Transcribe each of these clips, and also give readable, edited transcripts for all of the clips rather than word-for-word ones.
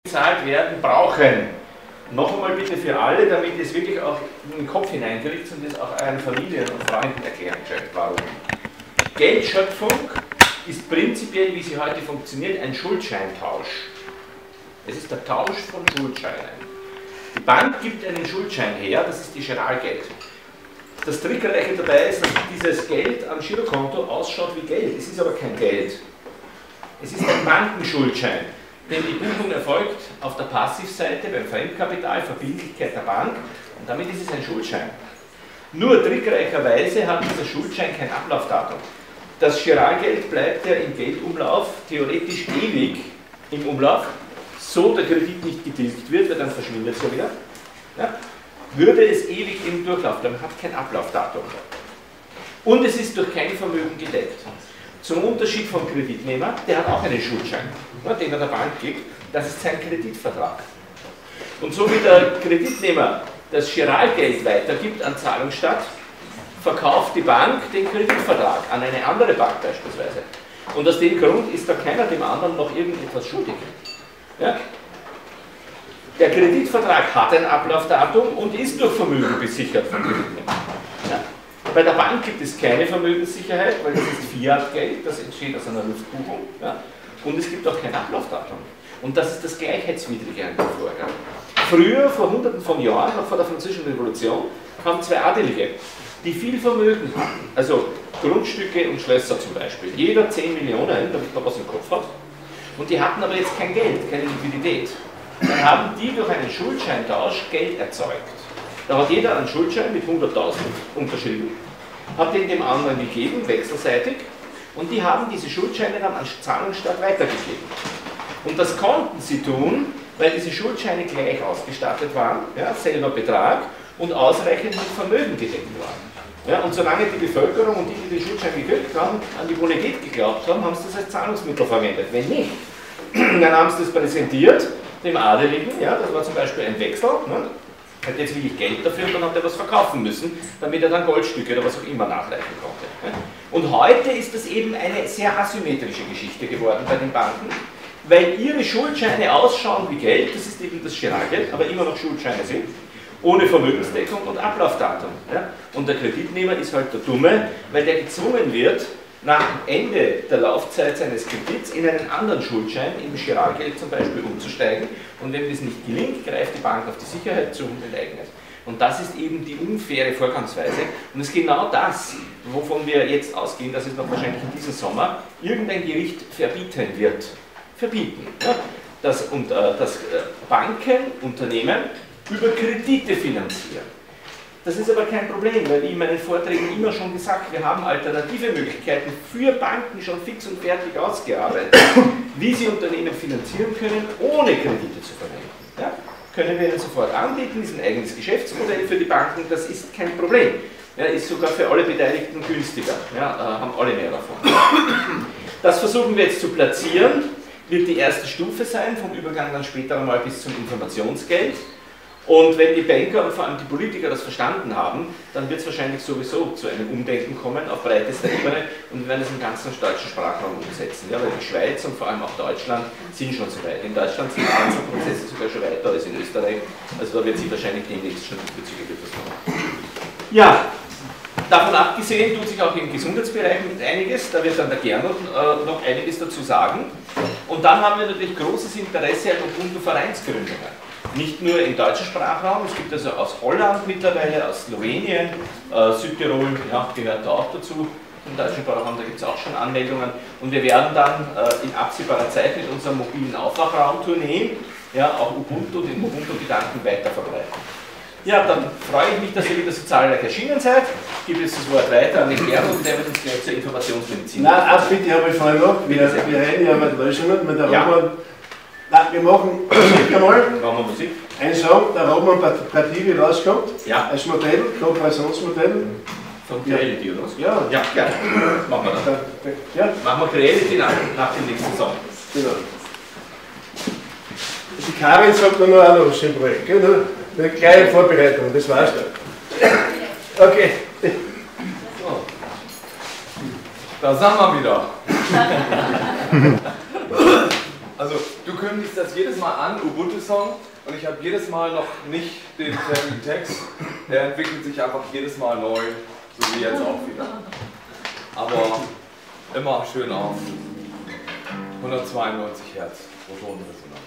bezahlt werden brauchen. Noch einmal bitte für alle, damit es wirklich auch in den Kopf hineindrückt und es auch euren Familien und Freunden erklären könnt, warum. Geldschöpfung ist prinzipiell, wie sie heute funktioniert, ein Schuldscheintausch. Es ist der Tausch von Schuldscheinen. Die Bank gibt einen Schuldschein her, das ist die Giralgeld. Das Trickreiche dabei ist, dass dieses Geld am Girokonto ausschaut wie Geld. Es ist aber kein Geld. Es ist ein Bankenschuldschein. Denn die Buchung erfolgt auf der Passivseite beim Fremdkapital, Verbindlichkeit der Bank, und damit ist es ein Schuldschein. Nur trickreicherweise hat dieser Schuldschein kein Ablaufdatum. Das Giralgeld bleibt ja im Geldumlauf theoretisch ewig im Umlauf, so der Kredit nicht getilgt wird, weil dann verschwindet es ja wieder. Ja? Würde es ewig im Durchlauf bleiben, hat kein Ablaufdatum. Und es ist durch kein Vermögen gedeckt. Zum Unterschied vom Kreditnehmer, der hat auch einen Schuldschein, den er der Bank gibt, das ist sein Kreditvertrag. Und so wie der Kreditnehmer das Giralgeld weitergibt an Zahlungsstatt, verkauft die Bank den Kreditvertrag an eine andere Bank beispielsweise. Und aus dem Grund ist da keiner dem anderen noch irgendetwas schuldig. Ja? Der Kreditvertrag hat ein Ablaufdatum und ist durch Vermögen besichert vom Kreditnehmer. Ja? Bei der Bank gibt es keine Vermögenssicherheit, weil das ist Fiat-Geld, das entsteht aus einer Luftbuchung. Ja? Und es gibt auch kein Ablaufdatum. Und das ist das Gleichheitswidrige an dem Vorgang. Früher, vor Hunderten von Jahren, noch vor der Französischen Revolution, kamen zwei Adelige, die viel Vermögen hatten, also Grundstücke und Schlösser zum Beispiel. Jeder 10 Millionen, damit man was im Kopf hat. Und die hatten aber jetzt kein Geld, keine Liquidität. Dann haben die durch einen Schuldscheintausch Geld erzeugt. Da hat jeder einen Schuldschein mit 100.000 unterschrieben, hat den dem anderen gegeben, wechselseitig, und die haben diese Schuldscheine dann an Zahlungsstatt weitergegeben. Und das konnten sie tun, weil diese Schuldscheine gleich ausgestattet waren, ja, selber Betrag, und ausreichend mit Vermögen gedeckt waren. Ja, und solange die Bevölkerung und die, die den Schuldschein gekriegt haben, an die Bonität geglaubt haben, haben sie das als Zahlungsmittel verwendet. Wenn nicht, dann haben sie das präsentiert, dem Adeligen, ja, das war zum Beispiel ein Wechsel, ne? Hat jetzt will ich Geld dafür und dann hat er was verkaufen müssen, damit er dann Goldstücke oder was auch immer nachreichen konnte. Ne? Und heute ist das eben eine sehr asymmetrische Geschichte geworden bei den Banken, weil ihre Schuldscheine ausschauen wie Geld, das ist eben das Giralgeld, aber immer noch Schuldscheine sind, ohne Vermögensdeckung und Ablaufdatum. Ja? Und der Kreditnehmer ist halt der Dumme, weil der gezwungen wird, nach Ende der Laufzeit seines Kredits in einen anderen Schuldschein, im Giralgeld zum Beispiel, umzusteigen. Und wenn das nicht gelingt, greift die Bank auf die Sicherheit zu und enteignet. Und das ist eben die unfaire Vorgangsweise. Und es ist genau das, wovon wir jetzt ausgehen, dass es noch wahrscheinlich in diesem Sommer irgendein Gericht verbieten wird. Verbieten. Ja? Dass Banken, Unternehmen über Kredite finanzieren. Das ist aber kein Problem, weil wie in meinen Vorträgen immer schon gesagt, wir haben alternative Möglichkeiten für Banken schon fix und fertig ausgearbeitet, wie sie Unternehmen finanzieren können, ohne Kredite zu verwenden. Ja? Können wir ihnen sofort anbieten, ist ein eigenes Geschäftsmodell für die Banken, das ist kein Problem. Ja, ist sogar für alle Beteiligten günstiger, ja, haben alle mehr davon. Das versuchen wir jetzt zu platzieren, wird die erste Stufe sein, vom Übergang dann später einmal bis zum Informationsgeld. Und wenn die Banker und vor allem die Politiker das verstanden haben, dann wird es wahrscheinlich sowieso zu einem Umdenken kommen auf breitester Ebene und wir werden es im ganzen deutschen Sprachraum umsetzen. Ja, weil die Schweiz und vor allem auch Deutschland sind schon so weit. In Deutschland sind die ganzen Prozesse sogar schon weiter als in Österreich. Also da wird sich wahrscheinlich demnächst schon bezüglich etwas machen. Ja, davon abgesehen tut sich auch im Gesundheitsbereich mit einiges. Da wird dann der Gernot noch einiges dazu sagen. Und dann haben wir natürlich großes Interesse an ubuntu Vereinsgründungen. Nicht nur im deutschen Sprachraum, es gibt also aus Holland mittlerweile, aus Slowenien, Südtirol, ja, gehört da auch dazu, im deutschen Sprachraum, da gibt es auch schon Anmeldungen. Und wir werden dann in absehbarer Zeit mit unserem mobilen Aufwachraum-Tournee ja, auch Ubuntu, den Ubuntu-Gedanken weiter verbreiten. Ja, dann freue ich mich, dass ihr wieder so zahlreich erschienen seid. Ich gebe jetzt das Wort weiter an den Gernot und der wird uns gleich zur Informationsmedizin. Nein, bitte habe ich vorher noch. Wir reden ja mit Löschungen, mit der Robert. Nein, wir machen Musik einmal. Machen wir Musik. Ein Song, der Robert Partie, wie rauskommt. Ja. Als Modell, Kooperationsmodell. Von Creality oder was? Ja. Ja, gerne. Machen wir das. Ja. Machen wir Creality nach dem nächsten Song. Genau. Die Karin sagt dann noch auch noch was im Projekt. Gell? Nur eine kleine Vorbereitung, das war's dann. Okay. So. Da sind wir wieder. Also du kündigst das jedes Mal an, Ubuntu-Song, und ich habe jedes Mal noch nicht den fertigen Text. Der entwickelt sich einfach jedes Mal neu, so wie jetzt auch wieder. Aber immer schön auf 192 Hertz Protonenresonanz.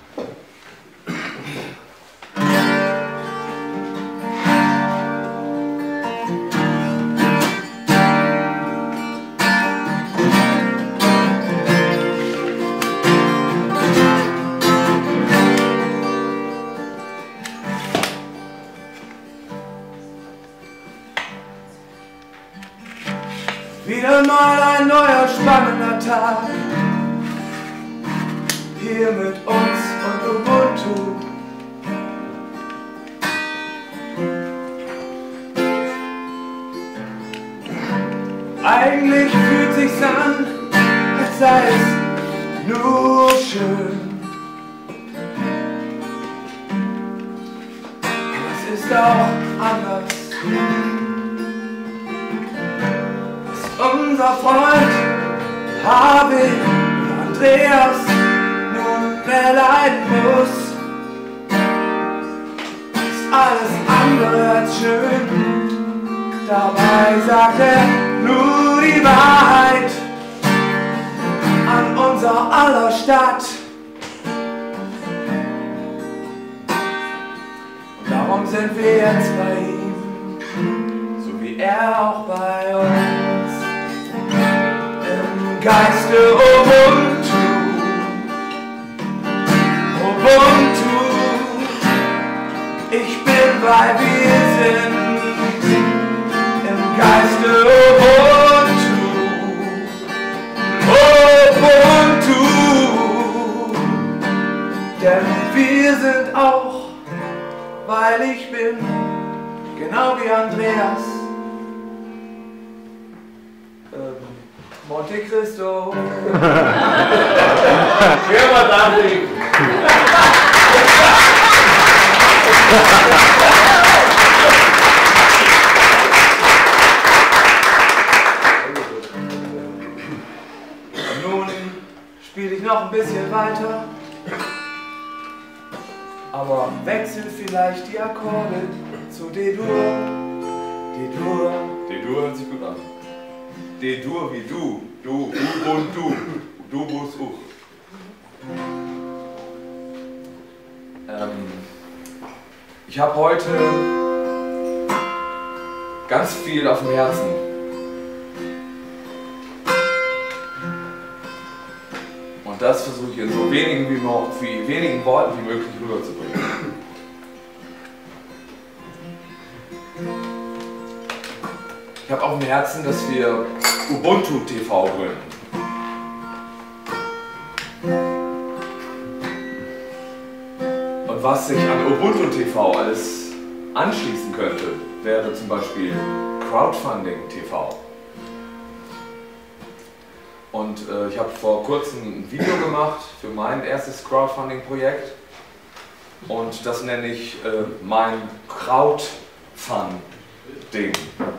Wieder mal ein neuer spannender Tag, hier mit uns und Ubuntu. Eigentlich fühlt sich's an, als sei es nur schön. Aber es ist auch anders. Unser Freund Harvey Andreas nun erleiden muss, ist alles andere als schön. Dabei sagt er nur die Wahrheit an unser aller Stadt. Und darum sind wir jetzt bei ihm, so wie er auch bei uns. Geiste Ubuntu, Ubuntu, ich bin, weil wir sind, im Geiste Ubuntu, Ubuntu, denn wir sind auch, weil ich bin, genau wie Andreas. Monte Cristo. Firma David. Nun spiele ich noch ein bisschen weiter, aber wechsel vielleicht die Akkorde zu D-Dur. D-Dur. D-Dur hört sich gut an. D-Dur wie du, du, Ubuntu, du bist uch. Ich habe heute ganz viel auf dem Herzen. Und das versuche ich in so wenigen Worten wie möglich rüberzubringen. Ich habe auf dem Herzen, dass wir Ubuntu TV gründen. Und was sich an Ubuntu TV alles anschließen könnte, wäre zum Beispiel Crowdfunding TV. Und ich habe vor kurzem ein Video gemacht für mein erstes Crowdfunding-Projekt. Und das nenne ich mein Crowdfunding.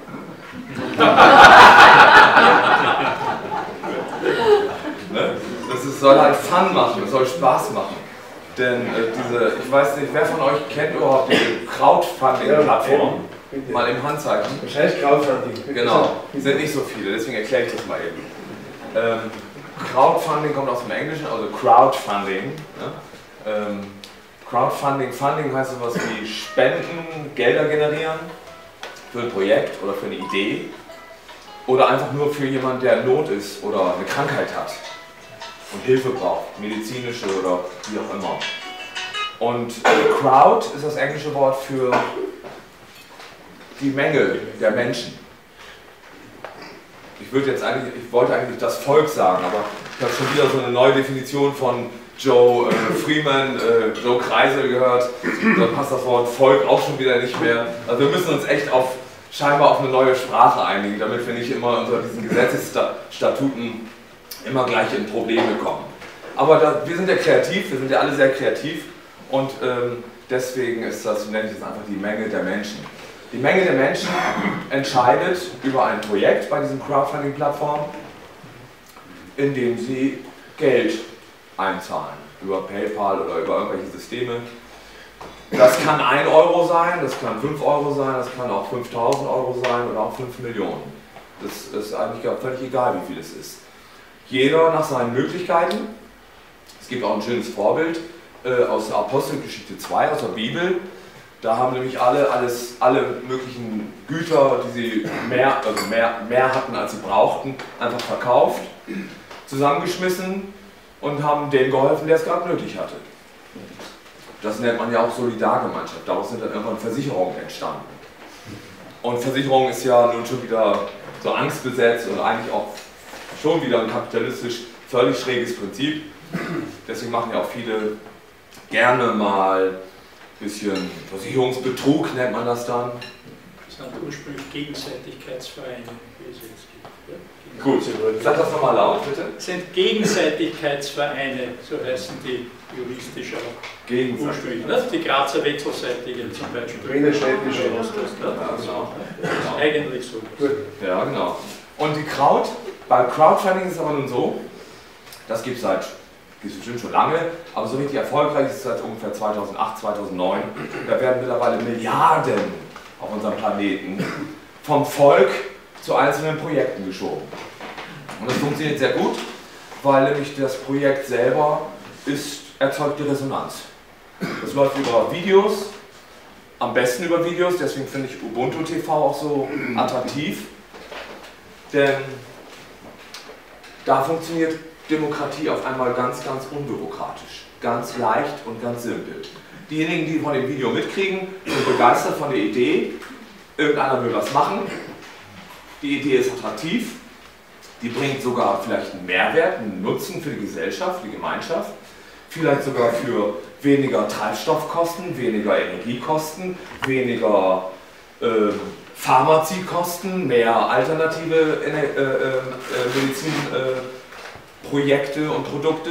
Soll halt Fun machen, es soll Spaß machen. Denn ich weiß nicht, wer von euch kennt überhaupt diese Crowdfunding-Plattform? Mal im Handzeichen. Wahrscheinlich Crowdfunding. Genau, sind nicht so viele, deswegen erkläre ich das mal eben. Crowdfunding kommt aus dem Englischen, also Crowdfunding. Ne? Crowdfunding, Funding heißt sowas wie Spenden, Gelder generieren für ein Projekt oder für eine Idee oder einfach nur für jemanden, der in Not ist oder eine Krankheit hat und Hilfe braucht, medizinische oder wie auch immer. Und Crowd ist das englische Wort für die Menge der Menschen. Ich wollte eigentlich das Volk sagen, aber ich habe schon wieder so eine neue Definition von Joe Freeman, Joe Kreisel gehört. Da passt das Wort Volk auch schon wieder nicht mehr. Also wir müssen uns echt scheinbar auf eine neue Sprache einigen, damit wir nicht immer unter diesen Gesetzesstatuten immer gleich in Probleme kommen. Aber wir sind ja kreativ, wir sind ja alle sehr kreativ und deswegen ist das, nenne ich es einfach die Menge der Menschen. Die Menge der Menschen entscheidet über ein Projekt bei diesen Crowdfunding-Plattformen, indem sie Geld einzahlen, über PayPal oder über irgendwelche Systeme. Das kann 1 Euro sein, das kann 5 Euro sein, das kann auch 5.000 Euro sein oder auch 5 Millionen. Das ist eigentlich völlig egal, wie viel es ist. Jeder nach seinen Möglichkeiten. Es gibt auch ein schönes Vorbild aus der Apostelgeschichte 2, aus der Bibel. Da haben nämlich alle möglichen Güter, die sie mehr hatten, als sie brauchten, einfach verkauft, zusammengeschmissen und haben dem geholfen, der es gerade nötig hatte. Das nennt man ja auch Solidargemeinschaft. Daraus sind dann irgendwann Versicherungen entstanden. Und Versicherung ist ja nun schon wieder so angstbesetzt und eigentlich auch schon wieder ein kapitalistisch völlig schräges Prinzip. Deswegen machen ja auch viele gerne mal ein bisschen Versicherungsbetrug, nennt man das dann. Das sind ursprünglich Gegenseitigkeitsvereine, wie es jetzt gibt. Ja? Gut, sag das nochmal laut, bitte. Das sind Gegenseitigkeitsvereine, so heißen die juristisch auch. Ursprünglich, ne? Die Grazer Wechselseitigen zum Beispiel. Wienerstädtische Ja, genau. Eigentlich so. Gut. Ja, genau. Und die bei Crowdfunding ist es aber nun so, das gibt es bestimmt schon lange, aber so richtig erfolgreich ist es seit ungefähr 2008, 2009. Da werden mittlerweile Milliarden auf unserem Planeten vom Volk zu einzelnen Projekten geschoben. Und das funktioniert sehr gut, weil nämlich das Projekt selber erzeugt die Resonanz. Das läuft über Videos, am besten über Videos, deswegen finde ich Ubuntu TV auch so attraktiv, denn da funktioniert Demokratie auf einmal ganz, ganz unbürokratisch, ganz leicht und ganz simpel. Diejenigen, die von dem Video mitkriegen, sind begeistert von der Idee, irgendeiner will was machen, die Idee ist attraktiv, die bringt sogar vielleicht einen Mehrwert, einen Nutzen für die Gesellschaft, für die Gemeinschaft, vielleicht sogar für weniger Treibstoffkosten, weniger Energiekosten, weniger Pharmaziekosten, mehr alternative Medizinprojekte und Produkte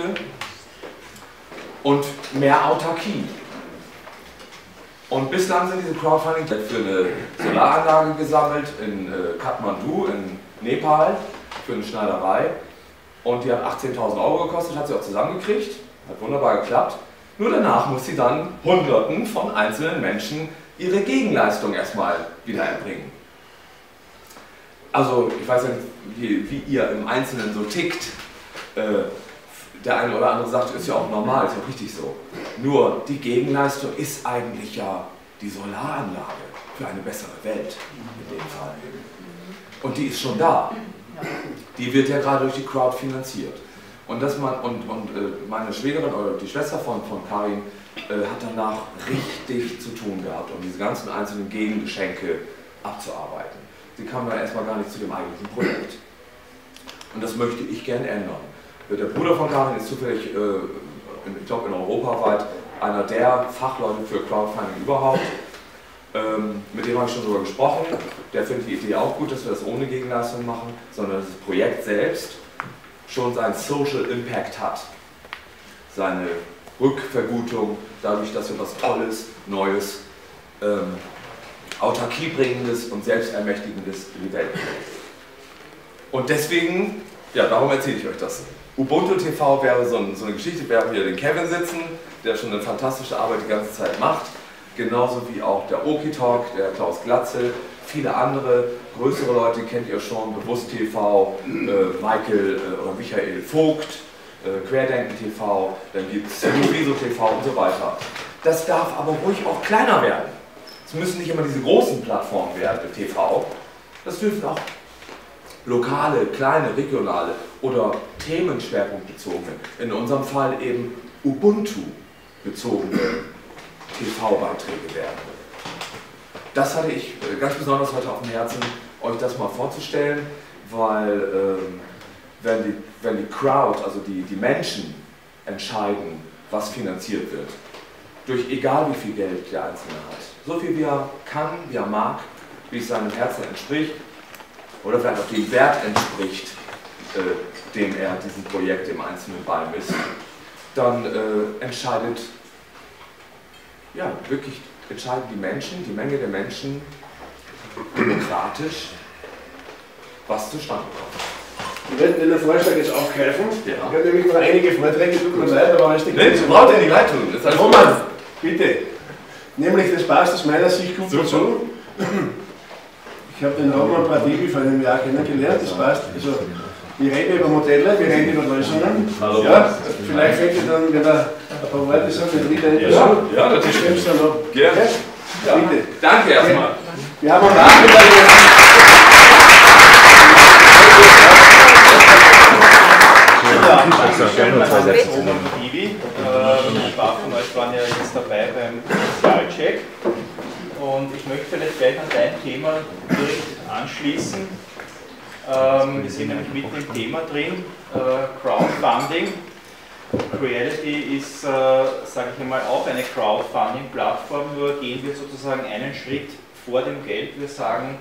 und mehr Autarkie. Und bislang sind diese Crowdfunding für eine Solaranlage gesammelt in Kathmandu in Nepal für eine Schneiderei und die hat 18.000 Euro gekostet, hat sie auch zusammengekriegt, hat wunderbar geklappt. Nur danach muss sie dann Hunderten von einzelnen Menschen ihre Gegenleistung erstmal wieder erbringen. Also ich weiß nicht, wie ihr im Einzelnen so tickt. Der eine oder andere sagt, ist ja auch normal, ist ja richtig so. Nur die Gegenleistung ist eigentlich ja die Solaranlage für eine bessere Welt in dem Fall. Und die ist schon da. Die wird ja gerade durch die Crowd finanziert. Und meine Schwägerin oder die Schwester von Karin hat danach richtig zu tun gehabt, um diese ganzen einzelnen Gegengeschenke abzuarbeiten. Sie kam dann erstmal gar nicht zu dem eigentlichen Projekt. Und das möchte ich gern ändern. Der Bruder von Karin ist zufällig, ich glaube in Europa weit, einer der Fachleute für Crowdfunding überhaupt. Mit dem habe ich schon sogar gesprochen. Der findet die Idee auch gut, dass wir das ohne Gegenleistung machen, sondern dass das Projekt selbst schon seinen Social Impact hat. Seine Rückvergütung, dadurch, dass wir was Tolles, Neues, Autarkiebringendes und Selbstermächtigendes in die Welt bringen. Und deswegen, ja, darum erzähle ich euch das. Ubuntu TV wäre so eine Geschichte, wir haben hier den Kevin sitzen, der schon eine fantastische Arbeit die ganze Zeit macht, genauso wie auch der Oki-Talk, der Klaus Glatzel, viele andere größere Leute kennt ihr schon, Bewusst TV, Michael Vogt, Querdenken TV, dann gibt es Wieso TV und so weiter. Das darf aber ruhig auch kleiner werden. Es müssen nicht immer diese großen Plattformen werden, TV, das dürfen auch lokale, kleine, regionale oder themenschwerpunktbezogene, in unserem Fall eben Ubuntu-bezogene TV-Beiträge werden. Das hatte ich ganz besonders heute auf dem Herzen, euch das mal vorzustellen, weil wenn die Crowd, also die Menschen entscheiden, was finanziert wird, durch egal wie viel Geld der Einzelne hat, so viel wie er kann, wie er mag, wie es seinem Herzen entspricht, oder vielleicht auch dem Wert entspricht, dem er diesem Projekt im Einzelnen beimisst, dann entscheiden die Menschen, die Menge der Menschen demokratisch, was zustande kommt. Ich werde den Vorschlag jetzt aufgreifen. Ja. Ich habe nämlich noch einige Vorträge, tut mir leid, aber als die Lenz, braucht ihr die Leitung? Das heißt, Roman, bitte. Nämlich, das passt aus meiner Sicht gut dazu. Ich habe den Roman Pardigi vor einem Jahr kennengelernt, das passt. Also, wir reden über Modelle, wir reden über Lösungen. Hallo. Ja, vielleicht fängt ihr dann, wenn er ein paar Worte sagt, wieder interessiert. Ja, das stimmst dann noch. Gerne. Ja. Bitte. Danke erstmal. Wir haben am Nachmittag. Ein paar von euch waren ja jetzt dabei beim Potenzialcheck und ich möchte vielleicht gleich an dein Thema direkt anschließen. Wir sind nämlich mitten im Thema drin, Crowdfunding. Creality ist, sage ich einmal, auch eine Crowdfunding-Plattform, nur gehen wir sozusagen einen Schritt vor dem Geld. Wir sagen,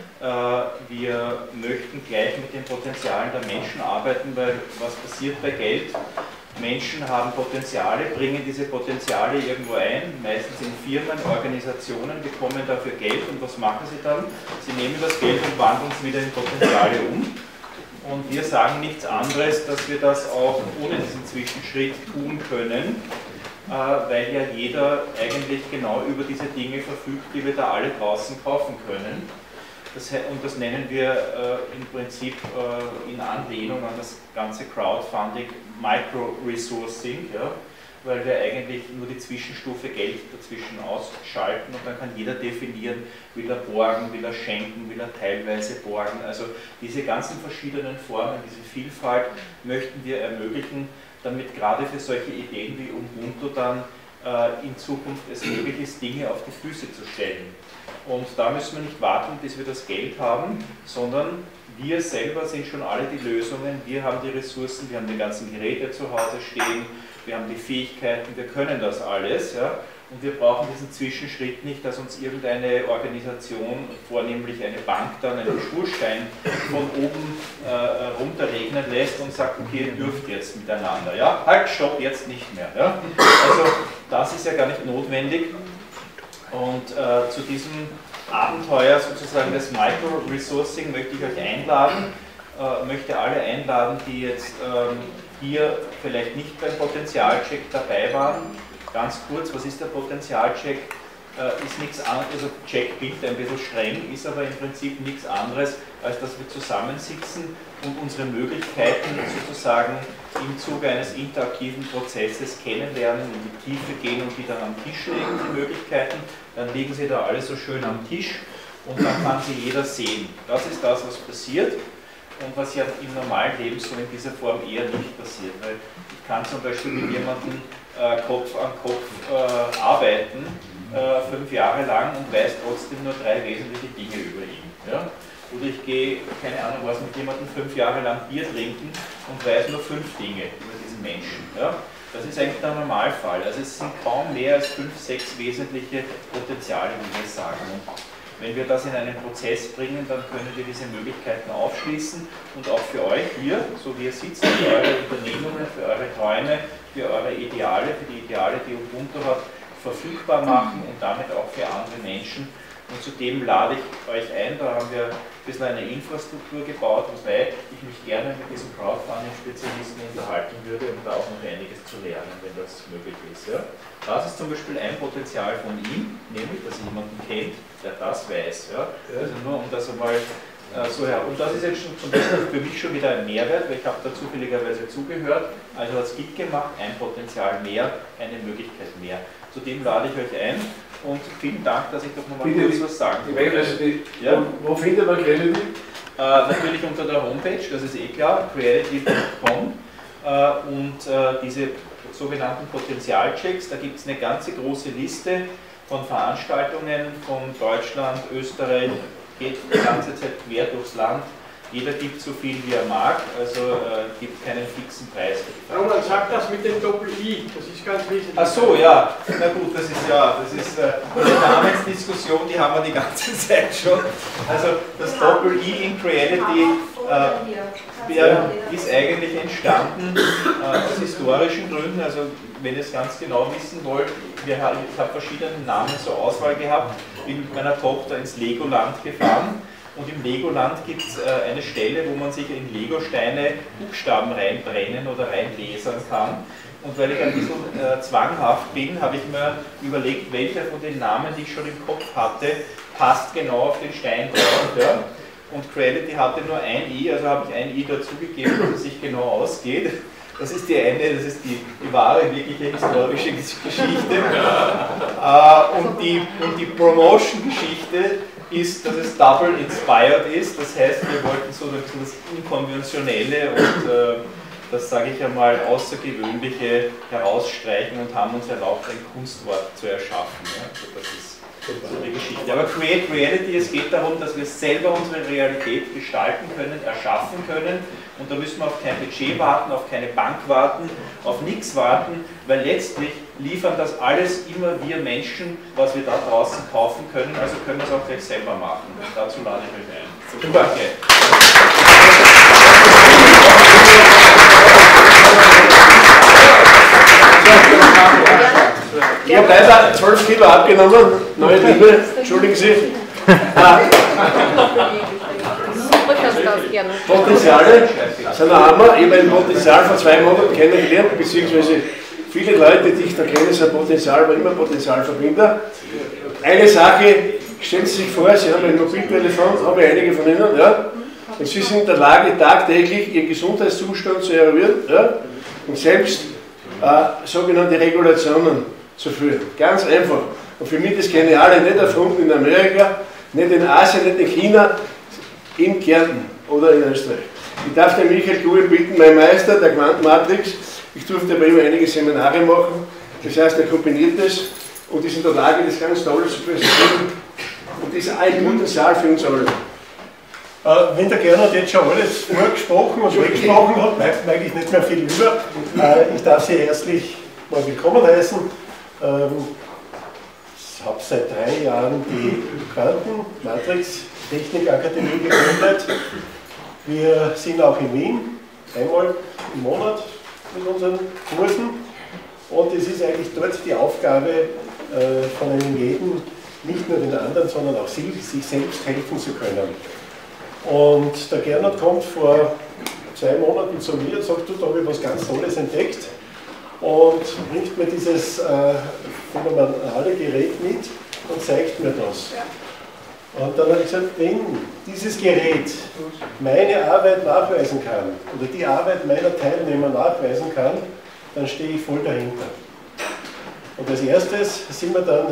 wir möchten gleich mit den Potenzialen der Menschen arbeiten, weil was passiert bei Geld? Menschen haben Potenziale, bringen diese Potenziale irgendwo ein, meistens in Firmen, Organisationen, bekommen dafür Geld und was machen sie dann? Sie nehmen das Geld und wandeln es wieder in Potenziale um. Und wir sagen nichts anderes, dass wir das auch ohne diesen Zwischenschritt tun können, weil ja jeder eigentlich genau über diese Dinge verfügt, die wir da alle draußen kaufen können. Und das nennen wir im Prinzip in Anlehnung an das ganze Crowdfunding Micro-Resourcing, ja, weil wir eigentlich nur die Zwischenstufe Geld dazwischen ausschalten und dann kann jeder definieren, will er borgen, will er schenken, will er teilweise borgen. Also diese ganzen verschiedenen Formen, diese Vielfalt möchten wir ermöglichen, damit gerade für solche Ideen wie Ubuntu dann in Zukunft es möglich ist, Dinge auf die Füße zu stellen. Und da müssen wir nicht warten, bis wir das Geld haben, sondern wir selber sind schon alle die Lösungen, wir haben die Ressourcen, wir haben die ganzen Geräte zu Hause stehen, wir haben die Fähigkeiten, wir können das alles. Ja? Und wir brauchen diesen Zwischenschritt nicht, dass uns irgendeine Organisation, vornehmlich eine Bank, dann einen Schulstein von oben runterregnen lässt und sagt, okay, ihr dürft jetzt miteinander. Ja? Halt, stopp, jetzt nicht mehr. Ja? Also das ist ja gar nicht notwendig. Und zu diesem Abenteuer sozusagen des Micro-Resourcing möchte ich euch einladen, möchte alle einladen, die jetzt hier vielleicht nicht beim Potenzialcheck dabei waren. Ganz kurz, was ist der Potenzialcheck? Ist nichts anderes, also Check klingt ein bisschen streng, ist aber im Prinzip nichts anderes, als dass wir zusammensitzen und unsere Möglichkeiten sozusagen im Zuge eines interaktiven Prozesses kennenlernen, in die Tiefe gehen und die dann am Tisch legen, die Möglichkeiten. Dann liegen sie da alle so schön am Tisch und dann kann sie jeder sehen. Das ist das, was passiert und was ja im normalen Leben so in dieser Form eher nicht passiert. Weil ich kann zum Beispiel mit jemandem Kopf an Kopf arbeiten, 5 Jahre lang und weiß trotzdem nur 3 wesentliche Dinge über ihn. Ja? Oder ich gehe, keine Ahnung was, mit jemandem 5 Jahre lang Bier trinken und weiß nur 5 Dinge über diesen Menschen. Ja? Das ist eigentlich der Normalfall. Also es sind kaum mehr als 5, 6 wesentliche Potenziale, wie wir sagen. Und wenn wir das in einen Prozess bringen, dann können wir diese Möglichkeiten aufschließen und auch für euch hier, so wie ihr sitzt, für eure Unternehmungen, für eure Träume, für eure Ideale, für die Ideale, die Ubuntu hat, verfügbar machen und damit auch für andere Menschen. Und zudem lade ich euch ein, da haben wir ein bisschen eine Infrastruktur gebaut, wobei ich mich gerne mit diesen Crowdfunding-Spezialisten unterhalten würde, um da auch noch einiges zu lernen, wenn das möglich ist. Ja. Das ist zum Beispiel ein Potenzial von ihm, nämlich, dass ihr jemanden kennt, der das weiß. Ja. Also nur um das einmal so her. Und das ist jetzt schon zum Beispiel für mich schon wieder ein Mehrwert, weil ich habe da zufälligerweise zugehört, also hat es Git gemacht, ein Potenzial mehr, eine Möglichkeit mehr. Zudem lade ich euch ein. Und vielen Dank, dass ich doch nochmal kurz was sagen wollte. Ja? Wo findet man Creality? Natürlich unter der Homepage, das ist eh klar, creality.com. Und diese sogenannten Potenzialchecks, da gibt es eine ganze große Liste von Veranstaltungen von Deutschland, Österreich, geht die ganze Zeit quer durchs Land. Jeder gibt so viel, wie er mag, also gibt keinen fixen Preis für die Roman, sag das mit dem Doppel-I, das ist ganz wichtig. Ach so, ja, na gut, das ist eine Namensdiskussion, die haben wir die ganze Zeit schon. Also das Doppel-I in Creality ist eigentlich entstanden aus historischen Gründen, also wenn ihr es ganz genau wissen wollt, ich habe verschiedene Namen zur Auswahl gehabt, bin mit meiner Tochter ins Legoland gefahren. Und im Legoland gibt es eine Stelle, wo man sich in Legosteine Buchstaben reinbrennen oder reinlesen kann. Und weil ich ein bisschen zwanghaft bin, habe ich mir überlegt, welcher von den Namen, die ich schon im Kopf hatte, passt genau auf den Stein drauf. Ja? Und Creality hatte nur ein I, also habe ich ein I dazugegeben, dass es sich genau ausgeht. Das ist die eine, das ist die wahre, wirkliche historische Geschichte. Und die Promotion-Geschichte ist, dass es double inspired ist. Das heißt, wir wollten so ein bisschen das Unkonventionelle und das, sage ich einmal, Außergewöhnliche herausstreichen und haben uns erlaubt, ein Kunstwort zu erschaffen. Ja? Also das ist so die Geschichte. Aber Create Reality, es geht darum, dass wir selber unsere Realität gestalten können, erschaffen können. Und da müssen wir auf kein Budget warten, auf keine Bank warten, auf nichts warten, weil letztlich liefern das alles immer wir Menschen, was wir da draußen kaufen können, also können wir es auch gleich selber machen. Dazu lade ich euch ein. Super. Okay. Ich habe leider 12 Kilo abgenommen, neue Liebe, entschuldigen Sie. Potenziale sind ein Hammer. Ich habe ein Potenzial vor 2 Monaten kennengelernt, beziehungsweise viele Leute, die ich da kenne, sind Potenzial, aber immer Potenzialverbinder. Eine Sache, stellen Sie sich vor, Sie haben ein Mobiltelefon, habe ich einige von Ihnen, ja, und Sie sind in der Lage, tagtäglich Ihren Gesundheitszustand zu eruieren, ja, und selbst sogenannte Regulationen zu führen. Ganz einfach. Und für mich das Geniale, nicht erfunden in Amerika, nicht in Asien, nicht in China, in Kärnten oder in Österreich. Ich darf den Michael Kuhl bitten, mein Meister der Quantenmatrix, ich durfte bei ihm einige Seminare machen, das heißt, er kombiniert das und ist in der Lage, das ganz toll zu präsentieren und das ist ein Potenzial für uns alle. Wenn der Gernot jetzt schon alles vorgesprochen und weggesprochen hat, bleibt eigentlich nicht mehr viel über. Ich darf Sie herzlich mal willkommen heißen. Ich habe seit 3 Jahren die Quantenmatrix-Technikakademie gegründet. Wir sind auch in Wien, einmal im Monat mit unseren Kursen. Und es ist eigentlich dort die Aufgabe von einem jeden, nicht nur den anderen, sondern auch sich selbst helfen zu können. Und der Gernot kommt vor 2 Monaten zu mir und sagt, du, da habe ich was ganz Tolles entdeckt und bringt mir dieses phänomenale Gerät mit und zeigt mir das. Und dann habe ich gesagt, wenn dieses Gerät meine Arbeit nachweisen kann oder die Arbeit meiner Teilnehmer nachweisen kann, dann stehe ich voll dahinter. Und als erstes sind wir dann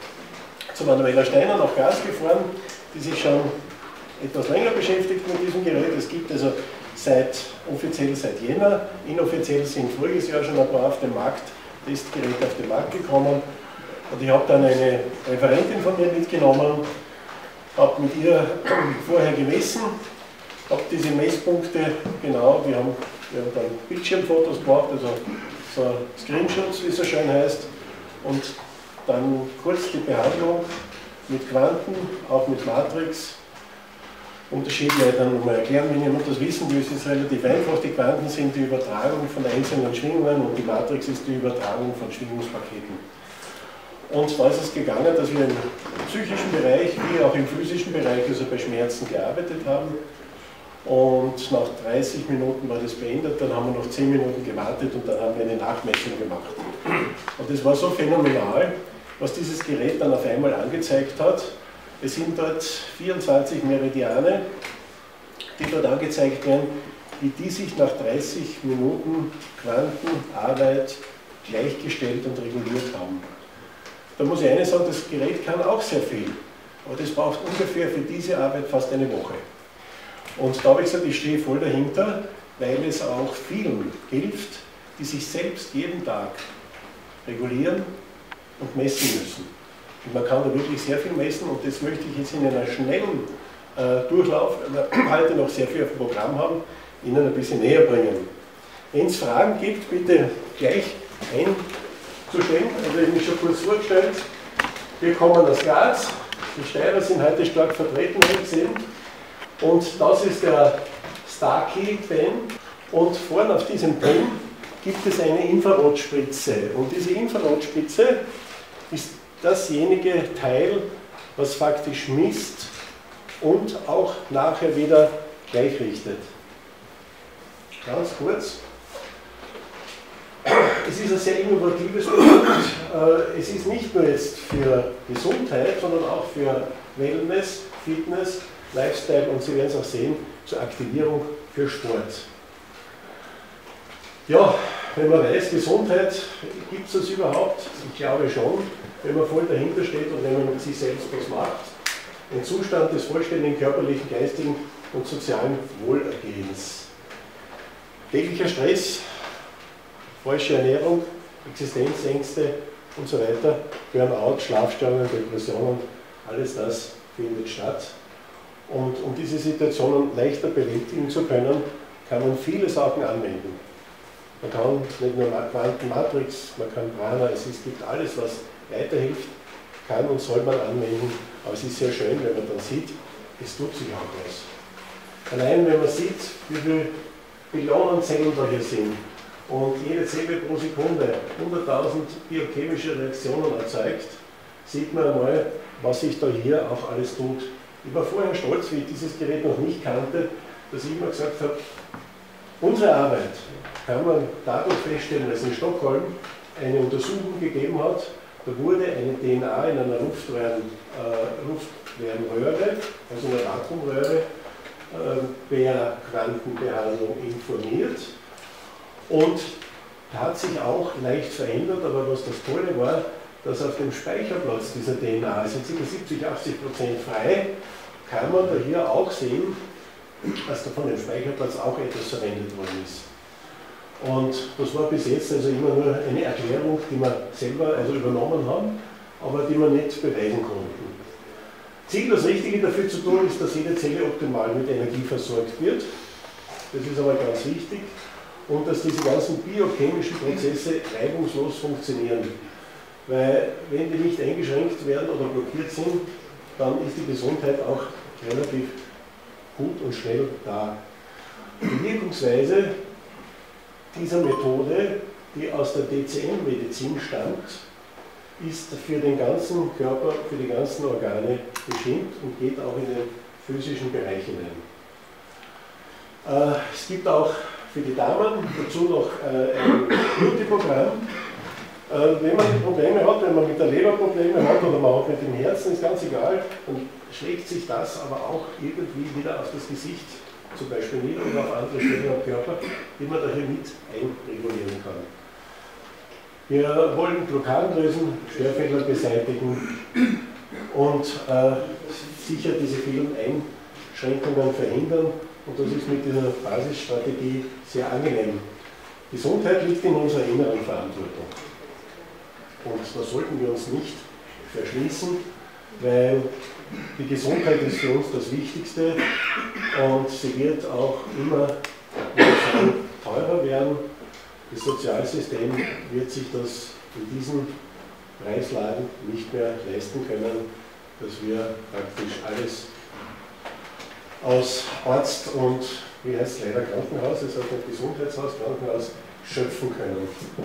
zu Manuela Steiner nach Graz gefahren, die sich schon etwas länger beschäftigt mit diesem Gerät. Es gibt also offiziell seit Jänner, inoffiziell sind voriges Jahr schon ein paar auf dem Markt, Testgeräte auf den Markt gekommen. Und ich habe dann eine Referentin von mir mitgenommen, habe mit ihr vorher gemessen, habe diese Messpunkte genau, wir haben dann Bildschirmfotos gemacht, also so Screenshots, wie es so schön heißt, und dann kurz die Behandlung mit Quanten, auch mit Matrix, Unterschiede dann nochmal erklären, wenn jemand das wissen will, es ist relativ einfach. Die Quanten sind die Übertragung von einzelnen Schwingungen und die Matrix ist die Übertragung von Schwingungspaketen. Und da ist es gegangen, dass wir im psychischen Bereich wie auch im physischen Bereich, also bei Schmerzen, gearbeitet haben. Und nach 30 Minuten war das beendet, dann haben wir noch 10 Minuten gewartet und dann haben wir eine Nachmessung gemacht. Und das war so phänomenal, was dieses Gerät dann auf einmal angezeigt hat. Es sind dort 24 Meridiane, die dort angezeigt werden, wie die sich nach 30 Minuten Quantenarbeit gleichgestellt und reguliert haben. Da muss ich eines sagen, das Gerät kann auch sehr viel, aber das braucht ungefähr für diese Arbeit fast eine Woche. Und da habe ich gesagt, ich stehe voll dahinter, weil es auch vielen hilft, die sich selbst jeden Tag regulieren und messen müssen. Und man kann da wirklich sehr viel messen und das möchte ich jetzt in einer schnellen Durchlauf, weil wir heute noch sehr viel auf dem Programm haben, Ihnen ein bisschen näher bringen. Wenn es Fragen gibt, bitte gleich einzustellen. Also ich habe mich schon kurz vorgestellt. Wir kommen aus Graz, die Steirer sind heute stark vertreten, habe ich gesehen. Und das ist der Starkey-Pen und vorne auf diesem Pen gibt es eine Infrarotspitze. Und diese Infrarotspitze ist dasjenige Teil, was faktisch misst, und auch nachher wieder gleichrichtet. Ganz kurz. Es ist ein sehr innovatives Produkt. Es ist nicht nur jetzt für Gesundheit, sondern auch für Wellness, Fitness, Lifestyle und Sie werden es auch sehen, zur Aktivierung für Sport. Ja, wenn man weiß, Gesundheit, gibt es das überhaupt? Ich glaube schon, wenn man voll dahinter steht und wenn man mit sich selbst was macht. Ein Zustand des vollständigen körperlichen, geistigen und sozialen Wohlergehens. Täglicher Stress, falsche Ernährung, Existenzängste und so weiter, Burnout, Schlafstörungen, Depressionen, alles das findet statt. Und um diese Situationen leichter bewältigen zu können, kann man viele Sachen anwenden. Man kann nicht nur Quantenmatrix, man kann Prana, es gibt alles, was weiterhilft, kann und soll man anwenden, aber es ist sehr schön, wenn man dann sieht, es tut sich auch was. Allein wenn man sieht, wie viele Billionen Zellen da hier sind und jede Zelle pro Sekunde 100.000 biochemische Reaktionen erzeugt, sieht man einmal, was sich da hier auch alles tut. Ich war vorher stolz, wie ich dieses Gerät noch nicht kannte, dass ich immer gesagt habe, unsere Arbeit kann man dadurch feststellen, dass in Stockholm eine Untersuchung gegeben hat, da wurde eine DNA in einer Luftwärmröhre, also einer Atomröhre, per Quantenbehandlung informiert und hat sich auch leicht verändert, aber was das Tolle war, dass auf dem Speicherplatz dieser DNA, also ca. 70–80% frei, kann man da hier auch sehen, dass da von dem Speicherplatz auch etwas verwendet worden ist. Und das war bis jetzt also immer nur eine Erklärung, die wir selber also übernommen haben, aber die wir nicht beweisen konnten. Ziel, das Richtige dafür zu tun, ist, dass jede Zelle optimal mit Energie versorgt wird. Das ist aber ganz wichtig. Und dass diese ganzen biochemischen Prozesse reibungslos funktionieren. Weil wenn die nicht eingeschränkt werden oder blockiert sind, dann ist die Gesundheit auch relativ gut und schnell da. Die Wirkungsweise dieser Methode, die aus der DCM-Medizin stammt, ist für den ganzen Körper, für die ganzen Organe bestimmt und geht auch in den physischen Bereich hinein. Es gibt auch für die Damen dazu noch ein Beauty-Programm. Wenn man Probleme hat, wenn man mit der Leber Probleme hat oder man hat mit dem Herzen, ist ganz egal, dann schlägt sich das aber auch irgendwie wieder auf das Gesicht zum Beispiel nieder oder auf andere Stellen am Körper, die man daher mit einregulieren kann. Wir wollen Blockaden lösen, Störfehler beseitigen und sicher diese vielen Einschränkungen verhindern. Und das ist mit dieser Basisstrategie sehr angenehm. Gesundheit liegt in unserer inneren Verantwortung. Und da sollten wir uns nicht verschließen, weil die Gesundheit ist für uns das Wichtigste und sie wird auch immer teurer werden. Das Sozialsystem wird sich das in diesen Preislagen nicht mehr leisten können, dass wir praktisch alles aus Arzt und, wie heißt es leider, Krankenhaus, es heißt nicht Gesundheitshaus, Krankenhaus, schöpfen können.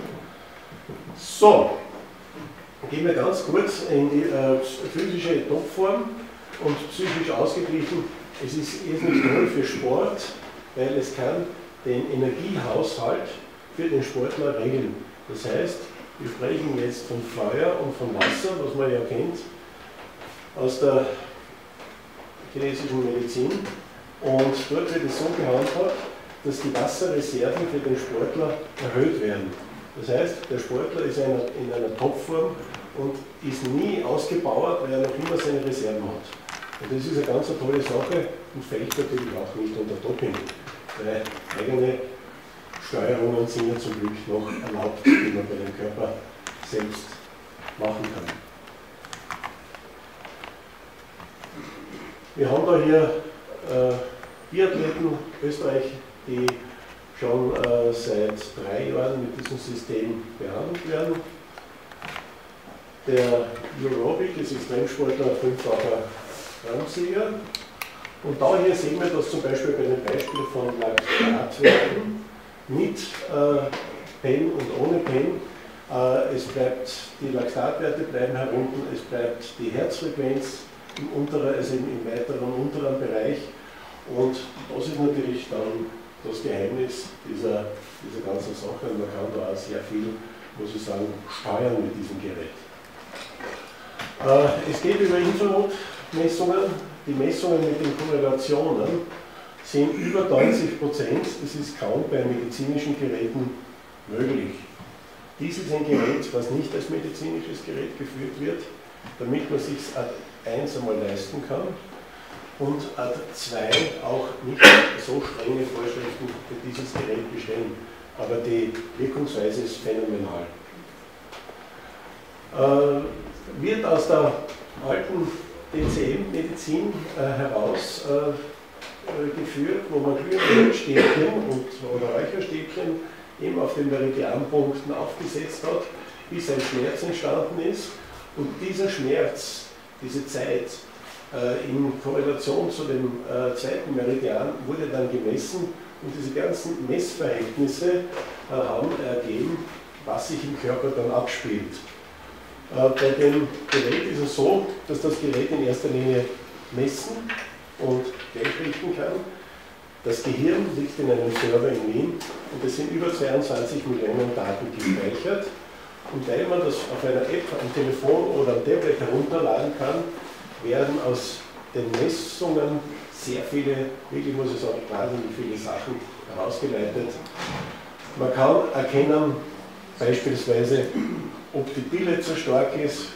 So, gehen wir ganz kurz in die physische Topform und psychisch ausgeglichen. Es ist irrsinnig toll für Sport, weil es kann den Energiehaushalt für den Sportler regeln. Das heißt, wir sprechen jetzt von Feuer und von Wasser, was man ja kennt aus der chinesischen Medizin. Und dort wird es so gehandhabt, dass die Wasserreserven für den Sportler erhöht werden. Das heißt, der Sportler ist in einer Topform und ist nie ausgebauert, weil er noch immer seine Reserven hat. Und das ist eine ganz tolle Sache und fällt natürlich auch nicht unter Doping, weil eigene Steuerungen sind ja zum Glück noch erlaubt, die man bei dem Körper selbst machen kann. Wir haben da hier Biathleten Österreich, die schon seit 3 Jahren mit diesem System behandelt werden. Der Eurobic ist Extremsportler, 5-facher Rangsieger. Und da hier sehen wir das zum Beispiel bei dem Beispiel von Laktatwerten mit Pen und ohne Pen. Die Laktatwerte bleiben herunter, es bleibt die Herzfrequenz im weiteren unteren Bereich. Und das ist natürlich dann das Geheimnis dieser ganzen Sache. Und man kann da auch sehr viel, muss ich sagen, steuern mit diesem Gerät. Es geht über Infrarotmessungen. Die Messungen mit den Korrelationen sind über 90%. Das ist kaum bei medizinischen Geräten möglich. Dies ist ein Gerät, was nicht als medizinisches Gerät geführt wird, damit man sich Ad 1 einmal leisten kann und Ad 2 auch nicht so strenge Vorschriften für dieses Gerät bestellen. Aber die Wirkungsweise ist phänomenal. Wird aus der alten DCM-Medizin herausgeführt, wo man glühende Stäbchen oder Räucherstäbchen eben auf den Meridianpunkten aufgesetzt hat, bis ein Schmerz entstanden ist. Und dieser Schmerz, diese Zeit in Korrelation zu dem zweiten Meridian wurde dann gemessen und diese ganzen Messverhältnisse haben ergeben, was sich im Körper dann abspielt. Bei dem Gerät ist es so, dass das Gerät in erster Linie messen und gleichrichten kann. Das Gehirn liegt in einem Server in Wien und es sind über 22 Millionen Daten gespeichert. Und weil man das auf einer App, am Telefon oder am Tablet herunterladen kann, werden aus den Messungen sehr viele, wirklich muss ich sagen, wahnsinnig viele Sachen herausgeleitet. Man kann erkennen, beispielsweise, ob die Pille zu stark ist,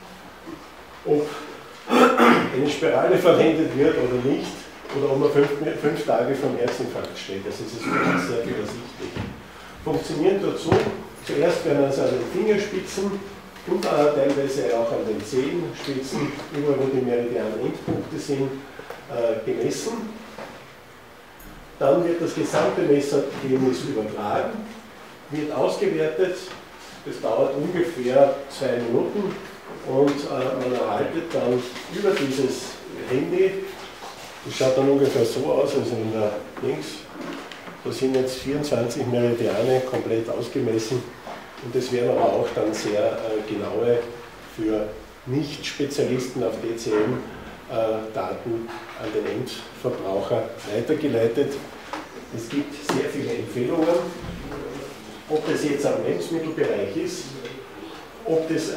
ob eine Spirale verwendet wird oder nicht, oder ob man 5 Tage vom Herzinfarkt steht. Das ist wirklich sehr viel ersichtlich. Funktioniert dazu, zuerst werden also an den Fingerspitzen und teilweise auch an den Zehenspitzen, überall wo die Meridian-Endpunkte sind, gemessen. Dann wird das gesamte Messergebnis übertragen, wird ausgewertet. Das dauert ungefähr 2 Minuten und man erhaltet dann über dieses Handy, das schaut dann ungefähr so aus, also in der Links, da sind jetzt 24 Meridiane komplett ausgemessen und das werden aber auch dann sehr genaue, für Nicht-Spezialisten auf DCM Daten an den Endverbraucher weitergeleitet. Es gibt sehr viele Empfehlungen. Ob das jetzt am Lebensmittelbereich ist, ob das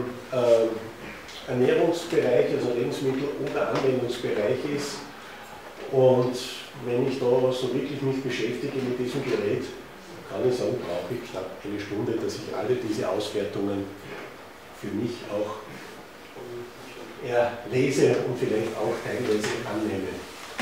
Ernährungsbereich, also Lebensmittel- oder Anwendungsbereich ist. Und wenn ich da so wirklich mich beschäftige mit diesem Gerät, kann ich sagen, brauche ich knapp eine Stunde, dass ich alle diese Auswertungen für mich auch lese und vielleicht auch teilweise annehme.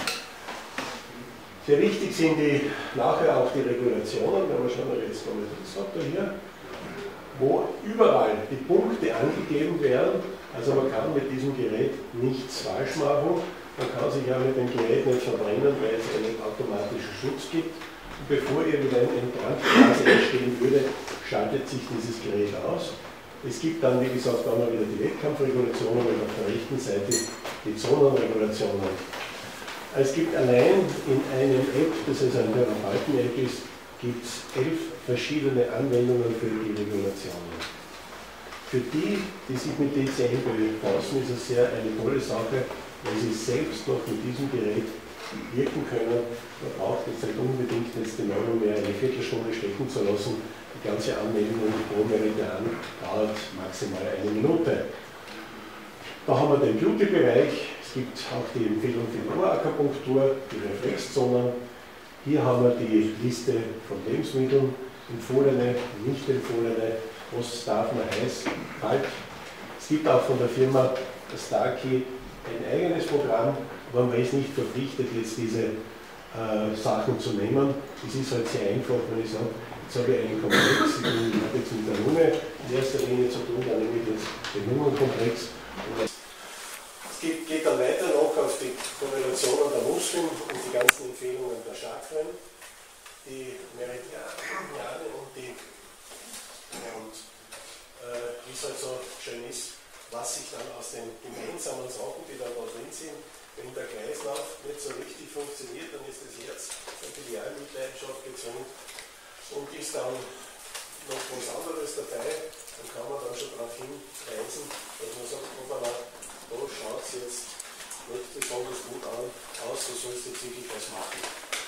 Sehr wichtig sind nachher auch die Regulationen, wenn wir schauen, jetzt nochmal das habt ihr hier, wo überall die Punkte angegeben werden. Also man kann mit diesem Gerät nichts falsch machen, man kann sich ja mit dem Gerät nicht verbrennen, weil es einen automatischen Schutz gibt. Und bevor irgendeine Brandphase entstehen würde, schaltet sich dieses Gerät aus. Es gibt dann, wie gesagt, auch mal wieder die Wettkampfregulationen und auf der rechten Seite die Zonenregulationen. Es gibt allein in einem App, das also eine Therapeuten-App ist, gibt es 11 verschiedene Anwendungen für die Regulationen. Für die, die sich mit DCM befassen, ist es sehr eine tolle Sache, weil sie selbst noch mit diesem Gerät wirken können. Man braucht jetzt nicht unbedingt jetzt den Euro mehr eine Viertelstunde stecken zu lassen. Die ganze Anmeldung pro Meridian dauert maximal 1 Minute. Da haben wir den Beauty-Bereich. Es gibt auch die Empfehlung für die Ohrakupunktur, die Reflexzonen. Hier haben wir die Liste von Lebensmitteln, empfohlene, nicht empfohlene, was darf man heiß, kalt. Es gibt auch von der Firma Starkey ein eigenes Programm, aber man ist nicht verpflichtet, jetzt diese Sachen zu nehmen. Es ist halt sehr einfach, wenn ich sage, jetzt habe ich einen Komplex, ich habe jetzt mit der Lunge in erster Linie zu tun, dann nehme ich jetzt den Lungenkomplex. Es geht dann weiter noch auf die Korrelationen der Muskeln und die ganzen Empfehlungen der Chakren, die Meridiane und wie es halt so schön ist, was sich dann aus den gemeinsamen Sachen, die da drin sind, wenn der Kreislauf nicht so richtig funktioniert, dann ist das Herz in Filialmitleidenschaft gezwungen und ist dann noch was anderes dabei, dann kann man dann schon darauf hinweisen, dass man sagt, da schaut es es jetzt nicht besonders gut aus, du sollst jetzt wirklich was machen.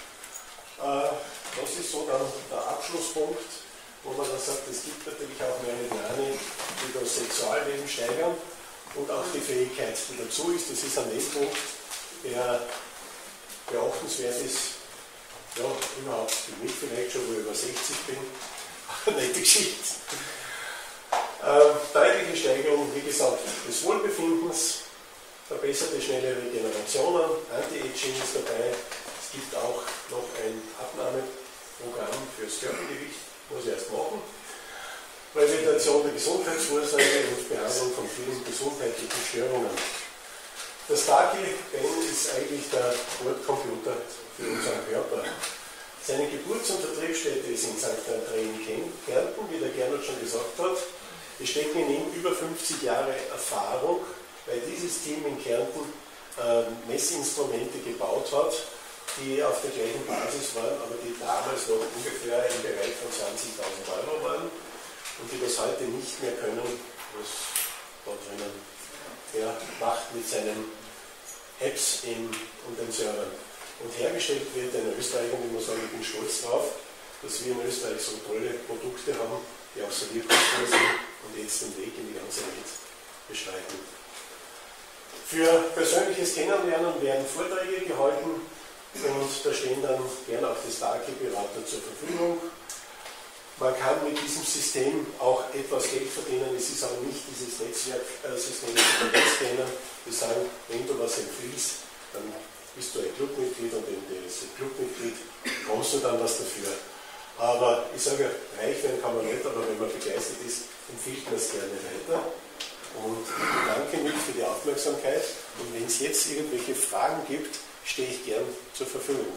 Das ist so dann der Abschlusspunkt, wo man dann sagt, es gibt natürlich auch Meridiane, die das Sexualleben steigern und auch die Fähigkeit, die dazu ist. Das ist ein Nebenpunkt, der beachtenswert ist. Ja, überhaupt für mich vielleicht schon, wo ich über 60 bin. Nette Geschichte. Deutliche Steigerung, wie gesagt, des Wohlbefindens, verbesserte schnelle Regenerationen, Anti-Aging ist dabei. Es gibt auch noch ein Abnahmeprogramm fürs Körpergewicht, muss ich erst machen. Prävention der Gesundheitsvorsorge und Behandlung von vielen gesundheitlichen Störungen. Das Starkey Ben ist eigentlich der Bordcomputer für unseren Körper. Seine Geburts- und Vertriebsstätte ist in St. André in Kärnten, wie der Gernot schon gesagt hat. Es stecken in ihm über 50 Jahre Erfahrung, weil dieses Team in Kärnten Messinstrumente gebaut hat, die auf der gleichen Basis waren, aber die damals noch ungefähr im Bereich von 20.000 € waren und die das heute nicht mehr können, was da drinnen macht mit seinen Apps und den Servern. Und hergestellt wird in Österreich, und ich muss sagen, ich bin stolz drauf, dass wir in Österreich so tolle Produkte haben, die auch so wirkungsvoll sind und jetzt den Weg in die ganze Welt beschreiten. Für persönliches Kennenlernen werden Vorträge gehalten und da stehen dann gerne auch die Starkey-Berater zur Verfügung. Man kann mit diesem System auch etwas Geld verdienen. Es ist aber nicht dieses Netzwerksystem, das wir jetzt kennen. Wir sagen, wenn du was empfiehlst, dann bist du ein Clubmitglied und wenn du das Clubmitglied bekommst du dann was dafür. Aber ich sage, reich werden kann man nicht, aber wenn man begeistert ist, empfiehlt man es gerne weiter. Und ich bedanke mich für die Aufmerksamkeit und wenn es jetzt irgendwelche Fragen gibt, stehe ich gern zur Verfügung.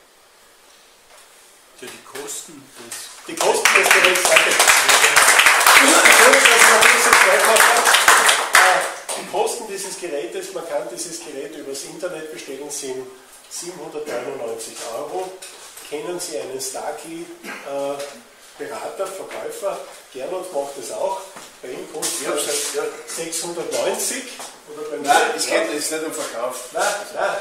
Die Kosten des Geräts, danke. Die Kosten dieses Gerätes, man kann dieses Gerät übers Internet bestellen, sind 799 €. Kennen Sie einen Starkey Berater, Verkäufer? Gernot macht das auch. Bei ihm kostet es 690. Oder bei Nein, es geht jetzt nicht um Verkauf. Nein,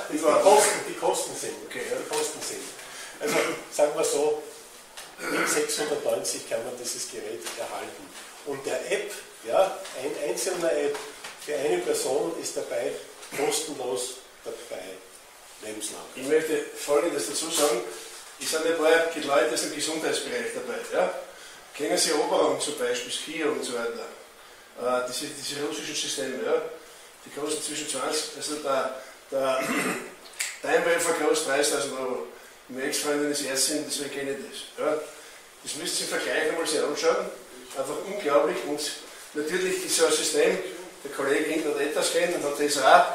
die Kosten sind. Okay, ja, die Kosten sind. Also sagen wir so, mit 690 kann man dieses Gerät erhalten. Und der App, ein einzelner App für eine Person ist dabei kostenlos dabei, lebenslang. Ich möchte Folgendes dazu sagen. Es sind ein paar Leute aus dem Gesundheitsbereich dabei. Ja? Kennen Sie Oberon zum Beispiel, Skier und so weiter. Diese russischen Systeme, ja? Die kosten zwischen 20, also der Einwerfer kostet 30.000 €. Meine Ex-Freundin ist Ärztin, deswegen kenne ich das. Ja? Das müsst ihr im Vergleich einmal sich anschauen. Einfach unglaublich. Und natürlich ist so ein System, der Kollege Hindert etwas kennt und hat das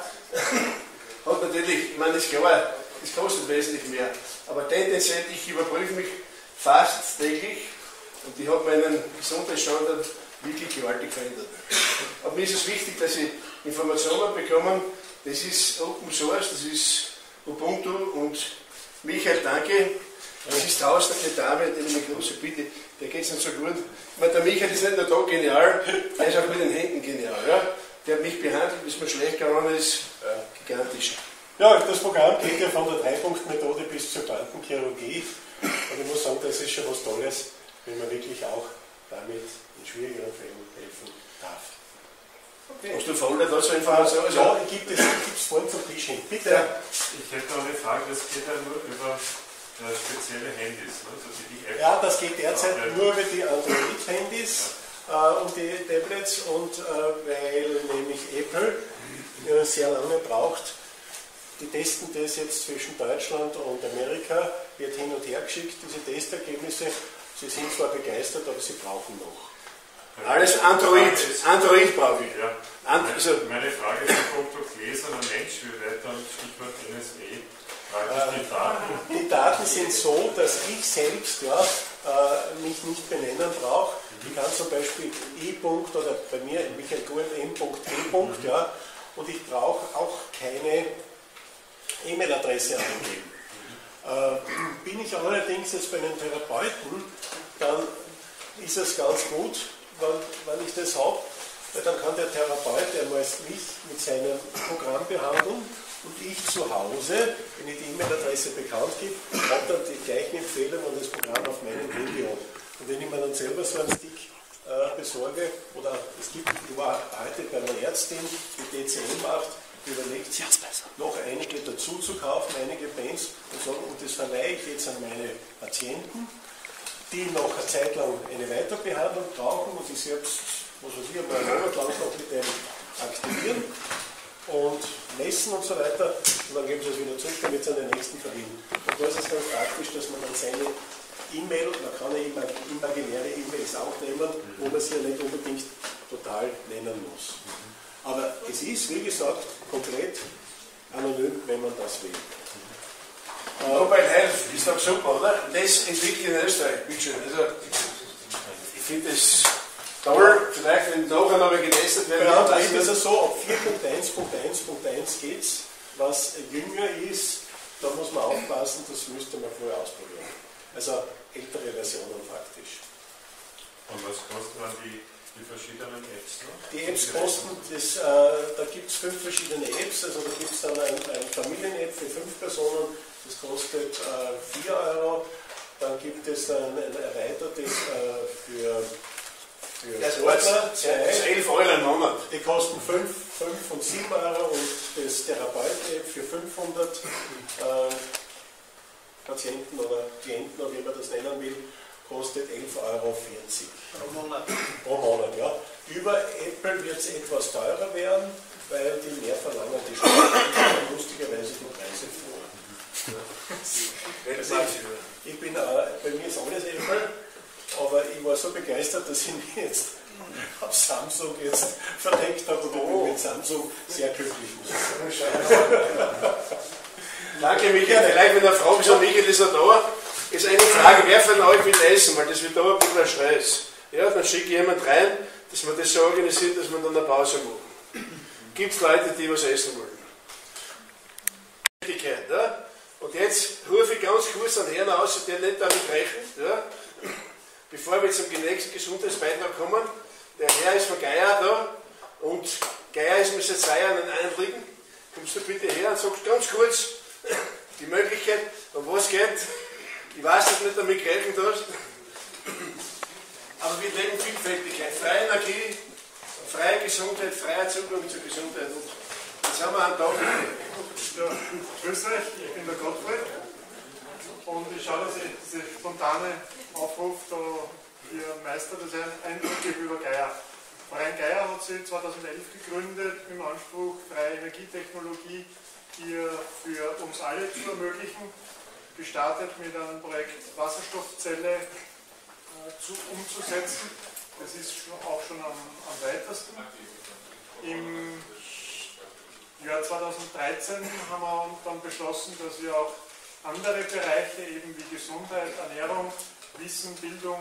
auch, hat natürlich, ich meine, ist klar, das kostet wesentlich mehr. Aber tendenziell, ich überprüfe mich fast täglich und ich habe meinen Gesundheitsstandard wirklich gewaltig verändert. Aber mir ist es wichtig, dass Sie Informationen bekommen. Das ist Open Source, das ist Ubuntu und Michael, danke. Das ist draußen eine Dame, die eine große Bitte, der geht es nicht so gut. Ich meine, der Michael ist nicht nur da genial, der ist auch mit den Händen genial. Ja? Der hat mich behandelt, bis mir schlecht gegangen ist, gigantisch. Ja, das Programm geht ja von der 3-Punkt-Methode bis zur Quantenchirurgie. Und ich muss sagen, das ist schon was Tolles, wenn man wirklich auch damit in schwierigeren Fällen helfen darf. Okay. Hast du Folder dazu Informationen? Ja, ich gebe es vorhin zum Tisch hin. Bitte. Ich hätte noch eine Frage, das geht ja nur über spezielle Handys, ne? Also die App. Ja, das geht derzeit nur über die Android-Handys und die Tablets und weil nämlich Apple sehr lange braucht. Die testen das jetzt zwischen Deutschland und Amerika, wird hin und her geschickt, diese Testergebnisse. Sie sind zwar begeistert, aber sie brauchen noch. Alles Android brauche ich. Ja. Meine Frage ist, ob du gläserner Mensch wie weiter und Stichwort NSA. Die Daten sind so, dass ich selbst mich nicht benennen brauche. Ich kann zum Beispiel E-Punkt oder bei mir Michael Gurn M.P. Ja, und ich brauche auch keine E-Mail-Adresse angeben. Bin ich allerdings jetzt bei einem Therapeuten, dann ist es ganz gut, wenn ich das habe, Weil dann kann der Therapeut einmal mich mit seinem Programm behandeln und ich zu Hause, wenn ich die E-Mail-Adresse bekannt gebe, habe dann die gleichen Empfehlungen und das Programm auf meinem Handy an. Und wenn ich mir dann selber so einen Stick besorge, oder es gibt, ich war heute bei einer Ärztin, die DCM macht, die überlegt, noch einige dazu zu kaufen, einige Bands, und das verleihe ich jetzt an meine Patienten, die noch eine Zeit lang eine Weiterbehandlung brauchen und ich selbst, was weiß ich, einmal einen Monat lang noch mit dem aktivieren und messen und so weiter, und dann geben sie es wieder zurück, damit sie an den nächsten verdienen. Und da ist es ganz praktisch, dass man dann seine E-Mail, man kann ja imaginäre E-Mails auch nehmen, wo man sie ja nicht unbedingt total nennen muss. Aber es ist, wie gesagt, komplett anonym, wenn man das will. Mobile Health ist doch super, oder? Das entwickelt in Österreich, bitteschön. Also, ich finde das toll, vielleicht wenn nachher noch getestet werden. Genau, da ist es so, ab 4.1.1.1 geht es, was jünger ist, da muss man aufpassen, das müsste man vorher ausprobieren. Also ältere Versionen faktisch. Und was kosten dann die verschiedenen Apps noch? Die Apps kosten, da gibt es 5 verschiedene Apps, also da gibt es dann ein Familien-App für 5 Personen, das kostet 4 €, dann gibt es ein erweitertes für Sportler, das ist 11 € im Monat. die kosten 5 und 7 € und das Therapeuten-App für 500 Patienten oder Klienten, oder wie man das nennen will, kostet 11,40 € Pro Monat. Pro Monat, ja. Über Apple wird es etwas teurer werden, weil die mehr verlangen, die stellen lustigerweise die Preise vor. Ich bin bei mir ist alles Apple, aber ich war so begeistert, dass ich mich jetzt auf Samsung jetzt verdeckt habe und ich bin mit Samsung sehr glücklich. Danke, Michael. Vielleicht mit einer Frage schon, Michael ist er da. Ist eine Frage, wer von euch will essen, weil das wird da ein bisschen ein Stress. Ja, dann schicke ich jemand rein, dass man das so organisiert, dass wir dann eine Pause machen. Gibt es Leute, die was essen wollen? Ja? Und jetzt rufe ich ganz kurz einen Herrn aus, der nicht damit rechnet, ja? Bevor wir zum nächsten Gesundheitsbeitrag kommen. Der Herr ist von Geier da und Geier ist mir seit 2 Jahren ein Anliegen. Kommst du bitte her und sagst ganz kurz die Möglichkeit, um was geht. Ich weiß, dass du nicht damit gerechnet hast, aber wir leben Vielfältigkeit, freie Energie, freie Gesundheit, freier Zugang zur Gesundheit. Und jetzt haben wir einen Tag. Ja, grüß euch, ich bin der Gottfried und ich schaue, dass ich diese spontane Aufruf da hier meistert, das ist ein Eindruck über Geier. Verein Geier hat sich 2011 gegründet im Anspruch, freie Energietechnologie hier für uns alle zu ermöglichen. Gestartet mit einem Projekt Wasserstoffzelle umzusetzen. Das ist auch schon am weitesten. Im Jahr 2013 haben wir dann beschlossen, dass wir auch andere Bereiche, eben wie Gesundheit, Ernährung, Wissen, Bildung,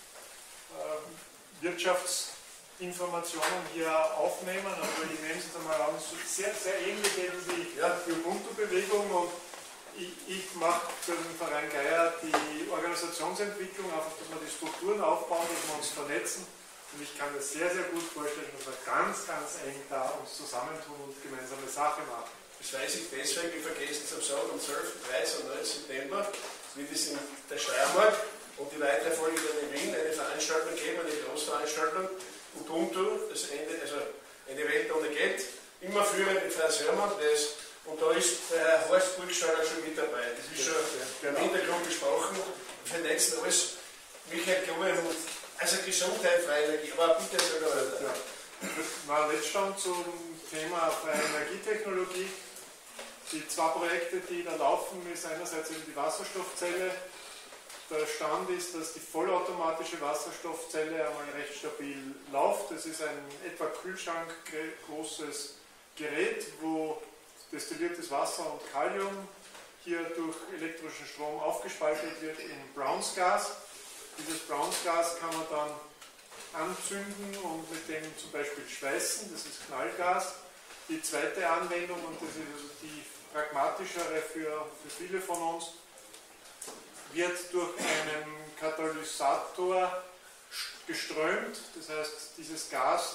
Wirtschaftsinformationen hier aufnehmen. Also ich nehme es jetzt einmal an, sehr, sehr ähnlich eben wie die Ubuntu-Bewegung, und ich mache für den Verein Geier die Organisationsentwicklung, einfach, dass wir die Strukturen aufbauen, dass wir uns vernetzen. Und ich kann mir sehr, sehr gut vorstellen, dass wir ganz, ganz eng da uns zusammentun und gemeinsame Sache machen. Das weiß ich deswegen, wir vergessen es am Sonntag am 12., 13. und 9. September, wird es in der Steiermark und die weitere Folge dann in Wien eine Veranstaltung geben, eine Großveranstaltung, Ubuntu, das Ende, also eine Welt ohne Geld, immer führend mit Franz Hörmann, und da ist der Herr Horst Burgstaller schon mit dabei. Das ist schon im Hintergrund besprochen, vernetzen alles. Michael Kluge, also Gesundheit, freie Energie, aber bitte sogar weiter. Ja. Mein Letztstand zum Thema freie Energietechnologie. Die 2 Projekte, die da laufen, ist einerseits eben die Wasserstoffzelle. Der Stand ist, dass die vollautomatische Wasserstoffzelle einmal recht stabil läuft. Das ist ein etwa Kühlschrank großes Gerät, wo destilliertes Wasser und Kalium hier durch elektrischen Strom aufgespaltet wird in Browns-Gas. Dieses Browns-Gas kann man dann anzünden und mit dem zum Beispiel schweißen, das ist Knallgas. Die zweite Anwendung, und das ist also die pragmatischere für viele von uns, wird durch einen Katalysator geströmt. Das heißt, dieses Gas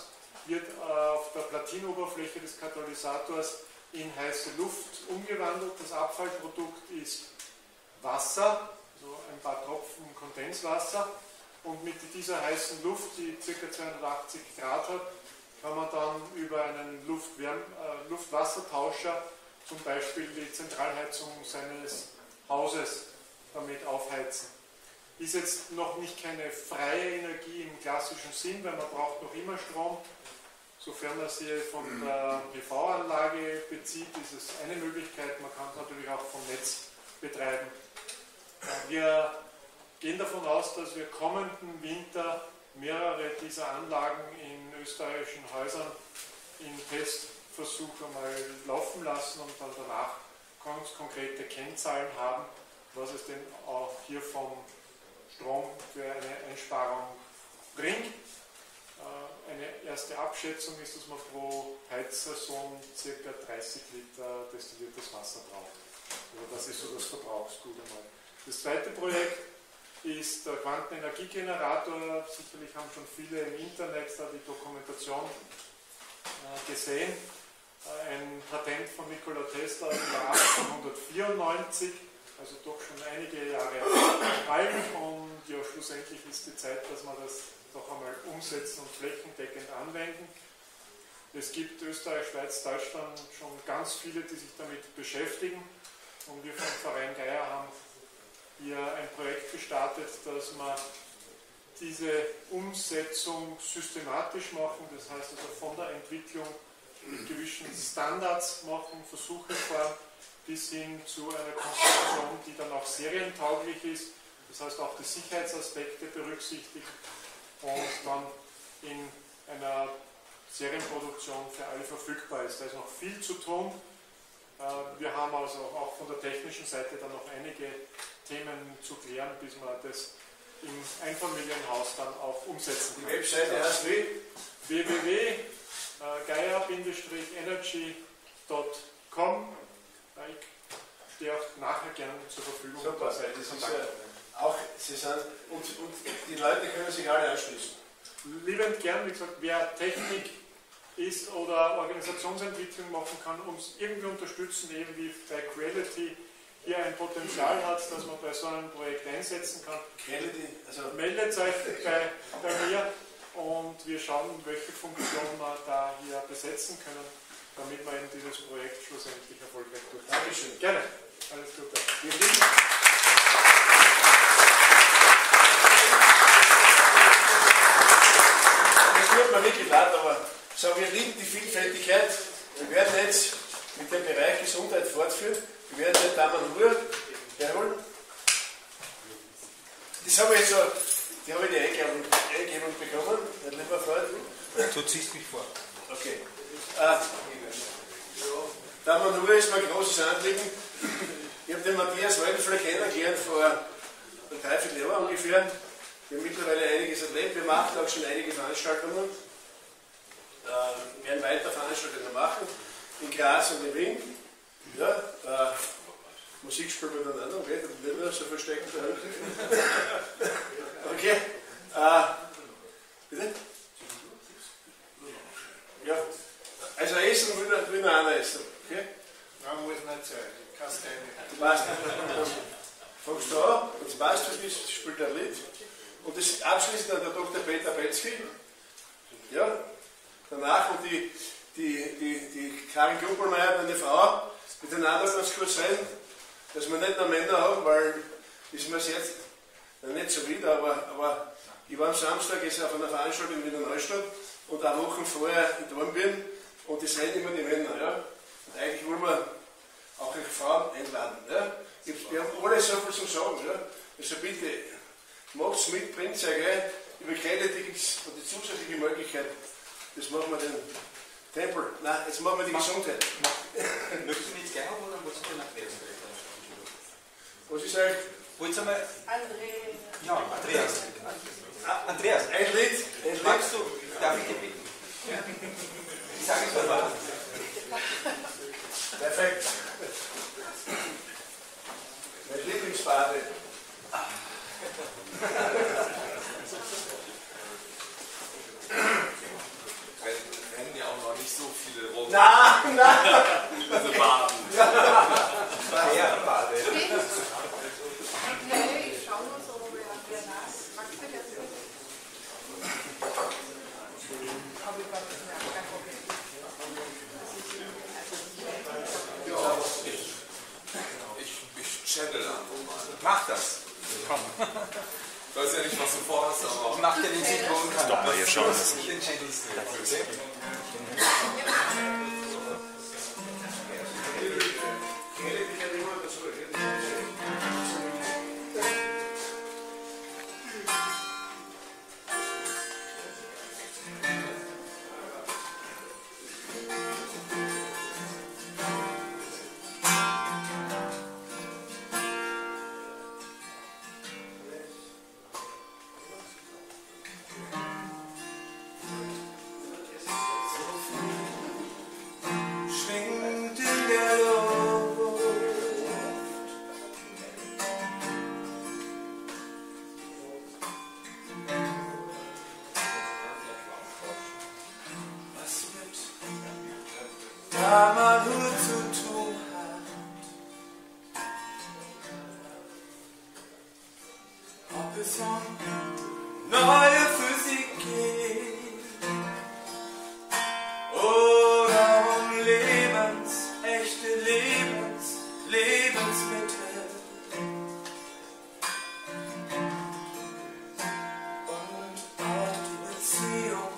wird auf der Platinoberfläche des Katalysators in heiße Luft umgewandelt. Das Abfallprodukt ist Wasser, also ein paar Tropfen Kondenswasser. Und mit dieser heißen Luft, die ca. 280 Grad hat, kann man dann über einen Luft-Wasser-Tauscher zum Beispiel die Zentralheizung seines Hauses damit aufheizen. Ist jetzt noch nicht keine freie Energie im klassischen Sinn, weil man braucht noch immer Strom. Sofern man sie von der PV-Anlage bezieht, ist es eine Möglichkeit. Man kann es natürlich auch vom Netz betreiben. Wir gehen davon aus, dass wir kommenden Winter mehrere dieser Anlagen in österreichischen Häusern in Testversuch einmal laufen lassen und dann danach ganz konkrete Kennzahlen haben, was es denn auch hier vom Strom für eine Einsparung bringt. Eine erste Abschätzung ist, dass man pro Heizsaison ca. 30 Liter destilliertes Wasser braucht. Also das ist so das Verbrauchsgut einmal. Das zweite Projekt ist der Quantenenergiegenerator. Sicherlich haben schon viele im Internet da die Dokumentation gesehen. Ein Patent von Nikola Tesla im Jahr 1894, also doch schon einige Jahre alt, und ja, schlussendlich ist die Zeit, dass man das doch einmal umsetzen und flächendeckend anwenden. Es gibt Österreich, Schweiz, Deutschland schon ganz viele, die sich damit beschäftigen, und wir vom Verein Geier haben hier ein Projekt gestartet, dass wir diese Umsetzung systematisch machen, das heißt also von der Entwicklung mit gewissen Standards machen, Versuche fahren, bis hin zu einer Konstruktion, die dann auch serientauglich ist, das heißt auch die Sicherheitsaspekte berücksichtigt und dann in einer Serienproduktion für alle verfügbar ist. Da ist noch viel zu tun. Wir haben also auch von der technischen Seite dann noch einige Themen zu klären, bis wir das im Einfamilienhaus dann auch umsetzen können. Die Webseite heißt wie? www.geier-energy.com. Ich stehe auch nachher gerne zur Verfügung. Super, das ist ja auch, Sie sind, und die Leute können sich alle anschließen. Liebend gern, wie gesagt, wer Technik ist oder Organisationsentwicklung machen kann, uns irgendwie unterstützen, eben wie bei Creality hier ein Potenzial hat, dass man bei so einem Projekt einsetzen kann. Also meldet euch bei mir und wir schauen, welche Funktion wir da hier besetzen können, damit wir eben dieses Projekt schlussendlich erfolgreich durchführen. Dankeschön. Gerne. Alles Gute. Das wird mir wirklich leid, aber so, wir lieben die Vielfältigkeit. Wir werden jetzt mit dem Bereich Gesundheit fortführen. Wir werden die Damen Ruhe herholen. Das habe ich jetzt so, die habe ich die Eingebung bekommen, mein lieber Freund. Du ziehst mich vor. Okay. Damen Ruhe ist mein großes Anliegen. Ich habe den Matthias Weidenfeld kennengelernt vor 3-4 Jahren ungefähr. Wir haben mittlerweile einiges erlebt. Wir machen auch schon einige Veranstaltungen. Wir werden weiter Veranstaltungen machen. In Graz und in Wien. Ja, Musik spielt miteinander, okay? Das wird nicht so verstecken. Okay. Bitte? Ja. Also essen will noch einer essen. Okay? Nein, muss nicht sein. Kannst du nicht. Passt. Fangst du an, wenn es passt, spielt ein Lied. Und das abschließend dann der Dr. Peter Belski. Ja. Danach und die Karin Kuppelmeier, meine Frau, miteinander ganz kurz sein, dass wir nicht nur Männer haben, weil das ist mir jetzt nicht so wieder, aber ich war am Samstag jetzt auf einer Veranstaltung in Wiener Neustadt und eine Woche vorher in Dornbirn und das sind immer die Männer. Ja? Und eigentlich wollen wir auch eine Frau einladen. Ja? Wir haben alle so viel zu sagen. Ja? Also bitte, macht es mit, bringt es ja gleich. Über Creality gibt es die zusätzliche Möglichkeit. Das machen wir den Tempel. Nein, jetzt machen wir die Gesundheit. Möchtest du nicht gleich haben oder wolltest du nach Wien? Was ist eigentlich? Wollt ihr mal. Andreas. Ja, Andreas. Andreas. Ein Lied. Magst du, darf ich dich bitten? Ja. Ich sage es mal. Perfekt. Mein Lieblingsbade. Nein, nein! Also baden. Ja, Bade. Okay, ich schau mal so, wer nass. Magst du jetzt nicht? Aber ich glaube, das ist ja kein Problem. Ich channel einfach mal. Mach das. Komm. Ich weiß ja nicht, was du vorhast, aber... Ich mach dir den Synchronkanal. Stopp mal hier schauen. Den channelst du jetzt. Da man nur zu tun hat, ob es um neue Physik geht oder um echte Lebensmittel und auch die Beziehung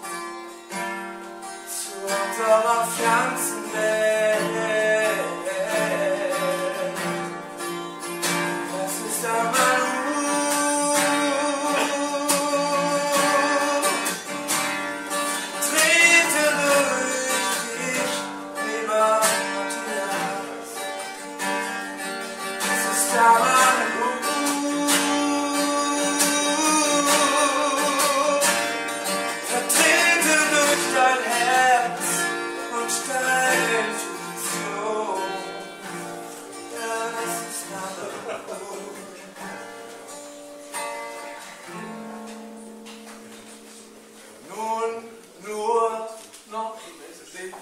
zu unserer Pflanzenwelt. Das ist einmal trete durch dich, lieber Matthias. Das ist einmal vertrete durch dein Herz und deine Intuition. Ja, das ist einmal nun nur noch Musik.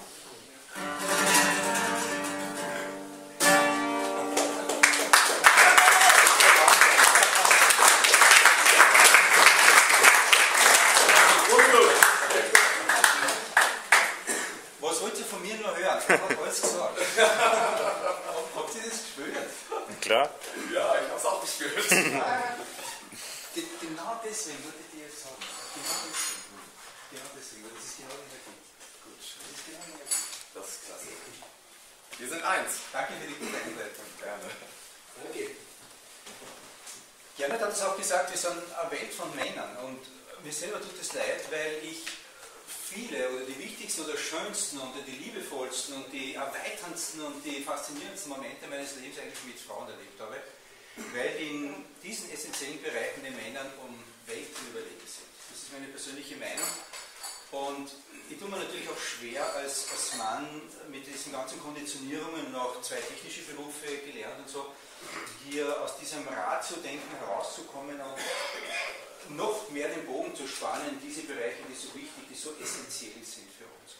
Was wollt ihr von mir noch hören? Ich habe alles gesagt. Habt ihr das gespürt? Klar. Ja, ich hab's auch gespürt. Genau deswegen wollte ich dir jetzt sagen. Genau deswegen. Das ist genau die Energie. Gut, das ist genau die Energie. Das ist klasse. Wir sind eins. Danke für die gute Einleitung. Gerne. Okay. Gernot hat es auch gesagt, wir sind eine Welt von Männern und mir selber tut es leid, weil ich viele oder die wichtigsten oder schönsten und die liebevollsten und die erweiterndsten und die faszinierendsten Momente meines Lebens eigentlich mit Frauen erlebt habe, weil in diesen essentiellen Bereichen den Männern um Welten überlegen sind. Das ist meine persönliche Meinung und ich tue mir natürlich auch schwer als Mann mit diesen ganzen Konditionierungen und auch 2 technische Berufe gelernt und so, hier aus diesem Ratio-Denken herauszukommen und noch mehr den Bogen zu spannen in diese Bereiche, die so wichtig, die so essentiell sind für uns.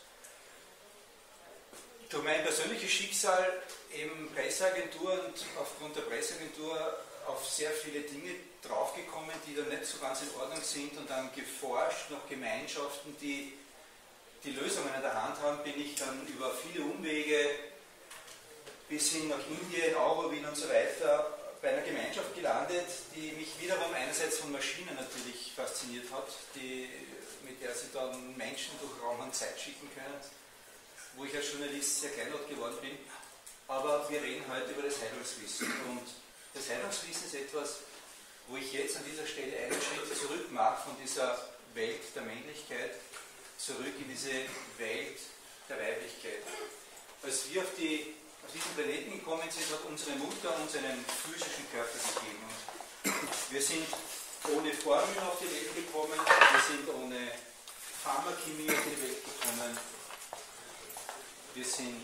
Durch mein persönliches Schicksal, eben Presseagentur und aufgrund der Presseagentur auf sehr viele Dinge draufgekommen, die da nicht so ganz in Ordnung sind und dann geforscht nach Gemeinschaften, die die Lösungen in der Hand haben, bin ich dann über viele Umwege bis hin nach Indien, Auroville und so weiter bei einer Gemeinschaft gelandet, die mich wiederum einerseits von Maschinen natürlich fasziniert hat, mit der sie dann Menschen durch Raum und Zeit schicken können, wo ich als Journalist sehr kleinlaut geworden bin. Aber wir reden heute über das Heilungswissen. Und das Heilungswissen ist etwas, wo ich jetzt an dieser Stelle einen Schritt zurück mache von dieser Welt der Männlichkeit zurück in diese Welt der Weiblichkeit. Als wir auf diesen Planeten gekommen sind, hat unsere Mutter uns einen physischen Körper gegeben. Und wir sind ohne Formel auf die Welt gekommen, wir sind ohne Pharmakämie auf die Welt gekommen, wir sind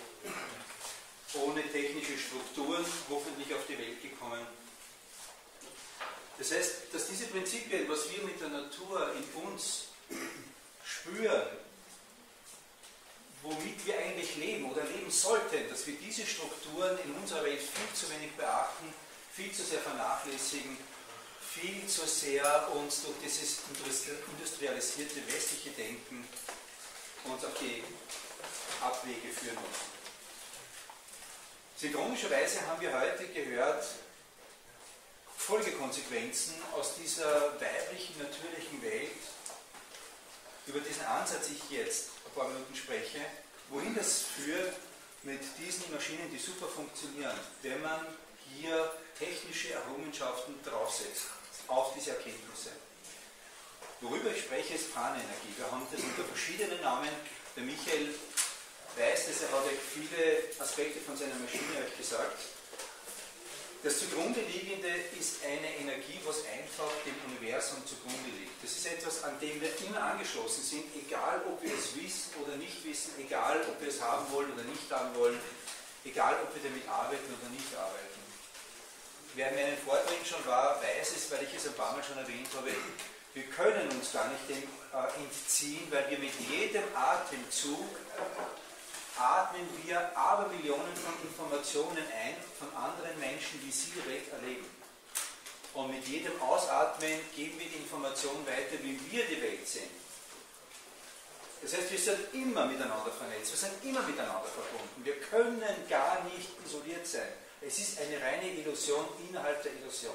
ohne technische Strukturen hoffentlich auf die Welt gekommen. Das heißt, dass diese Prinzipien, was wir mit der Natur in uns spüren, womit wir eigentlich leben oder leben sollten, dass wir diese Strukturen in unserer Welt viel zu wenig beachten, viel zu sehr vernachlässigen, viel zu sehr uns durch dieses industrialisierte westliche Denken uns auf die Abwege führen müssen. Ironischerweise haben wir heute gehört, Folgekonsequenzen aus dieser weiblichen, natürlichen Welt, über diesen Ansatz ich jetzt ein paar Minuten spreche, wohin das führt mit diesen Maschinen, die super funktionieren, wenn man hier technische Errungenschaften draufsetzt, auf diese Erkenntnisse. Worüber ich spreche, ist Fahnenergie. Wir haben das unter verschiedenen Namen. Der Michael weiß das, er hat euch viele Aspekte von seiner Maschine euch gesagt. Das zugrunde liegende ist eine Energie, was einfach dem Universum zugrunde liegt. Das ist etwas, an dem wir immer angeschlossen sind, egal ob wir es wissen oder nicht wissen, egal ob wir es haben wollen oder nicht haben wollen, egal ob wir damit arbeiten oder nicht arbeiten. Wer in meinen Vorträgen schon war, weiß es, weil ich es ein paar Mal schon erwähnt habe, wir können uns gar nicht dem entziehen, weil wir mit jedem Atemzug atmen wir Abermillionen von Informationen ein von anderen Menschen, wie sie die Welt erleben. Und mit jedem Ausatmen geben wir die Information weiter, wie wir die Welt sehen. Das heißt, wir sind immer miteinander vernetzt, wir sind immer miteinander verbunden. Wir können gar nicht isoliert sein. Es ist eine reine Illusion innerhalb der Illusion.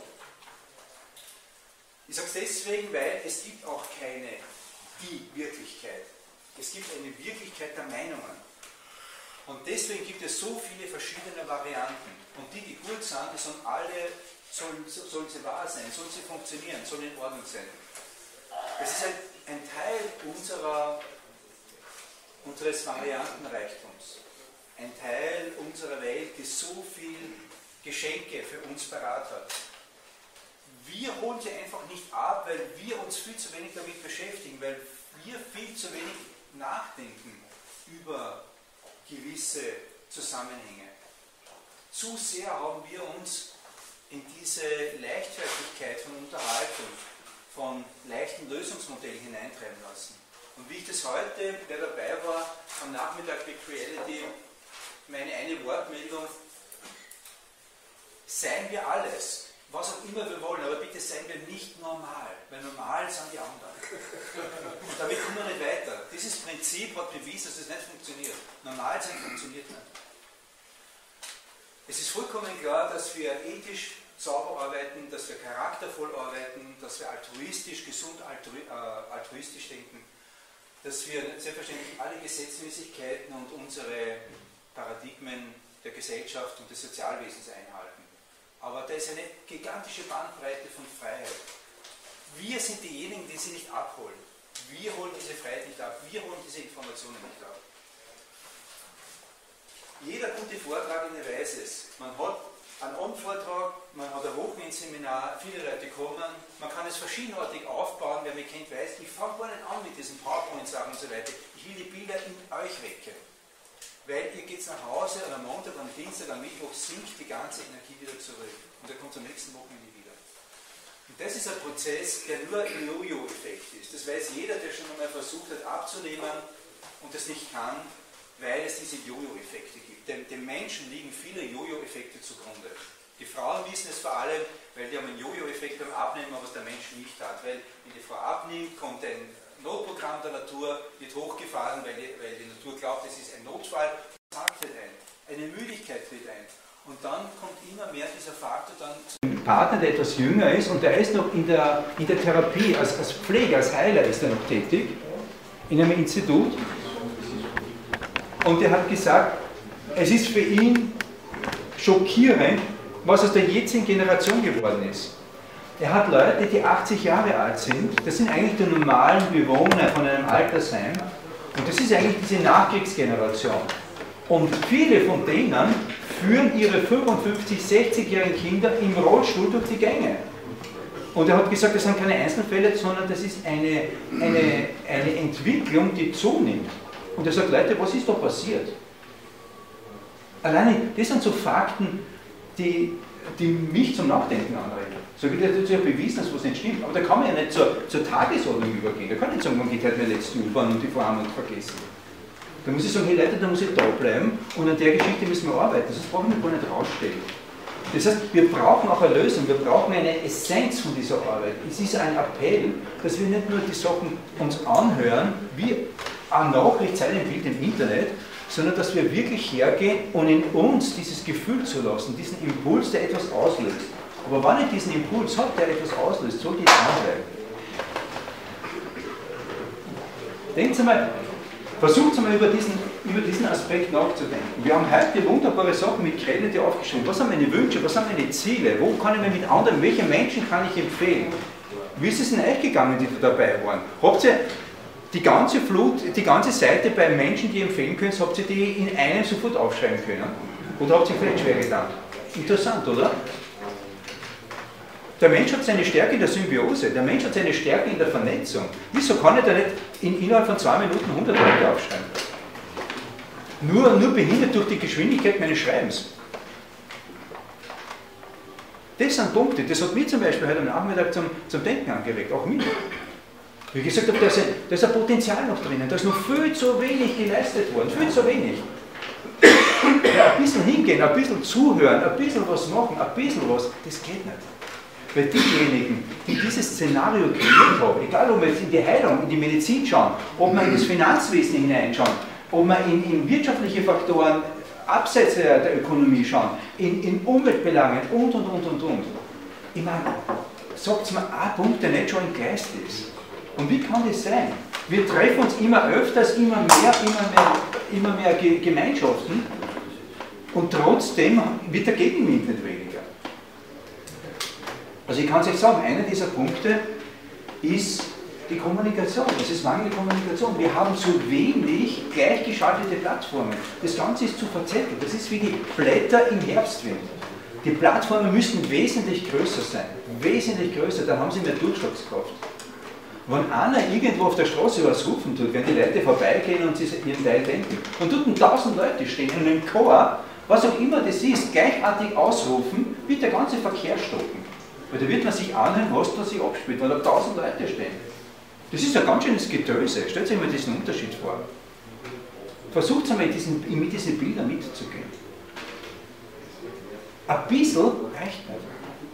Ich sage es deswegen, weil es gibt auch keine die Wirklichkeit. Es gibt eine Wirklichkeit der Meinungen. Und deswegen gibt es so viele verschiedene Varianten. Und die, die gut sind, die sollen alle, sollen sie wahr sein, sollen sie funktionieren, sollen in Ordnung sein. Es ist ein Teil unseres Variantenreichtums. Ein Teil unserer Welt, die so viele Geschenke für uns parat hat. Wir holen sie einfach nicht ab, weil wir uns viel zu wenig damit beschäftigen, weil wir viel zu wenig nachdenken über gewisse Zusammenhänge. Zu sehr haben wir uns in diese Leichtfertigkeit von Unterhaltung, von leichten Lösungsmodellen hineintreiben lassen. Und wie ich das heute, wer dabei war, am Nachmittag bei Creality, meine eine Wortmeldung, seien wir alles, was auch immer wir wollen, aber bitte seien wir nicht normal, weil normal sind die anderen. Und damit kommen wir nicht weiter. Dieses Prinzip hat bewiesen, dass es nicht funktioniert. Normal sein funktioniert nicht. Es ist vollkommen klar, dass wir ethisch sauber arbeiten, dass wir charaktervoll arbeiten, dass wir altruistisch, gesund altruistisch denken, dass wir selbstverständlich alle Gesetzmäßigkeiten und unsere Paradigmen der Gesellschaft und des Sozialwesens einhalten. Aber da ist eine gigantische Bandbreite von Freiheit. Wir sind diejenigen, die sie nicht abholen. Wir holen diese Freiheit nicht ab. Wir holen diese Informationen nicht ab. Jeder gute Vortragende weiß es. Man hat einen On-Vortrag, man hat ein Wochenendseminar, viele Leute kommen, man kann es verschiedenartig aufbauen, wer mich kennt, weiß, ich fange gar nicht an mit diesen PowerPoint-Sachen und so weiter. Ich will die Bilder in euch wecken. Weil ihr geht nach Hause und am Montag, am Dienstag, am Mittwoch sinkt die ganze Energie wieder zurück. Und er kommt am nächsten Wochenende wieder. Und das ist ein Prozess, der nur ein Jojo-Effekt ist. Das weiß jeder, der schon einmal versucht hat abzunehmen und das nicht kann, weil es diese Jojo-Effekte gibt. Dem Menschen liegen viele Jojo-Effekte zugrunde. Die Frauen wissen es vor allem, weil die haben einen Jojo-Effekt beim Abnehmen, was der Mensch nicht hat. Weil wenn die Frau abnimmt, kommt ein Notprogramm der Natur, wird hochgefahren, weil die Natur glaubt, es ist ein Notfall, sagt tritt ein, eine Müdigkeit tritt ein. Und dann kommt immer mehr dieser Faktor dann zum Partner, der etwas jünger ist und der ist noch in der Therapie, als Pfleger, als Heiler ist er noch tätig, in einem Institut. Und er hat gesagt, es ist für ihn schockierend, was aus der jetzigen Generation geworden ist. Er hat Leute, die 80 Jahre alt sind, das sind eigentlich die normalen Bewohner von einem Altersheim und das ist eigentlich diese Nachkriegsgeneration. Und viele von denen führen ihre 55-, 60-jährigen Kinder im Rollstuhl durch die Gänge. Und er hat gesagt, das sind keine Einzelfälle, sondern das ist eine Entwicklung, die zunimmt. Und er sagt, Leute, was ist da passiert? Alleine, das sind so Fakten, die mich zum Nachdenken anregen. So wie das ja bewiesen ist, was nicht stimmt. Aber da kann man ja nicht zur Tagesordnung übergehen. Da kann ich nicht sagen, man geht halt meine letzte U-Bahn und die Vorarmung vergessen. Da muss ich sagen, hey Leute, da muss ich da bleiben und an der Geschichte müssen wir arbeiten, sonst brauchen wir gar nicht rausstellen. Das heißt, wir brauchen auch eine Lösung, wir brauchen eine Essenz von dieser Arbeit. Es ist ein Appell, dass wir nicht nur die Sachen uns anhören, wie eine Nachricht sei ein Bild im Internet, sondern dass wir wirklich hergehen und in uns dieses Gefühl zu lassen, diesen Impuls, der etwas auslöst. Aber wenn ich diesen Impuls habe, der etwas auslöst, sollte ich dranbleiben. Denkt einmal, versucht einmal über diesen Aspekt nachzudenken. Wir haben heute wunderbare Sachen mit Credit aufgeschrieben. Was sind meine Wünsche, was sind meine Ziele? Wo kann ich mir mit anderen, welche Menschen kann ich empfehlen? Wie ist es denn euch gegangen, die da dabei waren? Habt ihr die ganze Flut, die ganze Seite bei Menschen, die ihr empfehlen könnt, habt ihr die in einem sofort aufschreiben können? Oder habt ihr vielleicht schwer getan? Interessant, oder? Der Mensch hat seine Stärke in der Symbiose, der Mensch hat seine Stärke in der Vernetzung. Wieso kann ich da nicht innerhalb von 2 Minuten 100 Leute aufschreiben? Nur behindert durch die Geschwindigkeit meines Schreibens. Das sind Punkte, das hat mich zum Beispiel heute am Nachmittag zum Denken angeregt, auch mich. Wie gesagt habe, da ist ein Potenzial noch drinnen, da ist noch viel zu wenig geleistet worden, viel zu wenig. Ja, ein bisschen hingehen, ein bisschen zuhören, ein bisschen was machen, ein bisschen was, das geht nicht. Weil diejenigen, die dieses Szenario kreiert haben, egal ob wir jetzt in die Heilung, in die Medizin schauen, ob wir in das Finanzwesen hineinschauen, ob wir in wirtschaftliche Faktoren abseits der Ökonomie schauen, in Umweltbelangen und. Ich meine, sagt mir ein Punkt, der nicht schon im Geist ist. Und wie kann das sein? Wir treffen uns immer öfters, immer mehr Gemeinschaften und trotzdem wird der Gegenwind nicht weniger. Also ich kann es euch sagen, einer dieser Punkte ist die Kommunikation, es ist mangelnde Kommunikation. Wir haben zu wenig gleichgeschaltete Plattformen. Das Ganze ist zu verzettelt, das ist wie die Blätter im Herbstwind. Die Plattformen müssten wesentlich größer sein, wesentlich größer, dann haben sie mehr Durchschlagskraft. Wenn einer irgendwo auf der Straße was rufen tut, wenn die Leute vorbeigehen und sie ihren Teil denken, und dort 1000 Leute stehen und im Chor, was auch immer das ist, gleichartig ausrufen, wird der ganze Verkehr stoppen. Weil da wird man sich anhören, was da sich abspielt, weil da 1000 Leute stehen. Das ist ein ganz schönes Getöse. Stellt euch mal diesen Unterschied vor. Versucht einmal mit diesen Bildern mitzugehen. Ein bisschen reicht nicht.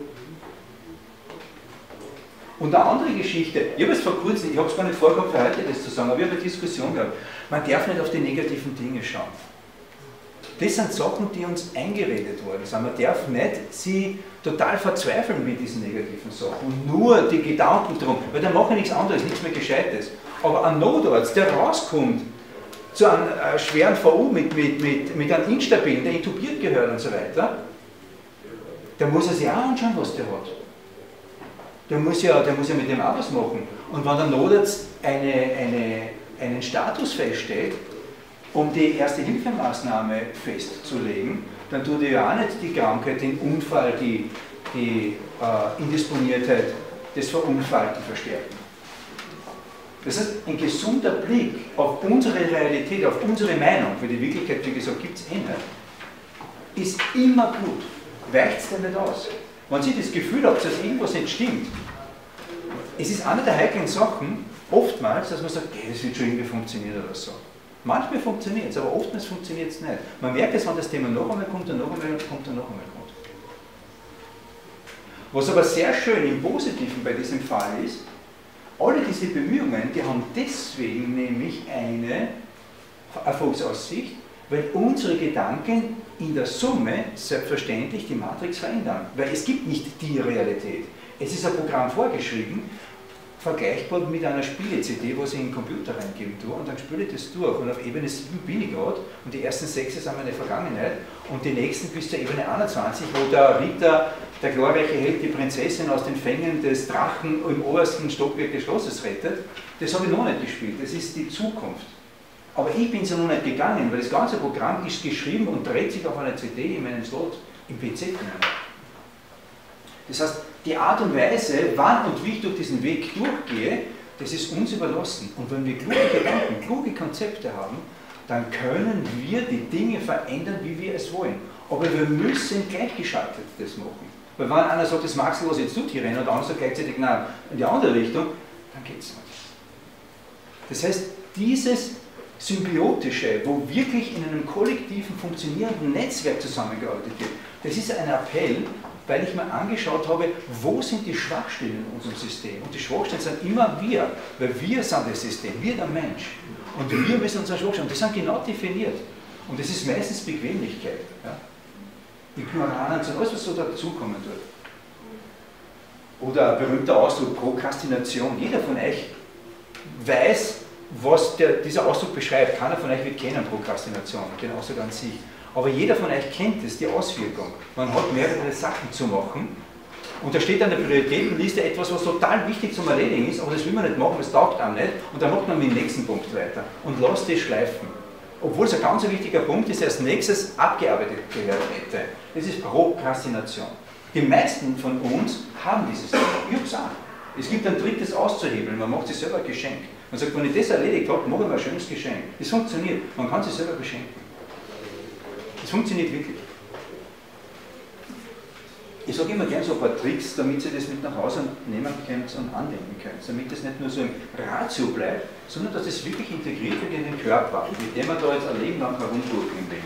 Und eine andere Geschichte, ich habe es vor kurzem, ich habe es gar nicht vorgehabt für heute das zu sagen, aber ich habe eine Diskussion gehabt. Man darf nicht auf die negativen Dinge schauen. Das sind Sachen, die uns eingeredet worden sind. Man darf nicht sie total verzweifeln mit diesen negativen Sachen. Und nur die Gedanken drum, weil dann machen nichts anderes, nichts mehr Gescheites. Aber ein Notarzt, der rauskommt zu einem schweren VU mit einem Instabilen, der intubiert gehört und so weiter, der muss er sich auch anschauen, was der hat. Der muss ja mit dem auch was machen. Und wenn der Notarzt einen Status feststellt, um die Erste-Hilfemaßnahme festzulegen, dann tut er ja auch nicht die Krankheit, den Unfall, die Indisponiertheit des Verunfallten verstärken. Das heißt, ein gesunder Blick auf unsere Realität, auf unsere Meinung, für die Wirklichkeit, wie gesagt, gibt es eh nicht, ist immer gut. Weicht es denn nicht aus? Wenn Sie das Gefühl habt, dass irgendwas nicht stimmt, es ist eine der heiklen Sachen, oftmals, dass man sagt, okay, das wird schon irgendwie funktionieren oder so. Manchmal funktioniert es, aber oftmals funktioniert es nicht. Man merkt es, wenn das Thema noch einmal kommt und noch einmal kommt und noch einmal kommt. Was aber sehr schön im Positiven bei diesem Fall ist, alle diese Bemühungen, die haben deswegen nämlich eine Erfolgsaussicht, weil unsere Gedanken in der Summe selbstverständlich die Matrix verändern. Weil es gibt nicht die Realität. Es ist ein Programm vorgeschrieben, vergleichbar mit einer Spiele-CD, wo ich in den Computer reingeben tue und dann spiele ich das durch. Und auf Ebene 7 bin ich gerade und die ersten 6 sind meine Vergangenheit und die nächsten bis zur Ebene 21, wo der Ritter, der glorreiche Held, die Prinzessin aus den Fängen des Drachen im obersten Stockwerk des Schlosses rettet. Das habe ich noch nicht gespielt, das ist die Zukunft. Aber ich bin so noch nicht gegangen, weil das ganze Programm ist geschrieben und dreht sich auf einer CD in meinem Slot im PC hinein. Das heißt, die Art und Weise, wann und wie ich durch diesen Weg durchgehe, das ist uns überlassen. Und wenn wir kluge Gedanken, kluge Konzepte haben, dann können wir die Dinge verändern, wie wir es wollen. Aber wir müssen gleichgeschaltet das machen. Weil wenn einer sagt, das magst du, was jetzt tut hier rein, und der andere sagt gleichzeitig, nein, in die andere Richtung, dann geht es nicht. Das heißt, symbiotische, wo wirklich in einem kollektiven, funktionierenden Netzwerk zusammengearbeitet wird. Das ist ein Appell, weil ich mir angeschaut habe, wo sind die Schwachstellen in unserem System. Und die Schwachstellen sind immer wir, weil wir sind das System, wir der Mensch. Und wir müssen unsere Schwachstellen, die sind genau definiert. Und das ist meistens Bequemlichkeit. Ja? Ignoranz und alles, was so dazukommen wird. Oder ein berühmter Ausdruck, Prokrastination. Jeder von euch weiß, was dieser Ausdruck beschreibt. Keiner von euch wird kennen Prokrastination, den Ausdruck an sich. Aber jeder von euch kennt es, die Auswirkung. Man hat mehrere Sachen zu machen und da steht an der Prioritätenliste etwas, was total wichtig zum Erledigen ist, aber das will man nicht machen, das taugt einem nicht und dann macht man mit dem nächsten Punkt weiter und lässt das schleifen. Obwohl es ein ganz wichtiger Punkt ist, der als nächstes abgearbeitet gehört hätte. Das ist Prokrastination. Die meisten von uns haben dieses Thema. Ich habe es auch. Es gibt einen Trick, das auszuhebeln. Man macht sich selber ein Geschenk. Man sagt, wenn ich das erledigt habe, mache ich mir ein schönes Geschenk. Das funktioniert. Man kann sich selber beschenken. Das funktioniert wirklich. Ich sage immer gerne so ein paar Tricks, damit ihr das mit nach Hause nehmen könnt und anwenden könnt. Damit das nicht nur so im Ratio bleibt, sondern dass das wirklich integriert wird in den Körper, mit dem man da jetzt ein Leben lang herumdurchgehen will.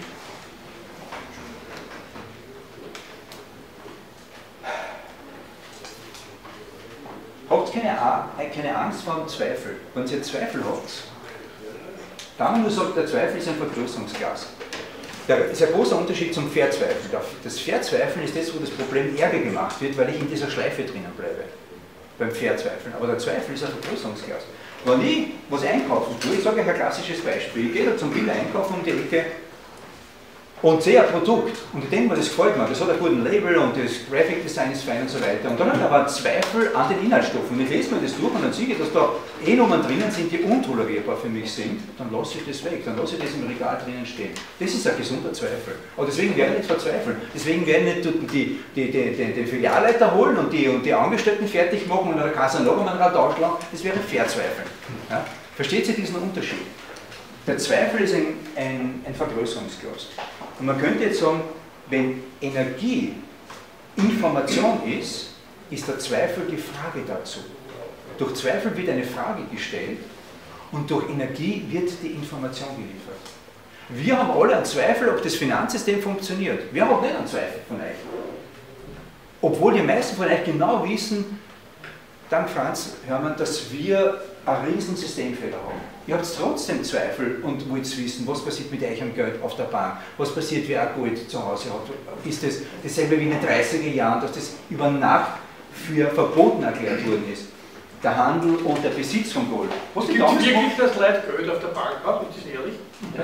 Habt keine Angst vor dem Zweifel. Wenn ihr Zweifel habt, dann nur sagt, der Zweifel ist ein Vergrößerungsglas. Das ist ein großer Unterschied zum Verzweifeln. Das Verzweifeln ist das, wo das Problem ärger gemacht wird, weil ich in dieser Schleife drinnen bleibe. Beim Verzweifeln. Aber der Zweifel ist ein Vergrößerungsglas. Wenn ich was einkaufen tue, ich sage euch ein klassisches Beispiel, ich gehe da zum Bilder einkaufen um die Ecke und sehe ein Produkt und ich denke mir, das gefällt mir, das hat einen guten Label und das Graphic Design ist fein und so weiter. Und dann habe ich aber einen Zweifel an den Inhaltsstoffen. Ich lese mir das durch und dann sehe ich, dass da Nummern drinnen sind, die untolerierbar für mich sind. Dann lasse ich das weg, dann lasse ich das im Regal drinnen stehen. Das ist ein gesunder Zweifel. Aber deswegen werde ich nicht verzweifeln. Deswegen werde ich nicht den Filialleiter holen und die Angestellten fertig machen und an der Kasse noch einmal ein Rad ausschlagen. Das wäre Verzweifeln. Ja? Versteht ihr diesen Unterschied? Der Zweifel ist ein Vergrößerungsglas. Und man könnte jetzt sagen, wenn Energie Information ist, ist der Zweifel die Frage dazu. Durch Zweifel wird eine Frage gestellt und durch Energie wird die Information geliefert. Wir haben alle einen Zweifel, ob das Finanzsystem funktioniert. Wir haben auch nicht einen Zweifel von euch. Obwohl die meisten von euch genau wissen, dank Franz Hörmann, dass wir einen riesen Systemfehler haben. Ihr habt trotzdem Zweifel und wollt wissen, was passiert mit euch am Geld auf der Bank, was passiert, wer ein Gold zu Hause hat. Ist das dasselbe wie in den 30er Jahren, dass das über Nacht für verboten erklärt worden ist? Der Handel und der Besitz von Gold. Was gibt es wirklich, dass Leute Geld auf der Bank haben? Ist das ehrlich?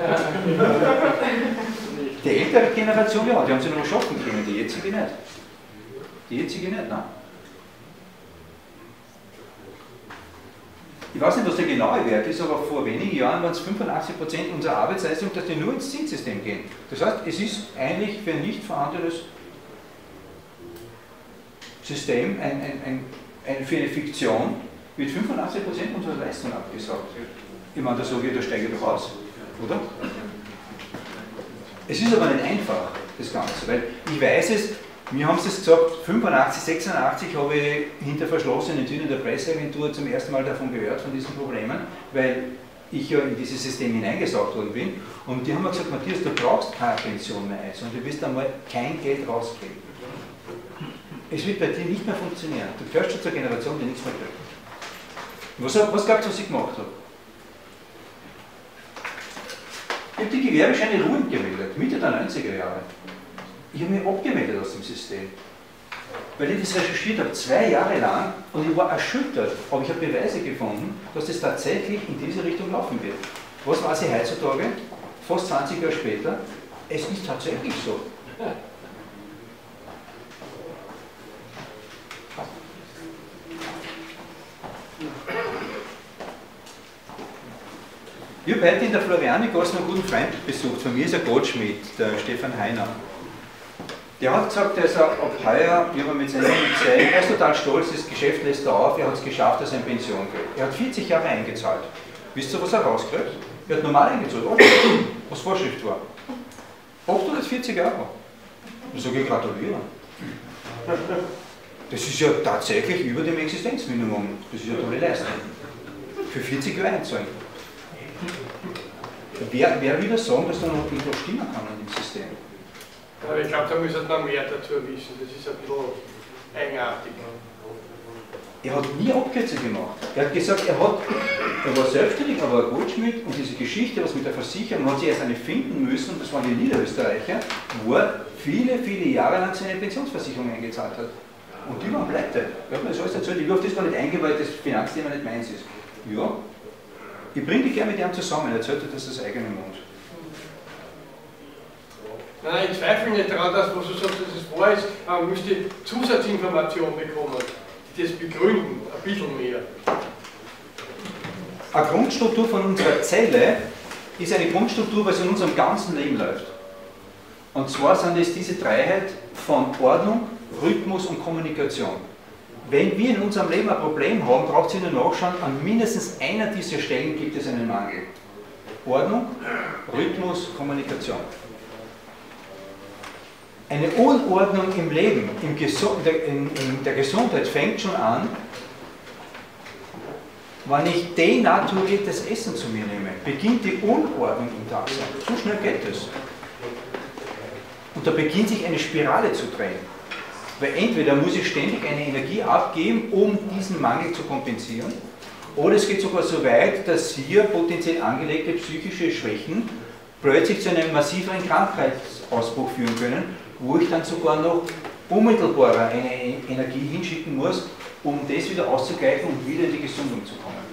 Die ältere Generation, ja, die haben sie noch shoppen können, die jetzige nicht. Die jetzige nicht, nein. Ich weiß nicht, was der genaue Wert ist, aber vor wenigen Jahren waren es 85% unserer Arbeitsleistung, dass die nur ins Zinssystem gehen. Das heißt, es ist eigentlich für ein nicht vorhandenes System, für eine Fiktion, wird 85% unserer Leistung abgesagt. Ich meine, da sage ich, da steige ich doch aus, oder? Es ist aber nicht einfach, das Ganze, weil ich weiß es, mir haben sie es gesagt, 85, 86 habe ich hinter verschlossenen Türen der Presseagentur zum ersten Mal davon gehört, von diesen Problemen, weil ich ja in dieses System hineingesaugt worden bin. Und die haben mir gesagt, Matthias, du brauchst keine Pension mehr ein, sondern du wirst einmal kein Geld rausgeben. Es wird bei dir nicht mehr funktionieren. Du gehörst schon zur Generation, die nichts mehr kriegt. Was glaubt ihr, was ich gemacht habe? Ich habe die Gewerbescheine ruhend gemeldet, Mitte der 90er Jahre. Ich habe mich abgemeldet aus dem System, weil ich das recherchiert habe, 2 Jahre lang, und ich war erschüttert, aber ich habe Beweise gefunden, dass das tatsächlich in diese Richtung laufen wird. Was weiß ich heutzutage, fast 20 Jahre später, es ist tatsächlich so. Ich habe heute in der Florianigasse einen guten Freund besucht, von mir ist ein Goldschmied, der Stefan Heiner. Der hat gesagt, dass er ab heuer, ich habe mit seinem gesehen, er ist total stolz, das Geschäft lässt er auf, er hat es geschafft, dass er in Pension geht. Er hat 40 Jahre eingezahlt. Wisst ihr, was er rauskriegt? Er hat normal eingezahlt, was Vorschrift war. 840 €. Da sage ich, gratuliere. Das ist ja tatsächlich über dem Existenzminimum. Das ist ja eine tolle Leistung. Für 40 Jahre einzahlen. wer will das sagen, dass da noch irgendwas stimmen kann in dem System? Aber ich glaube, da müssen wir mehr dazu wissen. Das ist ein bisschen eigenartig. Er hat nie Abkürze gemacht. Er hat gesagt, er war selbstständig, aber ein Goldschmied und diese Geschichte, was mit der Versicherung, hat sich erst eine finden müssen, und das waren die Niederösterreicher, wo er viele, viele Jahre lang seine Pensionsversicherung eingezahlt hat. Und die waren pleite. Ich habe mir das alles erzählt, ich will auf das gar nicht eingehen, weil das Finanzthema nicht meins ist. Ja, ich bringe dich gerne mit ihm zusammen, erzählt er das aus eigenem Mund. Nein, ich zweifle nicht daran, dass was du sagst, dass es wahr ist, aber man müsste Zusatzinformationen bekommen, die das begründen, ein bisschen mehr. Eine Grundstruktur von unserer Zelle ist eine Grundstruktur, was in unserem ganzen Leben läuft. Und zwar sind es diese Dreiheit von Ordnung, Rhythmus und Kommunikation. Wenn wir in unserem Leben ein Problem haben, braucht ihr nur nachschauen, an mindestens einer dieser Stellen gibt es einen Mangel. Ordnung, Rhythmus, Kommunikation. Eine Unordnung im Leben, in der Gesundheit fängt schon an, wenn ich denaturiertes Essen zu mir nehme, beginnt die Unordnung im Tag sein. So schnell geht es. Und da beginnt sich eine Spirale zu drehen. Weil entweder muss ich ständig eine Energie abgeben, um diesen Mangel zu kompensieren, oder es geht sogar so weit, dass hier potenziell angelegte psychische Schwächen plötzlich zu einem massiveren Krankheitsausbruch führen können, wo ich dann sogar noch unmittelbarer eine Energie hinschicken muss, um das wieder auszugleichen und wieder in die Gesundung zu kommen.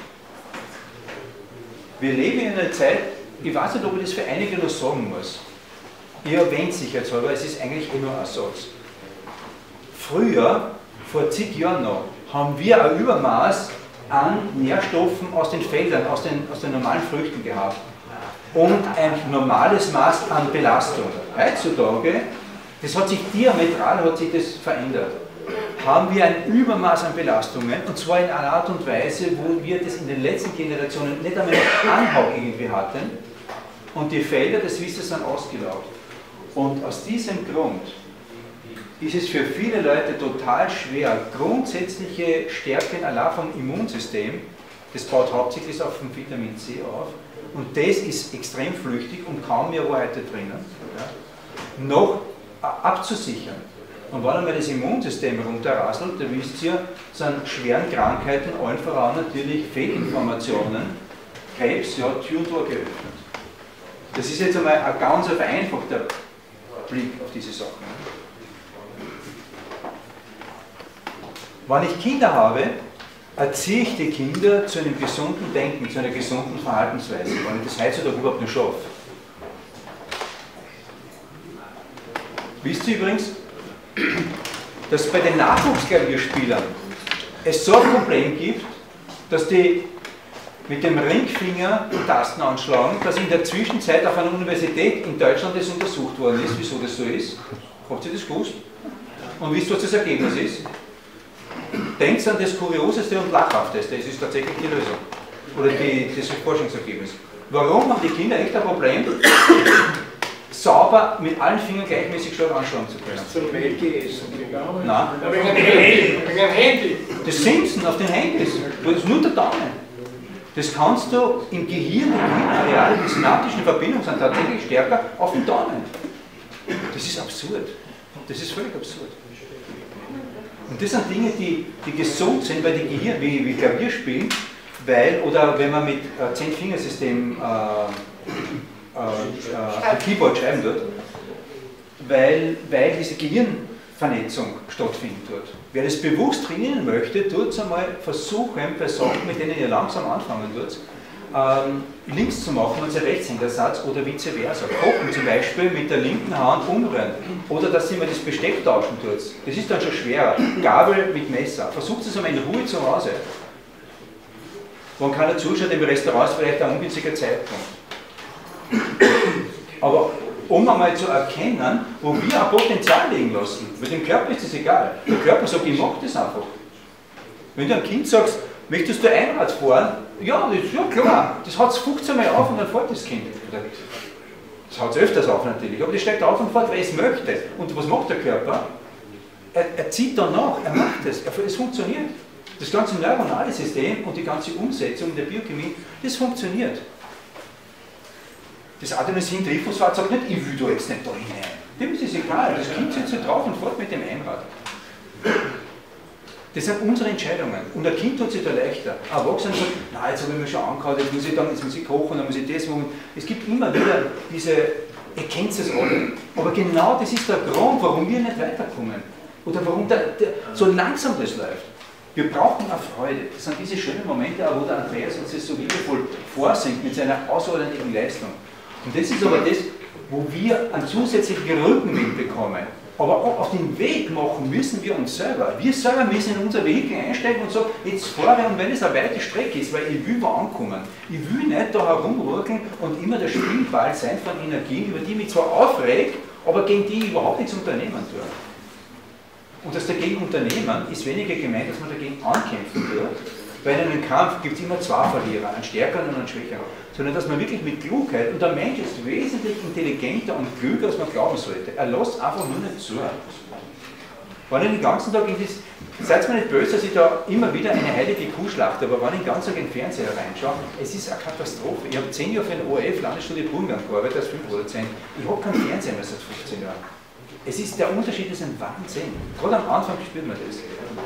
Wir leben in einer Zeit, ich weiß nicht, ob ich das für einige noch sagen muss. Ich erwähne es sicherheitshalber, es ist eigentlich nur ein Satz. Früher, vor zig Jahren noch, haben wir ein Übermaß an Nährstoffen aus den Feldern, aus den normalen Früchten gehabt. Und ein normales Maß an Belastung. Heutzutage, das hat sich diametral verändert. Haben wir ein Übermaß an Belastungen, und zwar in einer Art und Weise, wo wir das in den letzten Generationen nicht einmal einen Anhauch irgendwie hatten, und die Felder des Wissens sind ausgelaugt. Und aus diesem Grund ist es für viele Leute total schwer, grundsätzliche Stärken allein vom Immunsystem, das baut hauptsächlich auf dem Vitamin C auf, und das ist extrem flüchtig und kaum mehr Wahrheit drinnen, ja, noch abzusichern. Und wenn einmal das Immunsystem runterrasselt, da wisst ihr, sind schweren Krankheiten, allen voran natürlich Fehlinformationen, Krebs, ja, Tür und Tor geöffnet. Das ist jetzt einmal ein ganz vereinfachter Blick auf diese Sachen. Wenn ich Kinder habe, erziehe ich die Kinder zu einem gesunden Denken, zu einer gesunden Verhaltensweise, wenn ich das heutzutage überhaupt nicht schaffe. Wisst ihr übrigens, dass bei den Nachwuchsklavierspielern es so ein Problem gibt, dass die mit dem Ringfinger die Tasten anschlagen, dass in der Zwischenzeit auf einer Universität in Deutschland das untersucht worden ist, wieso das so ist. Habt ihr das gewusst? Und wisst ihr, was das Ergebnis ist? Denkt an das Kurioseste und Lachhafteste, es ist tatsächlich die Lösung. Oder das Forschungsergebnis. Warum haben die Kinder echt ein Problem, sauber mit allen Fingern gleichmäßig stark anschlagen zu können? Zum Weggeessen gegangen? Nein. Wegen einem Handy. Das Simpson auf den Handys, das ist nur der Daumen. Das kannst du im Gehirn, Areale, die synaptischen Verbindungen sind tatsächlich stärker auf den Daumen. Das ist absurd. Das ist völlig absurd. Und das sind Dinge, die gesund sind, weil die Gehirn, wie Klavier spielen, oder wenn man mit 10-Fingersystem ein Keyboard schreiben tut, weil diese Gehirnvernetzung stattfinden tut. Wer das bewusst trainieren möchte, tut es einmal versuchen, bei Sachen, mit denen ihr langsam anfangen tut, links zu machen als ein Rechtshändersatz oder vice versa. Kochen zum Beispiel mit der linken Hand umrühren. Oder dass ihr mal das Besteck tauschen tut. Das ist dann schon schwerer. Gabel mit Messer. Versucht es einmal in Ruhe zu Hause. Wenn keiner zuschaut, im Restaurant ist vielleicht ein ungünstiger Zeitpunkt. Aber um einmal zu erkennen, wo wir ein Potenzial liegen lassen. Mit dem Körper ist das egal. Der Körper sagt, ich mache das einfach. Wenn du einem Kind sagst, möchtest du Einrad fahren? Ja, klar. Das haut es 15 Mal auf und dann fährt das Kind. Das haut es öfters auf natürlich, aber das steigt auf und fährt, weil es möchte. Und was macht der Körper? Er zieht dann nach, er macht es, es funktioniert. Das ganze neuronale System und die ganze Umsetzung der Biochemie, das funktioniert. Das Adenosin-Triphosphat sagt nicht, ich will da jetzt nicht da hinein. Dem ist es egal, das Kind sitzt so drauf und fährt mit dem Einrad. Das sind unsere Entscheidungen. Und ein Kind tut sich da leichter. Ein Erwachsener sagt, na, jetzt habe ich mir schon angehauen, jetzt muss ich kochen, dann muss ich das machen. Es gibt immer wieder diese, ihr kennt es alle. Aber genau das ist der Grund, warum wir nicht weiterkommen. Oder warum so langsam das läuft. Wir brauchen auch Freude. Das sind diese schönen Momente, wo der Andreas uns das so liebevoll vorsingt mit seiner außerordentlichen Leistung. Und das ist aber das, wo wir einen zusätzlichen Rückenwind bekommen. Aber auch auf den Weg machen müssen wir uns selber. Wir selber müssen in unser Vehikel einsteigen und sagen, jetzt fahre, und wenn es eine weite Strecke ist, weil ich will wo ankommen. Ich will nicht da herumruckeln und immer der Spielball sein von Energien, über die ich mich zwar aufreg, aber gegen die ich überhaupt nichts unternehmen tue. Und das dagegen unternehmen ist weniger gemeint, dass man dagegen ankämpfen wird, weil in einem Kampf gibt es immer zwei Verlierer, einen stärkeren und einen schwächeren, sondern dass man wirklich mit Klugheit, und der Mensch ist wesentlich intelligenter und klüger, als man glauben sollte, er lässt einfach nur nicht zu. Wenn ich den ganzen Tag in das, seid mir nicht böse, dass ich da immer wieder eine heilige Kuh schlachte, aber wenn ich den ganzen Tag in den Fernseher reinschaue, es ist eine Katastrophe. Ich habe 10 Jahre für den ORF Landesstudie Burgenland gearbeitet als Filmproduzent. Ich habe keinen Fernseher mehr seit 15 Jahren. Der Unterschied ist ein Wahnsinn. Gerade am Anfang spürt man das.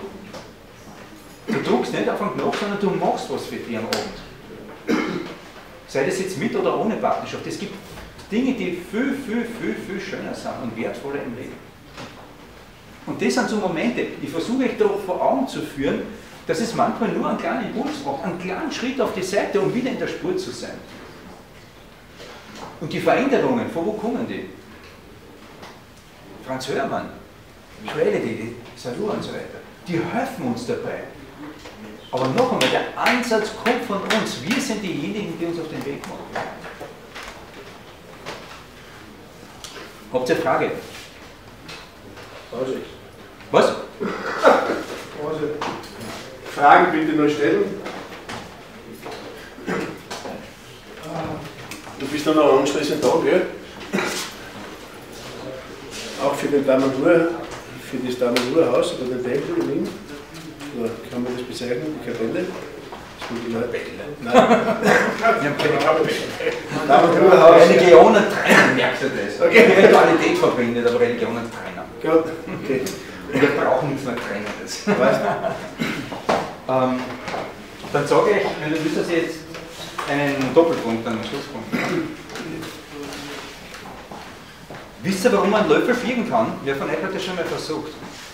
Du drückst nicht auf den Knopf, sondern du machst was für dich am Abend. Sei das jetzt mit oder ohne Partnerschaft. Es gibt Dinge, die viel, viel, viel, viel schöner sind und wertvoller im Leben. Und das sind so Momente, ich versuche euch da vor Augen zu führen, dass es manchmal nur einen kleinen Impuls braucht, einen kleinen Schritt auf die Seite, um wieder in der Spur zu sein. Und die Veränderungen, von wo kommen die? Franz Hörmann, Reality, Salur und so weiter, die helfen uns dabei. Aber noch einmal, der Ansatz kommt von uns. Wir sind diejenigen, die uns auf den Weg machen. Habt ihr eine Frage? Was? Fragen bitte noch stellen. Du bist dann noch anschließend da, gell? Auch für den Damenruhe, für das Damenruhehaus oder den Tempel in Wien. Oder kann man das bezeichnen, die Kapelle? Das sind die Leute. Nein. Wir haben keine Kapelle. Damenruhehaus. Religionen trennen, merkst du das? Okay. Spiritualität verbindet, aber Religionen trennen. Gut, okay. Und wir brauchen nichts mehr Trennendes. Weißt du? Dann sage ich, wenn du willst, dass ich jetzt einen Doppelpunkt, einen Schlusspunkt. Wisst ihr, warum man einen Löffel fliegen kann? Wer von euch hat das schon mal versucht?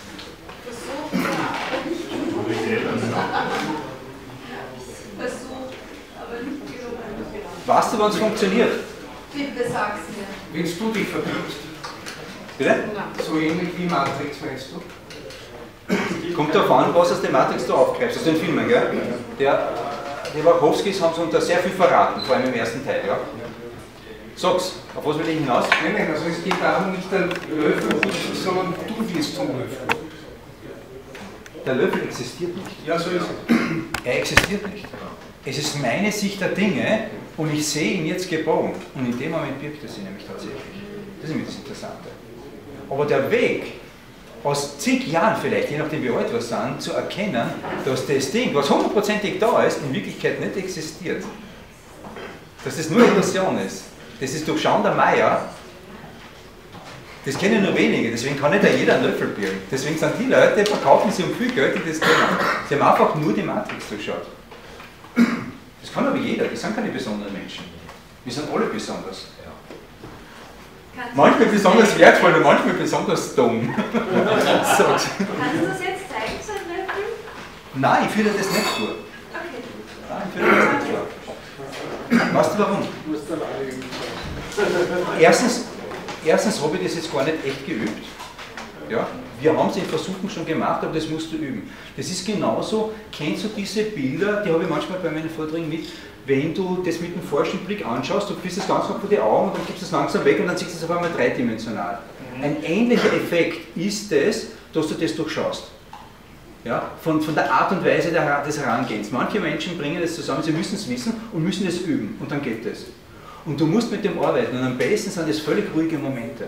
Weißt du, wann es funktioniert? Bitte sag's mir. Wenn du dich verbindest. Bitte? So ähnlich wie Matrix, meinst du? Kommt darauf an, was aus der Matrix du aufgreifst, aus den Filmen, gell? Die Wachowskis haben uns da sehr viel verraten, vor allem im ersten Teil, ja? Sag's, auf was will ich hinaus? Nein, also es geht darum, nicht der Löffel, sondern du wirst zum Löffel. Der Löffel existiert nicht. Ja, so ist es. Er existiert nicht. Es ist meine Sicht der Dinge und ich sehe ihn jetzt gebogen. Und in dem Moment birgt er sie nämlich tatsächlich. Das ist nämlich das Interessante. Aber der Weg, aus zig Jahren vielleicht, je nachdem wie alt wir sind, zu erkennen, dass das Ding, was hundertprozentig da ist, in Wirklichkeit nicht existiert. Dass das nur Illusion ist. Das ist Durchschauen der Meier. Das kennen nur wenige, deswegen kann nicht jeder einen Löffel birgen. Deswegen sind die Leute, verkaufen sie um viel Geld, die das kennen. Sie haben einfach nur die Matrix durchschaut. Das kann aber jeder, das sind keine besonderen Menschen. Wir sind alle besonders. Manchmal besonders wertvoll und manchmal besonders dumm. Kannst du das jetzt zeigen, so ein Löffel? Nein, ich fühle das nicht vor. Okay. Nein, ich fühle das nicht vor. Weißt du warum? Du musst dann alle üben. Erstens habe ich das jetzt gar nicht echt geübt. Ja? Wir haben es in Versuchen schon gemacht, aber das musst du üben. Das ist genauso, kennst du diese Bilder, die habe ich manchmal bei meinen Vorträgen mit, wenn du das mit dem falschen Blick anschaust, du kriegst das ganz vor die Augen und dann gibst du es langsam weg und dann siehst du es auf einmal dreidimensional. Ein ähnlicher Effekt ist es, dass du das durchschaust. Ja? Von der Art und Weise des Herangehens. Manche Menschen bringen das zusammen, sie müssen es wissen und müssen es üben und dann geht es. Und du musst mit dem arbeiten und am besten sind es völlig ruhige Momente,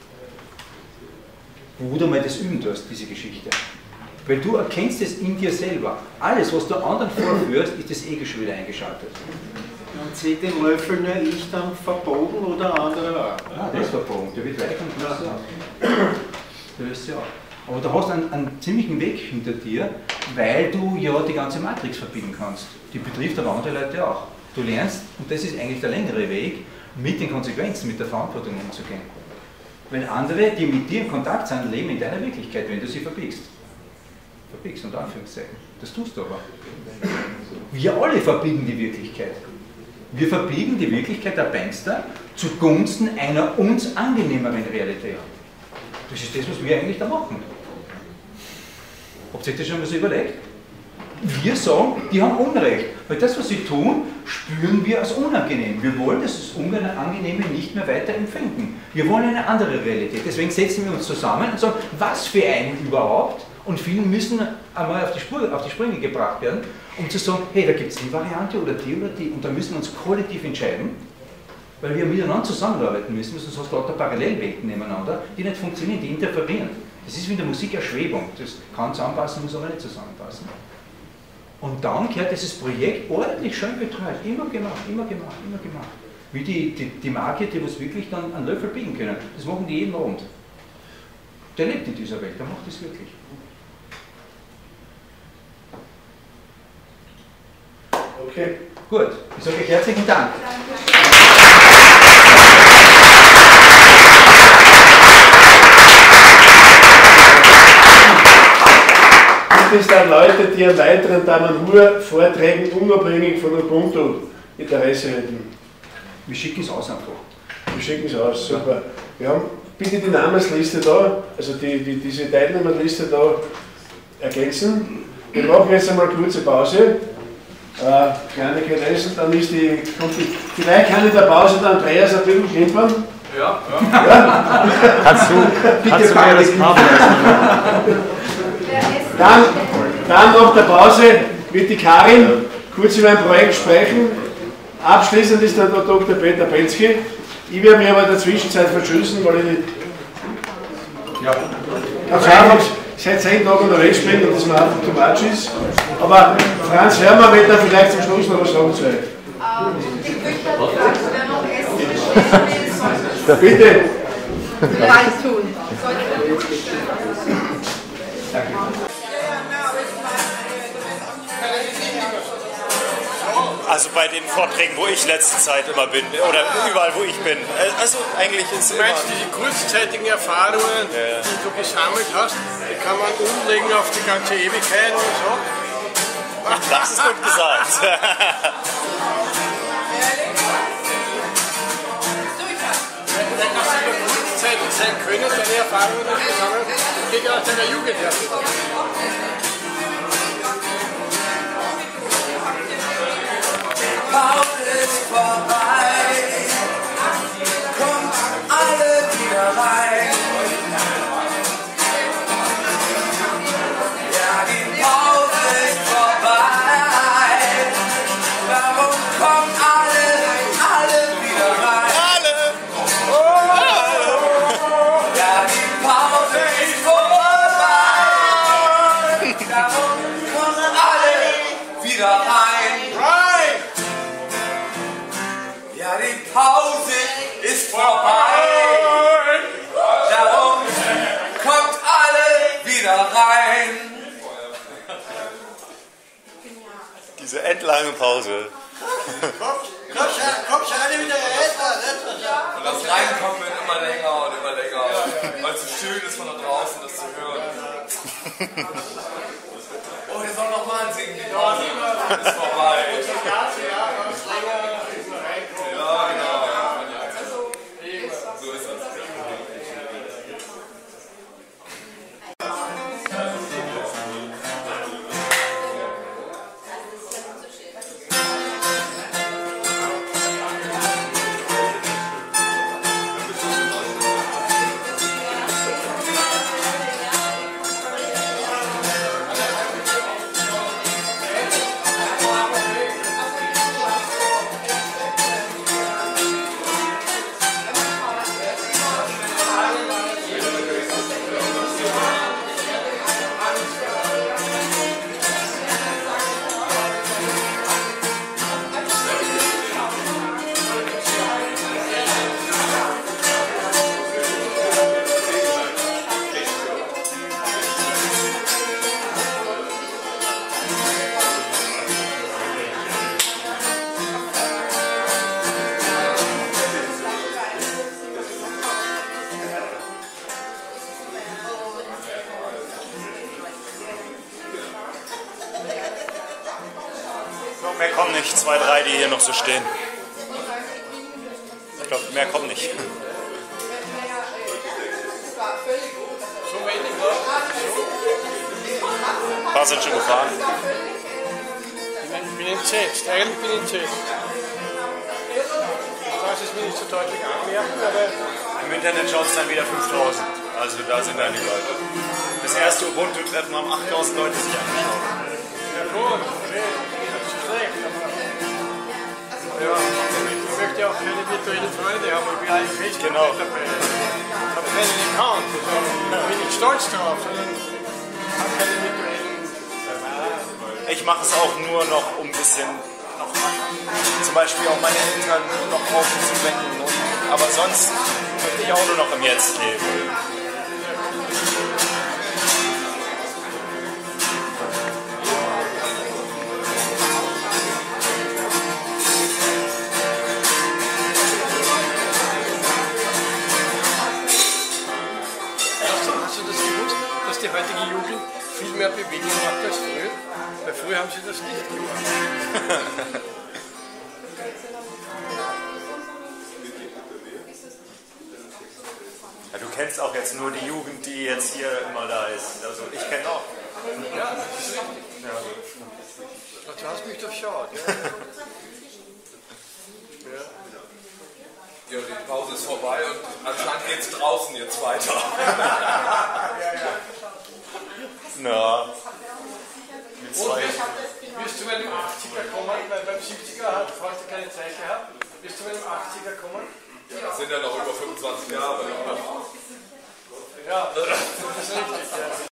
wo du mal das üben tust, diese Geschichte. Weil du erkennst es in dir selber. Alles, was du anderen vorführst, ist das Ego schon wieder eingeschaltet. Und zählt den Löffel nur ich dann verbogen oder andere auch? Ah, der ist verbogen, der wird weich und löst ja auch. Der löst ja auch. Aber du hast einen ziemlichen Weg hinter dir, weil du ja die ganze Matrix verbiegen kannst. Die betrifft aber andere Leute auch. Du lernst, und das ist eigentlich der längere Weg, mit den Konsequenzen, mit der Verantwortung umzugehen. Wenn andere, die mit dir in Kontakt sind, leben in deiner Wirklichkeit, wenn du sie verbiegst. Verbiegst, unter Anführungszeichen. Das tust du aber. Wir alle verbiegen die Wirklichkeit. Wir verbiegen die Wirklichkeit der Bankster zugunsten einer uns angenehmeren Realität. Das ist das, was wir eigentlich da machen. Habt ihr euch das schon mal so überlegt? Wir sagen, die haben Unrecht, weil das, was sie tun, spüren wir als unangenehm. Wir wollen das Unangenehme nicht mehr weiter empfinden. Wir wollen eine andere Realität. Deswegen setzen wir uns zusammen und sagen, was für einen überhaupt? Und viele müssen einmal auf die Sprünge gebracht werden, um zu sagen, hey, da gibt es die Variante oder die. Und da müssen wir uns kollektiv entscheiden, weil wir miteinander zusammenarbeiten müssen, sonst hast du lauter Parallelwelten nebeneinander, die nicht funktionieren, die interferieren. Das ist wie in der Musik eine Schwebung. Das kann zusammenpassen, muss aber nicht zusammenpassen. Und dann gehört dieses Projekt ordentlich schön betreut. Immer gemacht. Wie die Magier, die was wirklich dann einen Löffel biegen können. Das machen die jeden Abend. Der lebt in dieser Welt, der macht das wirklich. Okay. Gut, ich sage euch herzlichen Dank. Gibt es da Leute, die an weiteren Damanhur-Vorträgen unabhängig von Ubuntu Interesse hätten? Wir schicken es aus einfach. Wir schicken es aus, super. Wir haben bitte die Namensliste da, also diese Teilnehmerliste da ergänzen. Wir machen jetzt einmal eine kurze Pause. Kleinigkeit essen, dann ist vielleicht kann in der Pause der Andreas ein bisschen klimpern. Ja. Kannst du mir das Kabel Dann nach der Pause wird die Karin kurz über ein Projekt sprechen. Abschließend ist dann der Dr. Peter Pelzki. Ich werde mich aber in der Zwischenzeit verschlüsseln, weil ich ganz einfach seit 10 Tagen unterwegs bin und das mir einfach too much ist. Aber Franz Hörmer wird da vielleicht zum Schluss noch was sagen zu euch. Ich möchte fragen, wer noch essen will, Bitte. Leid tun. Danke. Also bei den Vorträgen, wo ich letzte Zeit immer bin, oder überall, wo ich bin. Also eigentlich ist Du meinst, diese kurzzeitigen Erfahrungen, die du gesammelt hast, die kann man umlegen auf die ganze Ewigkeit und so? Das ist gut gesagt. Wenn das über kurzzeitig sein können, deine Erfahrungen, die du gesammelt hast, geht ja aus deiner Jugend her. Pause ist vorbei, kommt alle wieder rein. Ja, die Pause ist vorbei, warum kommen alle wieder rein? Ja, die Pause ist vorbei, warum kommen alle wieder rein? Ja, die Pause ist vorbei, darum kommt alle wieder rein. Diese endlange Pause. Kommt schon alle wieder rein. Und das Reinkommen wird immer länger und immer länger, weil es so schön ist von da draußen, das zu hören. Oh, wir sollen noch mal singen. Die Pause ist vorbei. Ja, genau. So ist das. Mehr kommen nicht, 2, 3, die hier noch so stehen. Ich glaube, mehr kommen nicht. Ein paar sind schon gefahren. Ich bin entsetzt, eigentlich bin ich entsetzt. Das ist mir nicht so deutlich anmerken, aber... Im Internet schaut es dann wieder 5000. Also da sind einige Leute. Das erste Ubuntu-Treffen haben 8000 Leute sich angeschaut. Ja gut, okay, das ist schlecht, aber... Ja, ich möchte auch keine virtuellen Freunde haben, ich bin eigentlich fest dabei. Ich habe keinen Account, da bin ich stolz drauf, sondern ich habe keine virtuellen... Ich mache es auch nur noch, um ein bisschen noch zum Beispiel auch meine Eltern noch aufzuwecken. Aber sonst möchte ich auch nur noch im Jetzt leben. Hast du das gewusst, dass die heutige Jugend viel mehr Bewegung macht als früher? Weil früher haben sie das nicht gemacht. Ja, du kennst auch jetzt nur die Jugend, die jetzt hier immer da ist. Also ich kenne auch. Ja, das ist richtig. Ja. Du hast mich durchschaut. Ja. Ja, die Pause ist vorbei und anscheinend geht es draußen jetzt weiter. Na. Wirst du bei dem 80er kommen? Weil beim 70er hast du keine Zeit gehabt. Wirst du bei dem 80er kommen? Das sind ja noch über 25 Jahre. Ja, das ist richtig. Ja.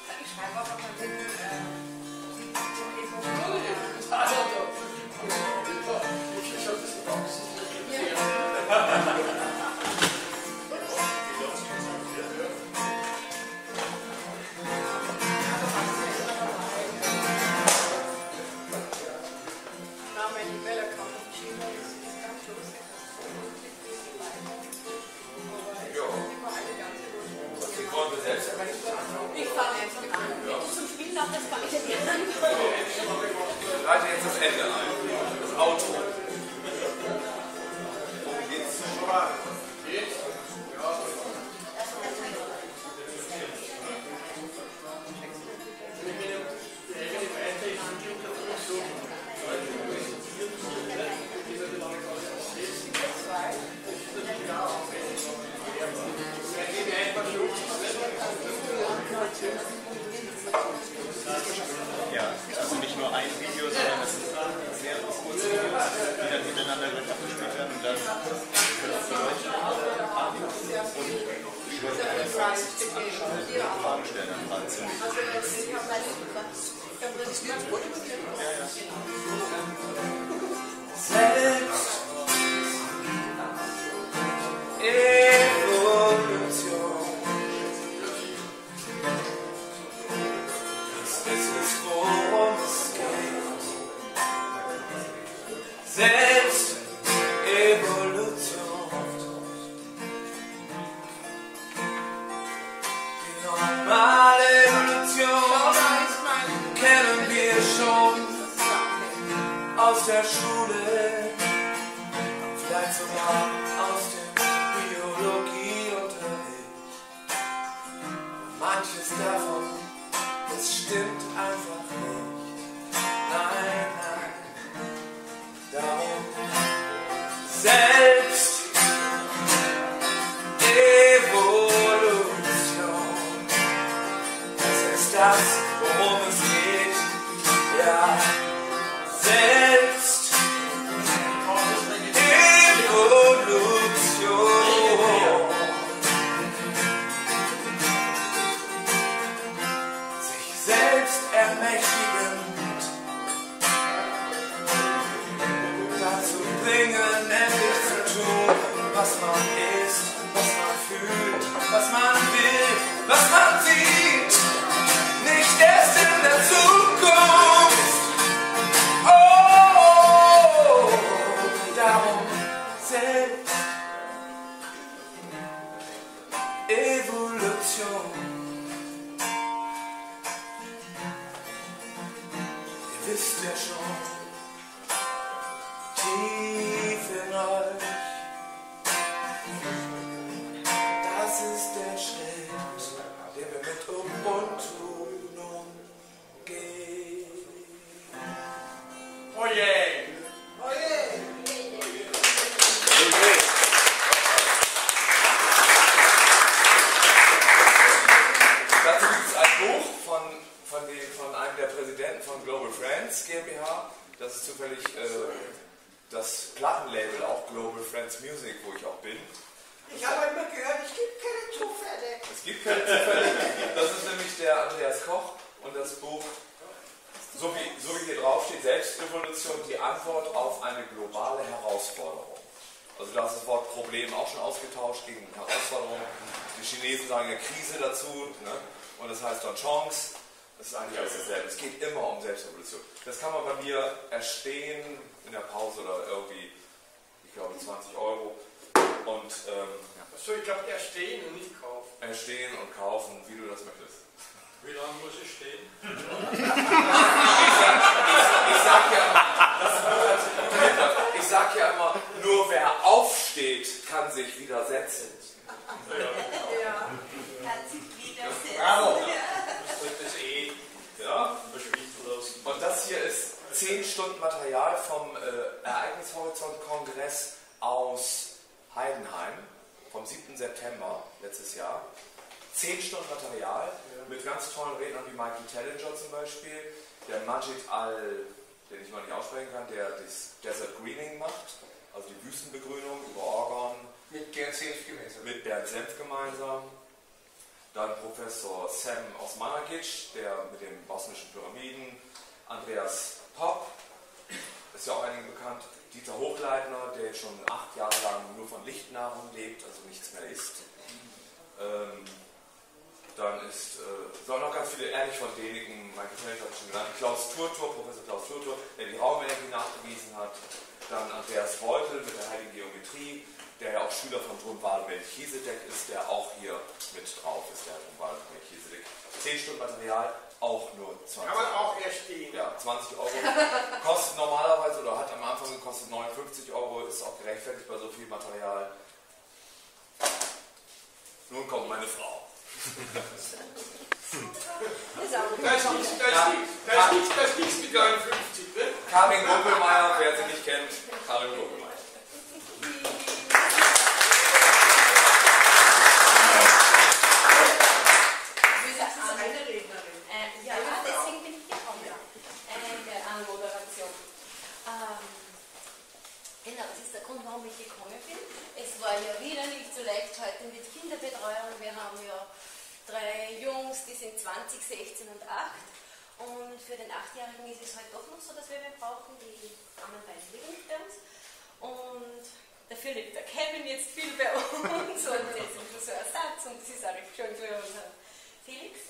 Ich fange jetzt zum Spielen auf das Ball. Ich leite jetzt das Ende ein. Das Outro. Worum geht's? Ja, also nicht nur ein Video, sondern es sind sehr kurze Videos, die dann hintereinander abgespielt werden und dann können auch für Leute und Fragen stellen an Fragen zu. Selbst Evolution. Das ist es, worum es geht. Selbst Evolution. Die normale Evolution kennen wir schon aus der Schule, vielleicht sogar aus dem Biologieunterricht. Manches davon, das stimmt einfach nicht. Nein, nein, darum selbst Evolution. Das ist das, worum es geht. Ja. Selbst Evolution. Sich selbst ermächtigend dazu bringen, endlich zu tun, was man ist, was man fühlt, was man will, was man sieht. Nicht erst in der Zukunft. Darum selbst Evolution. Ihr wisst ja schon, Dazu gibt es ein Buch von einem der Präsidenten von Global Friends GmbH. Das ist zufällig das Plattenlabel, auch Global Friends Music, wo ich auch bin. Ich habe immer gehört, es gibt keine Zufälle. Es gibt keine Zufälle. Das ist nämlich der Andreas Koch und das Buch, so wie hier drauf steht, Selbstrevolution, die Antwort auf eine globale Herausforderung. Also da ist das Wort Problem auch schon ausgetauscht gegen Herausforderung. Die Chinesen sagen ja Krise dazu, ne? Und das heißt dann Chance. Das ist eigentlich alles dasselbe. Es geht immer um Selbstrevolution. Das kann man bei mir erstehen in der Pause oder irgendwie, ich glaube, 20 Euro. Und, Achso, ich glaube, erstehen und nicht kaufen. Erstehen und kaufen, wie du das möchtest. Wie lange muss ich stehen? Ich sag ja immer, nur wer aufsteht, kann sich widersetzen. Ja, kann sich widersetzen. Bravo. Das dritte E. Ja. Verschwinden lassen. Und das hier ist 10 Stunden Material vom Ereignishorizont-Kongress aus Heidenheim vom 7. September letztes Jahr. 10 Stunden Material mit ganz tollen Rednern wie Michael Tellinger zum Beispiel, der Majid den ich mal nicht aussprechen kann, der das Desert Greening macht, also die Wüstenbegrünung über Oregon. Mit Bernd Senf gemeinsam. Mit Bernd Senf gemeinsam. Dann Professor Sam Osmanagic, der mit den bosnischen Pyramiden. Andreas Popp, ist ja auch einigen bekannt. Dieter Hochleitner, der schon 8 Jahre lang nur von Lichtnahrung lebt, also nichts mehr isst. Dann sollen noch ganz viele, ehrlich von denigen, Michael Feld hat schon genannt, Professor Klaus Turtur, der die Raumenergie nachgewiesen hat. Dann Andreas Beutel mit der Heiligen Geometrie, der ja auch Schüler von Drunwald Melchisedek ist, der auch hier mit drauf ist, der Drunwald Melchisedek. 10 Stunden Material, auch nur 20 Euro. Kann man auch erstehen. Ja, 20 Euro. Kostet normalerweise, oder hat am Anfang gekostet 59 Euro, ist auch gerechtfertigt bei so viel Material. Nun kommt meine Frau. Da ist nichts mit 53, ne? Karin Gumpelmeier, wer sie nicht kennt, Karin Gumpelmeier. Ja, deswegen bin ich gekommen. Eine Anmoderation. Genau, das ist der Grund, warum ich gekommen bin. Es war ja wieder nicht so leicht heute mit Kinderbetreuung. Wir haben ja 3 Jungs, die sind 20, 16 und 8. Und für den 8-Jährigen ist es halt doch noch so, dass wir wen brauchen. Die anderen beiden liegen nicht bei uns. Und dafür lebt der Kevin jetzt viel bei uns. Und das ist so ein Ersatz. Und das ist auch recht schön für unseren Felix.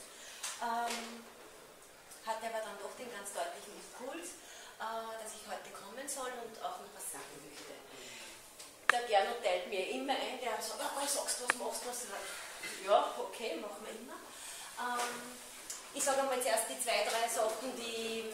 Hatte aber dann doch den ganz deutlichen Impuls, dass ich heute kommen soll und auch noch was sagen möchte. Der Gernot teilt mir immer ein, der sagt, sagst du was, machst du was? Ja, okay, machen wir immer. Ich sage einmal zuerst die 2, 3 Sachen, die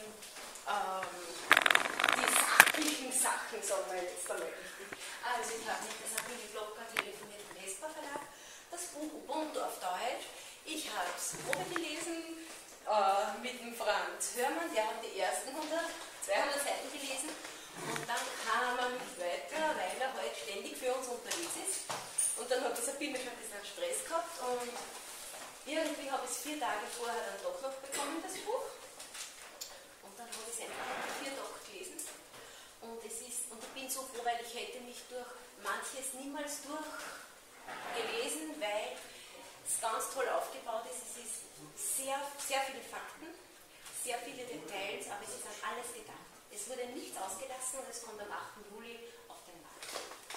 sachlichen Sachen, sagen wir jetzt einmal richtig. Also ich habe mit der Sabine Glocker telefoniert vom Vespa Verlag, das Buch Ubuntu auf Deutsch. Ich habe es Probe gelesen mit dem Franz Hörmann, der hat die ersten 200 Seiten gelesen und dann kam er nicht weiter, weil er halt ständig für uns unterwegs ist. Und dann hat die Sabine schon diesen Stress gehabt und irgendwie habe ich es 4 Tage vorher dann doch noch bekommen, das Buch. Und dann habe ich es einfach in 4 Tagen gelesen. Und ich bin so froh, weil ich hätte mich durch manches niemals durchgelesen, weil es ganz toll aufgebaut ist. Es ist sehr, sehr viele Fakten, sehr viele Details, aber es ist an alles gedacht. Es wurde nichts ausgelassen und es kommt am 8. Juli auf den Markt.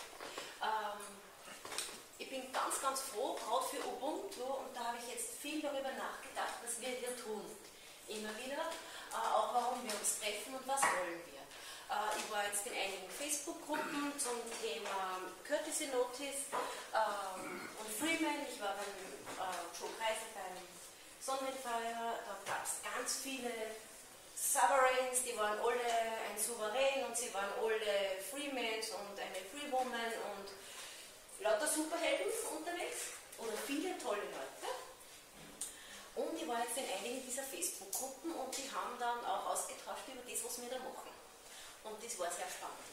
Ich bin ganz, ganz froh, gerade für Ubuntu, und da habe ich jetzt viel darüber nachgedacht, was wir hier tun. Immer wieder, auch warum wir uns treffen und was wollen wir. Ich war jetzt in einigen Facebook-Gruppen zum Thema Courtesy Notice und Freeman. Ich war beim Joe Kreiser beim Sonnenfeuer. Da gab es ganz viele Sovereigns, die waren alle ein Souverän und sie waren alle Freemans und eine Freewoman und lauter Superhelden unterwegs oder viele tolle Leute. Und ich war jetzt in einigen dieser Facebook-Gruppen und die haben dann auch ausgetauscht über das, was wir da machen. Und das war sehr spannend.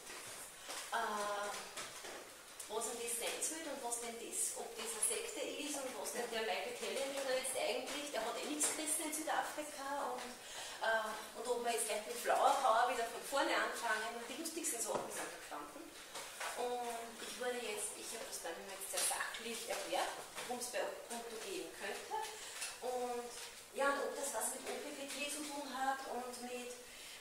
Was denn das sein soll und was denn das, ob das eine Sekte ist und was denn der Michael Tellinger jetzt eigentlich, der Südafrika und ob wir jetzt gleich mit Flower Power wieder von vorne anfangen und die lustigsten Sachen sind da gestanden. Und ich habe das dann jetzt sehr sachlich erklärt, worum es bei Ubuntu gehen könnte. Und ja, und ob das was mit OPPT zu tun hat und mit,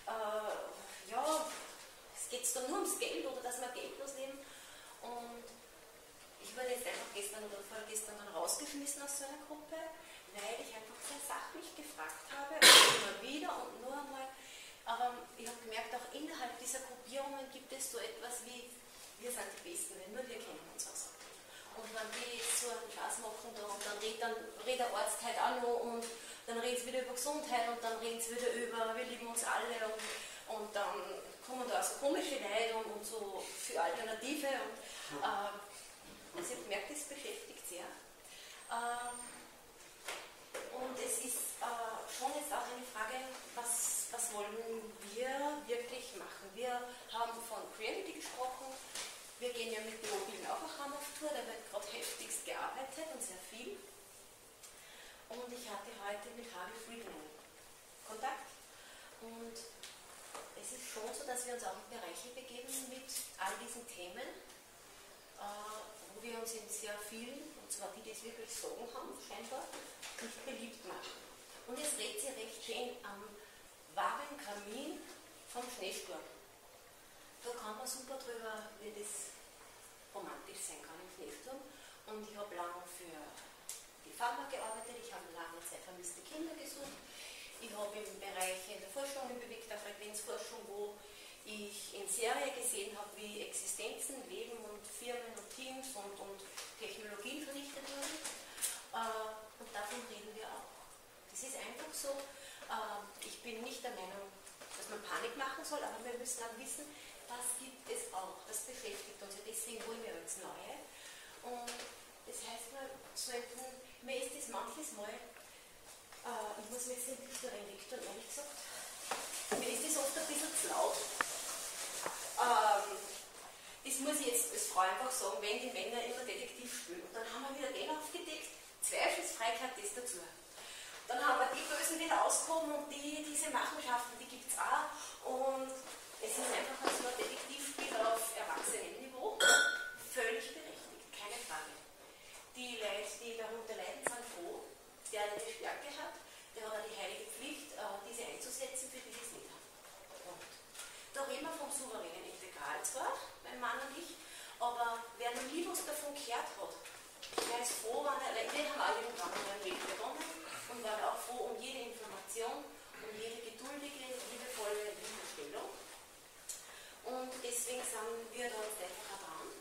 es geht da nur ums Geld oder dass wir geldlos leben. Und ich wurde jetzt einfach gestern oder vorgestern dann rausgeschmissen aus so einer Gruppe, weil ich einfach sehr sachlich gefragt habe, und immer wieder und nur einmal. Aber ich habe gemerkt, auch innerhalb dieser Gruppierungen gibt es so etwas wie, wir sind die Besten, weil nur wir kennen uns aus. Und wenn die jetzt so einen Spaß machen da und dann redet der Arzt halt auch noch und dann reden sie wieder über Gesundheit und dann reden sie wieder über, wir lieben uns alle und dann kommen da so komische Leute und so für Alternative und also ich habe gemerkt, das beschäftigt sehr. Und es ist schon jetzt auch eine Frage, was wollen wir wirklich machen? Wir haben von Creativity gesprochen, wir gehen ja mit den Mobilen auch nach Hamburg auf Tour, da wird gerade heftigst gearbeitet und sehr viel. Und ich hatte heute mit Harvey Friedman Kontakt und es ist schon so, dass wir uns auch in Bereiche begeben mit all diesen Themen, wo wir uns in sehr vielen, und zwar die es wirklich sagen haben, scheinbar, nicht beliebt machen. Und es dreht sich recht schön am warmen Kamin vom Schneesturm. Da kann man super drüber, wie das romantisch sein kann im Schneesturm. Und ich habe lange für die Pharma gearbeitet, ich habe lange Zeit vermisste Kinder gesucht. Ich habe im Bereich in der Forschung, in bewegter Frequenzforschung, wo ich in Serie gesehen habe, wie Existenzen, Leben und Firmen und Teams und Technologien vernichtet wurden. Und davon reden wir auch. Das ist einfach so, ich bin nicht der Meinung, dass man Panik machen soll, aber wir müssen auch wissen, das gibt es auch, das beschäftigt uns ja, deswegen wollen wir ins Neue. Und das heißt, mir ist das manches Mal, ich muss mir jetzt den Blick reinrichten, ehrlich gesagt, mir ist das oft ein bisschen zu laut. Das muss ich jetzt als Frau einfach sagen, wenn die Männer immer Detektiv spielen. Und dann haben wir wieder den aufgedeckt, Zweifelsfreiheit das dazu. Dann haben wir die Bösen wieder ausgehoben und diese Machenschaften, die gibt es auch. Und es ist einfach so ein Detektivspiel auf Erwachsenenniveau. Völlig berechtigt, keine Frage. Die Leute, die darunter leiden, sind froh. Der eine Stärke hat, der hat auch die heilige Pflicht, diese einzusetzen, für die sie es nicht haben. Und da reden wir vom souveränen Integral zwar, mein Mann und ich, aber wer noch nie was davon gehört hat, der ist froh, wir haben alle irgendwann mal ein Leben begonnen und waren auch froh um jede Information, um jede geduldige, liebevolle Hilfestellung. Und deswegen sind wir da jetzt einfach dran.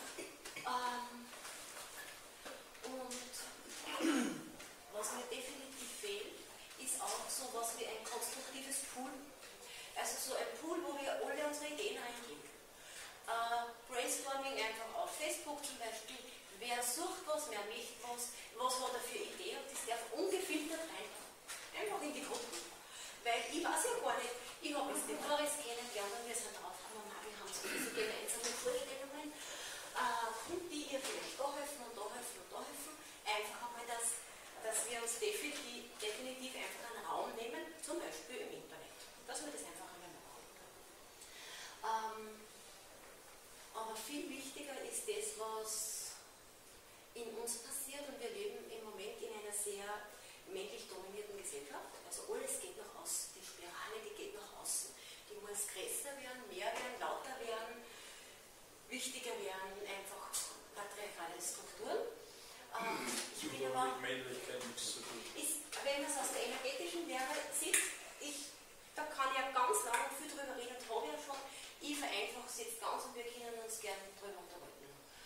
Und was mir definitiv fehlt, ist auch so was wie ein konstruktives Pool. Also so ein Pool, wo wir alle unsere Ideen reingeben. Brainstorming einfach auf Facebook zum Beispiel. Wer sucht was, wer möchte was hat er für Ideen und das darf ungefiltert rein. Einfach in die Gruppe. Weil ich weiß ja gar nicht, ich habe jetzt den Boris kennengelernt und wir sind draufgekommen, wir haben so diese gemeinsamen Vorstellungen, die ihr vielleicht da helfen und da helfen und da helfen. Einfach einmal, dass wir uns definitiv einfach einen Raum nehmen, zum Beispiel im Internet. Dass wir das einfach einmal machen. Aber viel wichtiger ist das, was in uns passiert, und wir leben im Moment in einer sehr männlich dominierten Gesellschaft. Also alles geht nach außen, die Spirale, die geht nach außen. Die muss größer werden, mehr werden, lauter werden, wichtiger werden, einfach patriarchale Strukturen. Ich bin aber, Männlichkeit nichts zu tun. Wenn man es aus der energetischen Lehre sieht, da kann ich ja ganz lange viel drüber reden und habe ja schon, ich vereinfache es jetzt ganz und wir können uns gerne drüber unterhalten.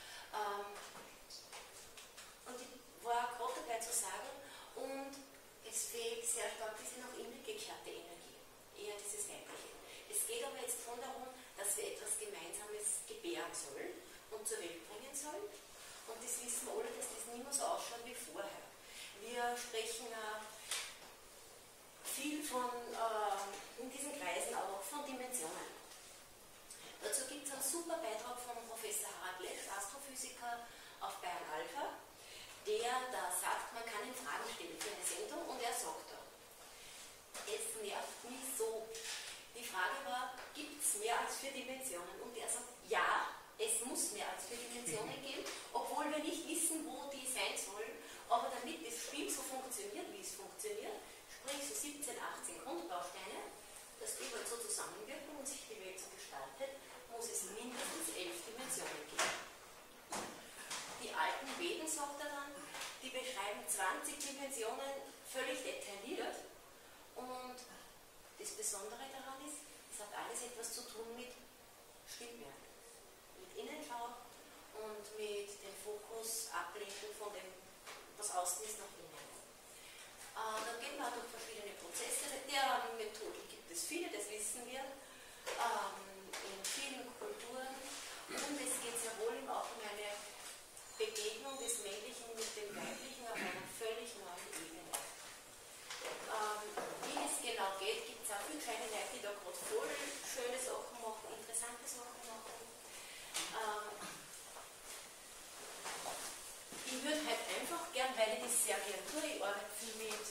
Und ich war gerade dabei zu sagen, und es fehlt sehr stark diese nach innen gekehrte Energie, eher dieses Weibliche. Es geht aber jetzt schon darum, dass wir etwas Gemeinsames gebären sollen und zur Welt bringen sollen. Und das wissen wir alle, dass das nicht mehr so ausschaut wie vorher. Wir sprechen viel in diesen Kreisen auch von Dimensionen. Dazu gibt es einen super Beitrag von Professor Harald Lesch, Astrophysiker auf Bayern Alpha, der da sagt, man kann ihm Fragen stellen für eine Sendung, und er sagt da, es nervt mich so. Die Frage war, gibt es mehr als 4 Dimensionen? Und er sagt, ja, es muss mehr als 4 Dimensionen geben, obwohl wir nicht wissen, wo die sein sollen. Aber damit das Spiel so funktioniert, wie es funktioniert, sprich so 17, 18 Grundbausteine, dass die halt so zusammenwirken und sich die Welt so gestaltet, muss es mindestens 11 Dimensionen geben. Die alten Veden, sagt er dann, die beschreiben 20 Dimensionen völlig detailliert. Und das Besondere daran ist, es hat alles etwas zu tun mit Stimmwerk, mit Innenschau und mit dem Fokus ablenken von dem, was außen ist, nach innen. Dann gehen wir durch verschiedene Prozesse. Deren Methoden gibt es viele, das wissen wir, in vielen Kulturen. Und es geht sehr wohl auch um eine Begegnung des Männlichen mit dem Weiblichen auf einer völlig neuen Ebene. Wie es genau geht, gibt es auch viele kleine Leute, die da gerade voll schöne Sachen machen, interessante Sachen machen. Ich würde halt einfach gern, weil ich das sehr gern tue, ich arbeite viel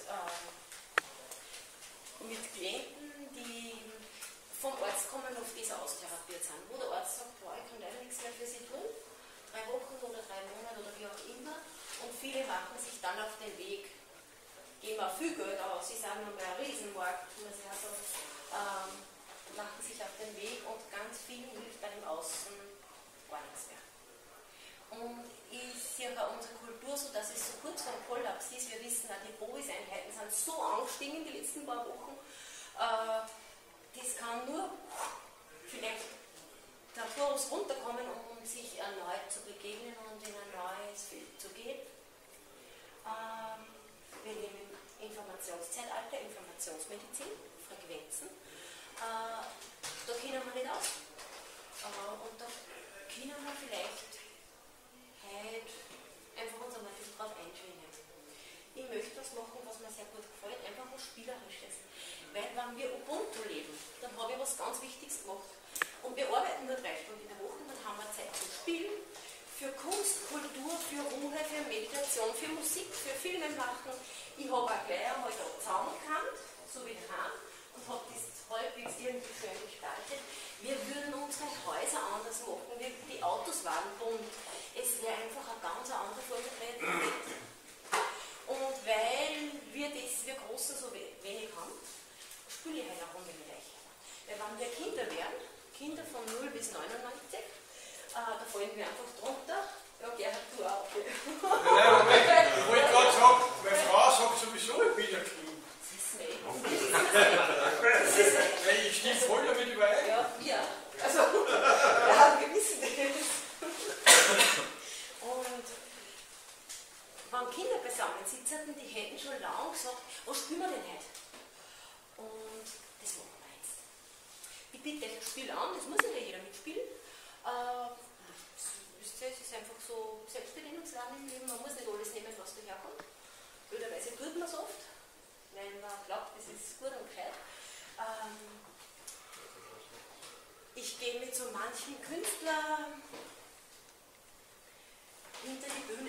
mit Klienten, die vom Arzt kommen, auf das austherapiert sind, wo der Arzt sagt, boah, ich kann leider nichts mehr für sie tun, 3 Wochen oder 3 Monate oder wie auch immer, und viele machen sich dann auf den Weg, geben auch viel Geld aus, sie sagen nur bei einem Riesenmarkt, machen sich auf den Weg und ganz vielen hilft dann im Außen gar nichts mehr. Und ich sehe auch unsere Kultur so, dass es so kurz vor dem Kollaps ist. Wir wissen auch, die Bovis-Einheiten sind so angestiegen in den letzten paar Wochen. Das kann nur vielleicht der Torus runterkommen, um sich erneut zu begegnen und in ein neues Feld zu gehen. Wir leben im Informationszeitalter, Informationsmedizin, Frequenzen. Da kennen wir nicht aus. Und da können wir vielleicht heute einfach uns einmal drauf einschwingen. Ich möchte was machen, was mir sehr gut gefällt, einfach was Spielerisches. Weil wenn wir Ubuntu leben, dann habe ich was ganz Wichtiges gemacht. Und wir arbeiten nur 3 Stunden in der Woche, dann haben wir Zeit zum Spielen, für Kunst, Kultur, für Ruhe, für Meditation, für Musik, für Filme machen. Ich habe auch gleich einmal da zusammengekannt, so wie daheim, und habe das halbwegs irgendwie schön gestaltet. Wir würden unsere Häuser anders machen, die Autos waren bunt. Es wäre einfach eine ganz andere Form der Kreativität. Und weil wir Großen so wenig haben, spiele ich halt eine Runde mit euch. Weil wenn wir Kinder wären, Kinder von 0 bis 99, da fallen wir einfach drunter. Ja, Gerhard, du auch. Nein, Moment, ich wollte gerade sagen, meine Frau sagt sowieso, ich bin ein Kind. Ich stehe voll damit überein. Ja, wir. Also, wir wissen das. Und wenn Kinder beisammen sitzen, die hätten schon lange gesagt, was spielen wir denn heute? Und das machen wir jetzt. Ich bitte euch, spiel an, das muss nicht jeder mitspielen. Wisst ihr, es ist einfach so Selbstbedienungsladen im Leben, man muss nicht alles nehmen, was daherkommt. Blöderweise tut man es oft, weil man glaubt, das ist gut und gescheit. Ich gehe mit so manchen Künstlern hinter die Bühne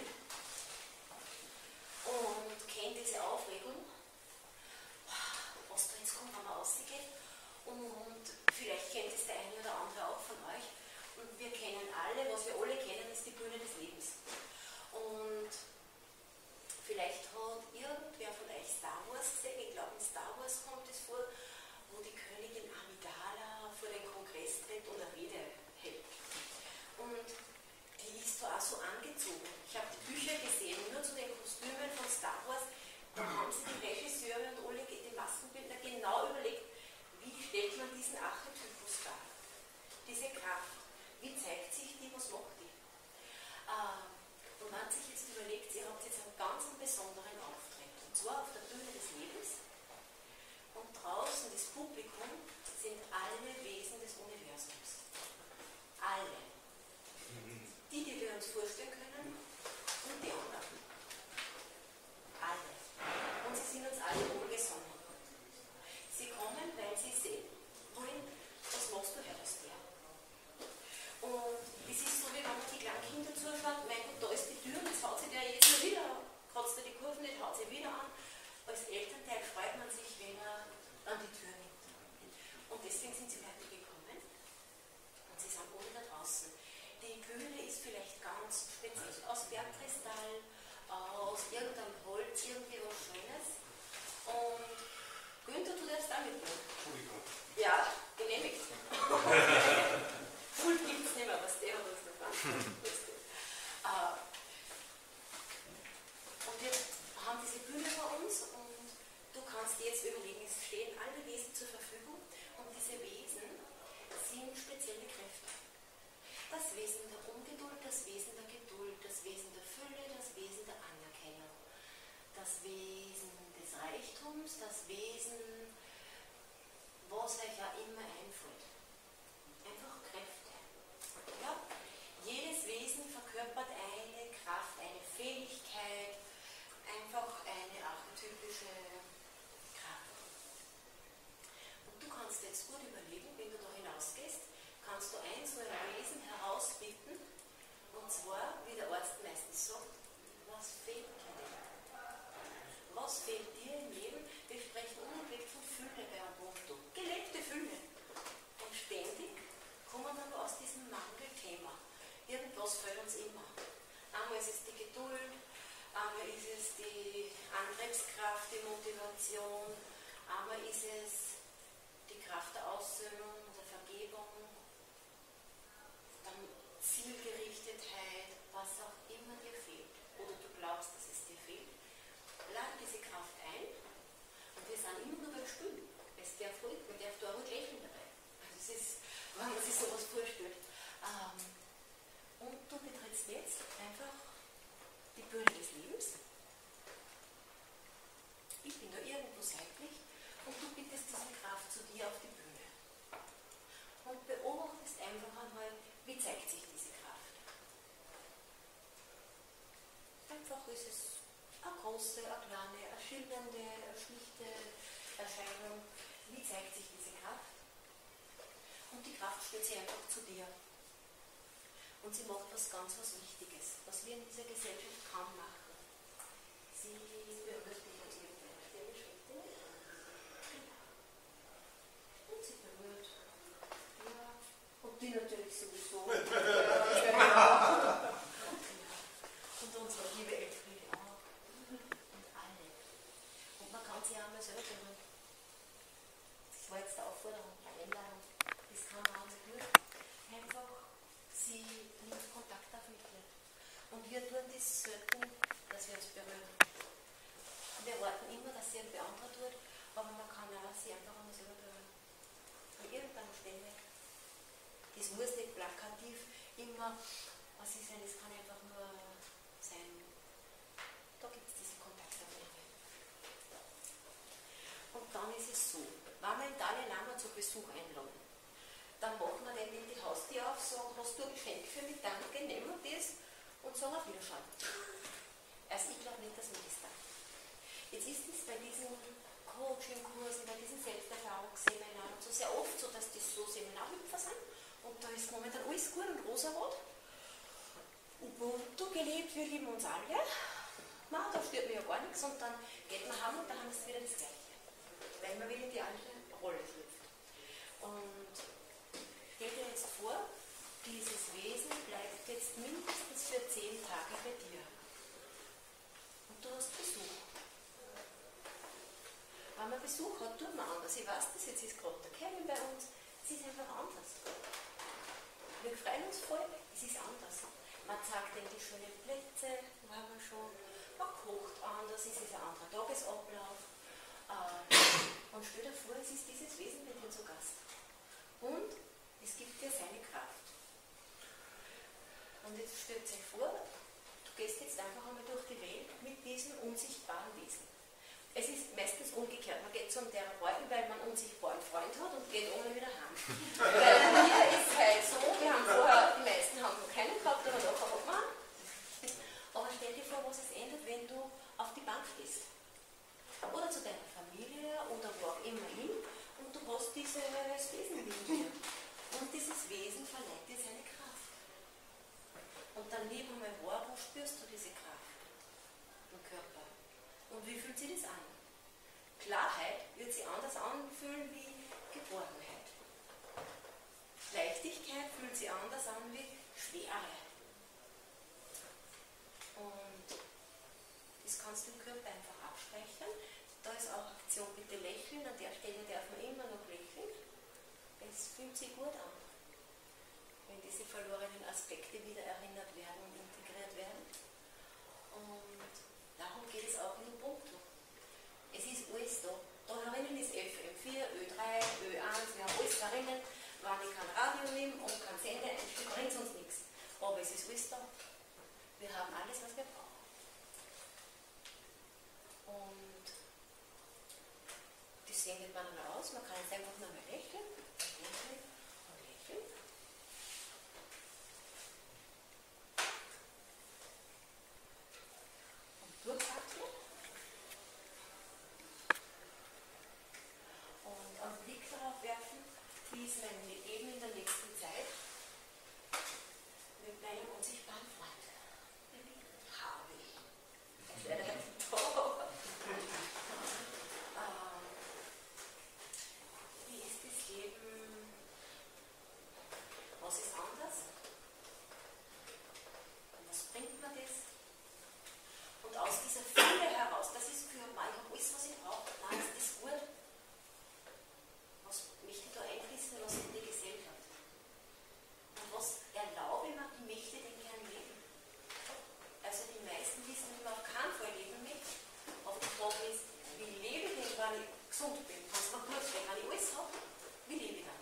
und kenne diese Aufregung, was da jetzt kommt, wenn man rausgeht. Und vielleicht kennt es der eine oder andere auch von euch. Und wir kennen alle, was wir alle kennen, ist die Bühne des Lebens. Und vielleicht hat irgendwer von euch Star Wars gesehen. Ich glaube, in Star Wars kommt es vor, wo die Königin Amidala vor den Kongress tritt und eine Rede hält. Und die ist da auch so angezogen. Ich habe die Bücher gesehen, nur zu den Kostümen von Star Wars. Da haben sich die Regisseure und alle die Maskenbildner genau überlegt, wie stellt man diesen Archetypus dar? Diese Kraft. Wie zeigt sich die, was macht die? Und man hat sich jetzt überlegt, sie hat jetzt einen ganz besonderen Auftritt. Und zwar auf der Bühne des Lebens. Und draußen das Publikum sind alle Wesen des Universums. Alle. Die wir uns vorstellen können und die anderen. Alle. Und sie sind uns alle wohlgesonnen. Sie kommen, weil sie sehen wollen, was machst du heute aus der? Und es ist so, wie wenn man die kleinen Kinder zuschaut, mein Gott, da ist die Tür und jetzt haut sie der jetzt mal wieder, kratzt er die Kurven nicht, haut sie wieder an. Als Elternteil freut man sich, wenn er kannst dir jetzt überlegen, es stehen alle Wesen zur Verfügung und diese Wesen sind spezielle Kräfte. Das Wesen der Ungeduld, das Wesen der Geduld, das Wesen der Fülle, das Wesen der Anerkennung, das Wesen des Reichtums, das Wesen, was euch ja immer einfällt. Einfach Kräfte. Ja? Jedes Wesen verkörpert eine Kraft, eine Fähigkeit, einfach eine archetypische Kraft. Und du kannst jetzt gut überlegen, wenn du da hinausgehst, kannst du ein so ein Wesen herausbitten, und zwar, wie der Arzt meistens sagt, was fehlt dir denn? Was fehlt dir im Leben? Wir sprechen unentwegt von Fülle bei Ubuntu. Gelebte Fülle. Und ständig kommen wir aber aus diesem Mangelthema. Irgendwas fehlt uns immer. Einmal ist es die Geduld, einmal ist es die Antriebskraft, die Motivation, einmal ist es die Kraft der Aussöhnung, der Vergebung, dann Zielgerichtetheit, was auch immer dir fehlt. Oder du glaubst, dass es dir fehlt. Lade diese Kraft ein und wir sind immer nur beim Spülen. Es darf ruhig, man darf da ruhig lächeln dabei. Also es ist, wenn man sich sowas vorstellt. Und du betrittst jetzt einfach die Bühne des Lebens. Ich bin da irgendwo seitlich und du bittest diese Kraft zu dir auf die Bühne. Und beobachtest einfach einmal, wie zeigt sich diese Kraft. Einfach ist es eine große, eine kleine, eine schildernde, eine schlichte Erscheinung. Wie zeigt sich diese Kraft? Und die Kraft stellt sich einfach zu dir. Und sie macht was Wichtiges, was wir in dieser Gesellschaft kaum machen. Sie berührt dich an irgendeiner Stelle, Schritte. Und sie berührt. Ja. Und die natürlich sowieso. Und unsere liebe Elfriede auch. Und alle. Und man kann sie auch mal selber berühren. Das war jetzt die Aufforderung, die Einladung. Das kann man auch nicht nur. Einfach, sie nimmt Kontakt auf mit dir. Und wir tun das selten, dass wir uns berühren. Wir erwarten immer, dass sie ein anderer tut, aber man kann auch sie einfach einmal selber berühren. An irgendeiner Stelle. Das muss nicht plakativ immer was sie sein, es kann einfach nur sein. Da gibt es diese Kontaktaufnahme. Und dann ist es so, wenn wir in Dalai Lama zu Besuch einladen, dann machen wir dem in die Haustür auf, sagen, hast du ein Geschenk für mich, danke, nehmen wir das und sagen auf Wiederschauen. Also ich glaube nicht, dass wir das tun. Jetzt ist es bei diesen Coaching-Kursen, bei diesen Selbsterfahrungsseminaren und so sehr oft so, dass das so Seminarhüpfer sind und da ist momentan alles gut und rosarot. Ubuntu gelebt, wir lieben uns alle. Na, da stört mir ja gar nichts und dann geht man heim und dann haben wir wieder das Gleiche. Weil man wieder in die alte Rolle schlüpft. Und stell dir jetzt vor, dieses Wesen bleibt jetzt mindestens für 10 Tage bei dir. Und du hast Besuch. Wenn man Besuch hat, tut man anders. Ich weiß das, jetzt ist gerade der Kevin bei uns. Es ist einfach anders. Wir freuen uns voll, es ist anders. Man zeigt ihnen die schönen Plätze, wo haben wir schon. Man kocht anders, es ist ein anderer Tagesablauf. Und stell dir vor, es ist dieses Wesen mit dir zu Gast. Und es gibt dir seine Kraft. Und jetzt stellt euch vor, du gehst jetzt einfach einmal durch die Welt mit diesem unsichtbaren Wesen. Es ist meistens umgekehrt. Man geht zum Therapeuten, weil man unsichtbar einen Freund hat und geht ohne wieder heim. Weil hier ist es halt so, wir haben vorher, die meisten haben noch keinen gehabt, aber nachher hat man. Aber stell dir vor, was es ändert, wenn du auf die Bank gehst. Oder zu deiner Familie oder wo auch immer hin und du hast dieses Wesen neben dir. Und dieses Wesen verleiht dir seine Kraft. Und dann lieb einmal wahr, wo spürst du diese Kraft im Körper? Und wie fühlt sich das an? Klarheit wird sich anders anfühlen wie Geborgenheit. Leichtigkeit fühlt sich anders an wie Schwere. Und das kannst du im Körper einfach abspeichern. Da ist auch Aktion, bitte lächeln. An der Stelle darf man immer noch lächeln. Es fühlt sich gut an, wenn diese verlorenen Aspekte wieder erinnert werden und integriert werden. Und darum geht es auch in Ubuntu. Es ist alles da. sieht man dann aus? Man kann jetzt einfach nur mal lächeln und lächeln. Und durchatmen. Und einen Blick darauf werfen, wie ist mein Leben in der nächsten Zeit mit meinem unsichtbaren Freund. Harvey. Das wäre der Tor. Wie ist das Leben? Was ist anders? Und was bringt mir das? Und aus dieser Fülle heraus, das ist für mich alles, was ich brauche. Nein, ist das gut? Was möchte ich da einfließen lassen in die Gesellschaft? Und was erlaube ich mir, ich möchte denn gern leben? Also die meisten wissen immer auf keinen Fall leben mit. Aber die Frage ist, wie lebe ich denn, wenn ich gesund bin? Kann es mir gut gehen, wenn ich alles habe? Wie lebe ich dann?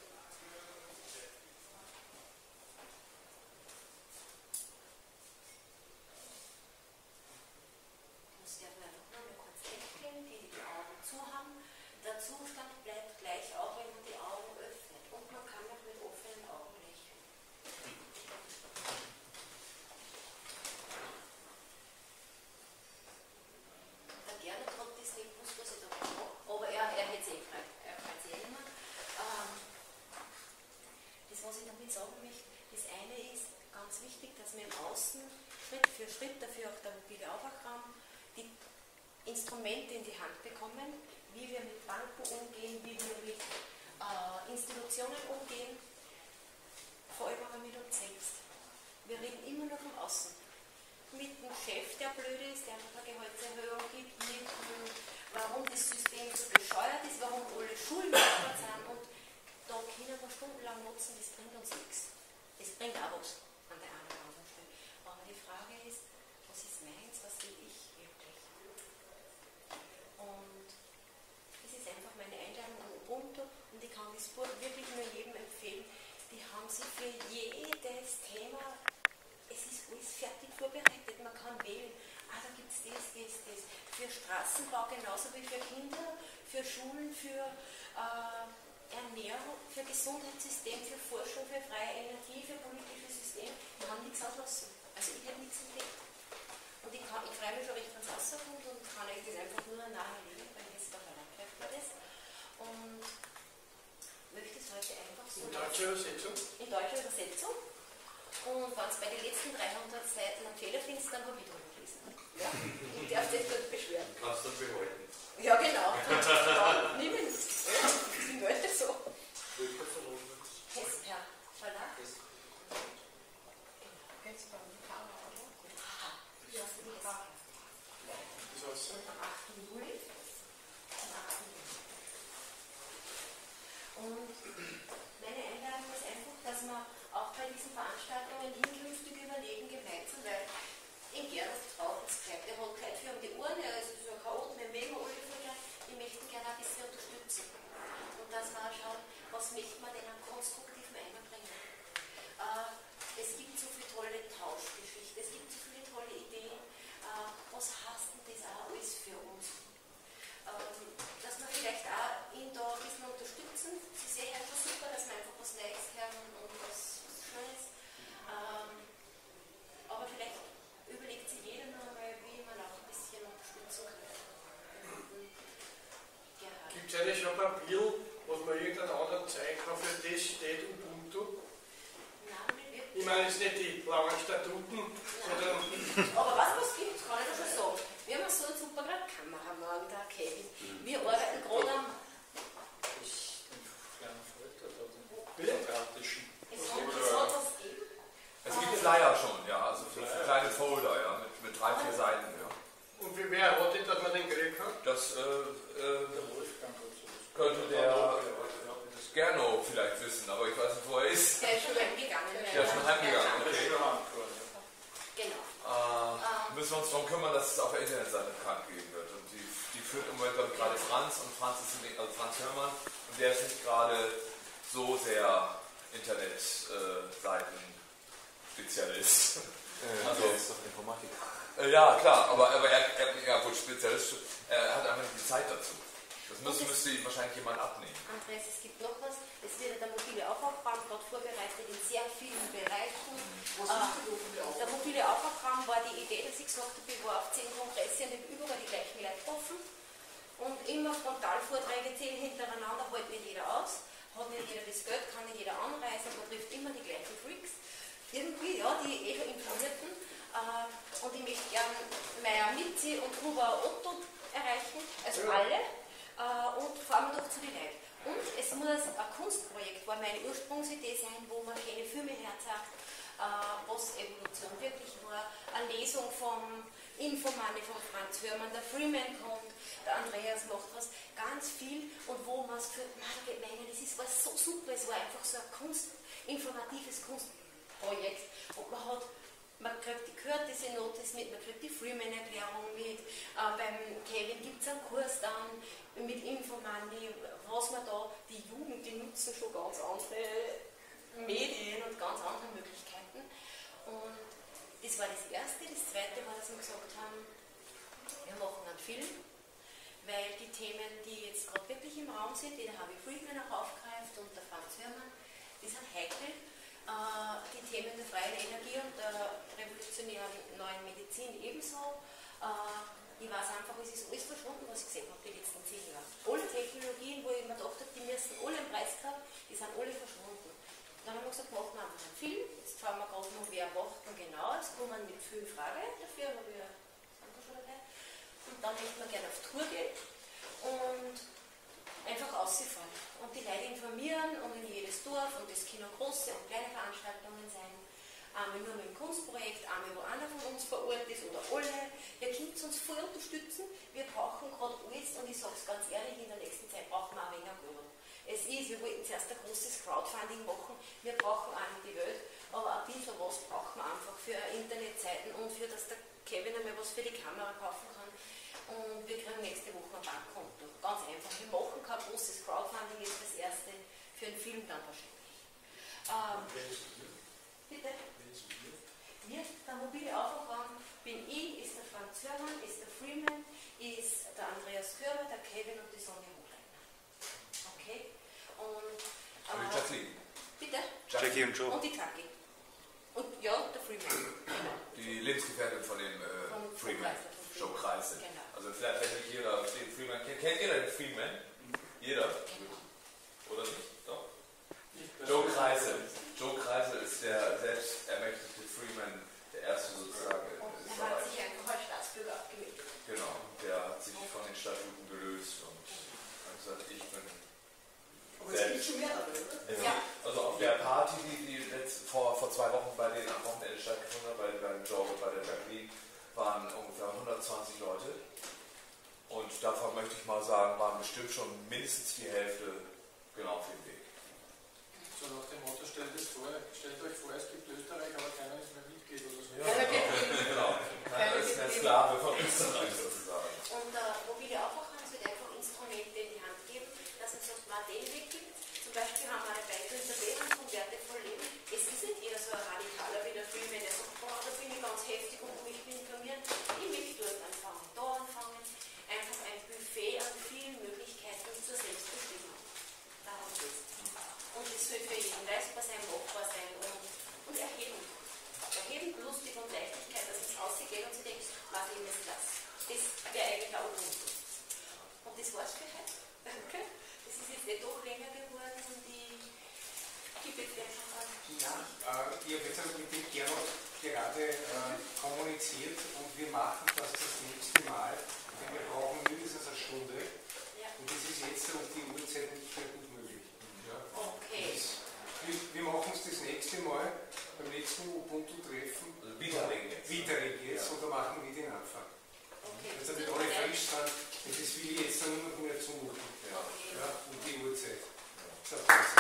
Das darf man einfach nur mal kurz lächeln, die Augen zu haben. Der Zustand bleibt gleich, auch wenn man die Augen öffnet. Und man kann auch mit offenen Augen lächeln. Der Gernot hat das nicht gewusst, was ich da mache, aber er hätte es eh gefragt. Er kann es eh nicht mehr. Das, was ich damit sagen möchte, das eine ist ganz wichtig, dass wir im Außen Schritt für Schritt, dafür auch der mobile Aufwachraum, die Instrumente in die Hand bekommen, wie wir mit Banken umgehen, wie wir mit Institutionen umgehen, vor allem aber mit uns selbst. Wir reden immer nur vom Außen. Mit dem Chef, der blöd ist, der einfach eine Gehaltserhöhung gibt, mit warum das System so bescheuert ist, warum alle Schulen bescheuert sind und da können wir stundenlang nutzen, das bringt uns nichts. Das bringt auch was an der einen oder anderen Stelle. Aber die Frage ist, was ist meins, was will ich wirklich? Und das ist einfach meine Einladung an Ubuntu und ich kann das Buch wirklich nur jedem empfehlen. Die haben sich für jedes Thema, es ist alles fertig vorbereitet, man kann wählen. Da gibt es das. Für Straßenbau genauso wie für Kinder, für Schulen, für Ernährung, für Gesundheitssystem, für Forschung, für freie Energie, für politisches System. Die haben nichts auslassen. Also ich hätte nichts entdeckt. Und ich freue mich schon recht, wenn es rauskommt und kann euch das einfach nur nahelegen, weil das da verlangt wird das. Und möchte es heute einfach so. In deutscher Übersetzung? In deutscher Übersetzung. Und wenn es bei den letzten 300 Seiten einen Fehler findest, dann habe ich drüber gelesen. Ja? Ich darf das nicht beschweren. Kannst du behalten. Ja, genau. Ja, nimm ihn. Ja, ich möchte so. Hesper Verlag. Genau. Hesper und Kamera, oder? Aha. Wie hast du die Hesper? Am 8. Juli. Am 8. Juli. Und meine Einladung ist einfach, dass man auch bei diesen Veranstaltungen hinkünftig überlegen, gemeinsam, weil in Gernot braucht es gleich, der hat gleich für um die Ohren, er ist so ein Chaot, mit mega Olifriger, die möchten gerne ein bisschen unterstützen. Und dass man schaut, was möchte man denn an konstruktiven einbringen. Es gibt so viele tolle Tauschgeschichten, es gibt so viele tolle Ideen, was heißt denn das auch alles für uns? Dass wir vielleicht auch ihn da ein bisschen unterstützen. Sie sehen einfach super, dass wir einfach was Neues hören und was Schönes. Aber vielleicht überlegt sich jeder noch mal, wie man auch ein bisschen unterstützen kann. Gibt es eigentlich schon Papier, was man irgendeinen anderen zeigen kann, für das steht Ubuntu? Nein, nicht wirklich. Ich meine jetzt nicht die langen Statuten, sondern. Aber was gibt es, kann ich schon sagen. Wir haben so einen super Kameramann, der Kevin. Wir arbeiten gerade am. Es gibt Flyer schon, ja, also für kleine Folder, ja, mit 3-4 Seiten, ja. Und wie wer erwartet, dass man den kriegen kann? Das könnte der Gernot vielleicht wissen, aber ich weiß nicht, wo er ist. Der ist schon heimgegangen. Der ist schon heimgegangen, okay. Genau. Müssen wir uns darum kümmern, dass es auf der Internetseite bekannt gegeben wird. Und die führt im Moment, glaube ich, gerade Franz, und Franz ist Franz Hörmann, und der ist nicht gerade so sehr Internetseiten-Spezialist. Also, der ist doch Informatiker. Ja, klar, aber er ja gut, Spezialist, er hat einfach nicht die Zeit dazu. Das Das müsste ihm wahrscheinlich jemand abnehmen. Andreas, es gibt noch was. Es wird der mobile Aufwachraum gerade vorbereitet in sehr vielen Bereichen. Der mobile Aufwachraum war die Idee, dass ich gesagt habe, ich war auf 10 Kongresse und habe überall die gleichen Leute getroffen. Und immer Frontalvorträge 10 hintereinander, hält nicht jeder aus. Hat nicht jeder das Geld, kann nicht jeder anreisen, man trifft immer die gleichen Freaks. Irgendwie, ja, die schon Informierten. Und ich möchte gerne Meier Mitzi und Huber Otto erreichen, also alle. Und fahren wir doch zu den Leuten. Und es muss ein Kunstprojekt, war meine Ursprungsidee sein, wo man keine Filme herzagt, was Evolution wirklich war. Eine Lesung vom Infomoney von Franz Hörmann, der Freeman kommt, der Andreas macht was, ganz viel. Und wo man es für, das war so super, es war einfach so ein informatives Kunstprojekt. Und man kriegt die Curtis Notice mit, man kriegt die Freeman-Erklärung mit, beim Kevin gibt es einen Kurs dann mit Infomoney, was man da, die Jugend, die nutzen schon ganz andere Medien und ganz andere Möglichkeiten. Und das war das Erste. Das Zweite war, dass wir gesagt haben, wir machen einen Film, weil die Themen, die jetzt gerade wirklich im Raum sind, die der Harvey Friedman auch aufgreift und der Franz Hörmann, die sind heikel. Die Themen der freien Energie und der revolutionären neuen Medizin ebenso. Ich weiß einfach, es ist alles verschwunden, was ich gesehen habe die letzten 10 Jahre. Alle Technologien, wo ich mir gedacht habe, die müssen alle einen Preis haben, die sind alle verschwunden. Dann haben wir gesagt, machen wir einfach einen Film. Jetzt fahren wir gerade noch, wer macht denn genau. Jetzt kommen wir mit viel Frage dafür, aber wir sind da schon dabei. Und dann möchten wir gerne auf Tour gehen und einfach ausgefahren. Und die Leute informieren und in jedes Dorf und das können große und kleine Veranstaltungen sein. Einmal nur mit dem Kunstprojekt, einmal wo einer von uns vor Ort ist oder alle. Ihr könnt uns voll unterstützen. Wir brauchen gerade alles und ich sage es ganz ehrlich, in der nächsten Zeit brauchen wir auch weniger Geld. Es ist, wir wollten zuerst ein großes Crowdfunding machen. Wir brauchen auch nicht die Welt, aber ein bisschen was brauchen wir einfach für Internetseiten und für, dass der Kevin einmal was für die Kamera kaufen kann. Und wir kriegen nächste Woche ein Bankkonto. Ganz einfach. Wir machen kein großes Crowdfunding, ist das erste für einen Film dann wahrscheinlich. Bitte? Wir, der mobile Aufwachraum, bin ich, ist der Franz Hörmann, ist der Freeman, ist der Andreas Körber, der Kevin und die Sonja Hochleitner. Okay? Und Jacqueline. Bitte? Jackie und Joe. Und die Jackie. Und ja, der Freeman. Genau. Die Lebensgefährtin von dem Freeman. Joe Kreisel. Genau. Also vielleicht kennt nicht jeder den Freeman. Kennt jeder den Freeman? Jeder? Oder nicht? Doch? Joe Kreisel. Joe Kreisel ist der selbstermächtigte Freeman, der erste sozusagen. Und er hat sich einfach als Staatsbürger abgemeldet. Genau, der hat sich von den Statuten gelöst und hat gesagt, ich bin. Aber es gibt schon mehr, oder? Ja. Also auf der Party, die vor 2 Wochen bei denen am Wochenende stattgefunden hat, bei Joe und bei der Jacqueline, waren ungefähr 120 Leute. Und davon möchte ich mal sagen, waren bestimmt schon mindestens die Hälfte genau auf dem Weg. So nach dem Motto, stellt euch vor, es gibt Österreich, aber keiner ist mehr Mitglied oder so. Ja, genau. Keiner ist mehr Sklave von Österreich sozusagen. Und der mobile Aufwachraum wird einfach Instrumente in die Hand geben, dass man sagt, man den Weg gibt. Zum Beispiel haben wir eine Beitrag der Bildung vom wertevoll Leben. Es ist nicht jeder so ein Radikaler wie der Freeman, der sagt, boah, da bin ich ganz heftig und ich bin informiert. Ich möchte dort anfangen, da anfangen. Einfach ein Buffet an vielen Möglichkeiten zur Selbstbestimmung. Darum geht es. Und es soll für jeden leistbar sein, machbar sein und erhebend. Erhebend, lustig und Leichtigkeit, dass es ausgeht und sie denkt, was ich mir das. Das wäre eigentlich auch gut. Und das war's für heute. Danke. Das ist jetzt nicht doch länger geworden und ich gebe jetzt einfach an. Ja, ich habe jetzt mit dem Gerhard gerade kommuniziert und wir machen das nächste Mal. Denn wir brauchen mindestens eine Stunde. Ja. Und das ist jetzt um die Uhrzeit nicht mehr gut möglich. Ja. Okay. Wir machen es das nächste Mal beim nächsten Ubuntu-Treffen. Also Wittering jetzt. Und da machen wir den Anfang. Okay. Jetzt damit alle frisch sind, das will ich jetzt dann nur noch mehr zumuten. Ja. Ja, um die Uhrzeit. So,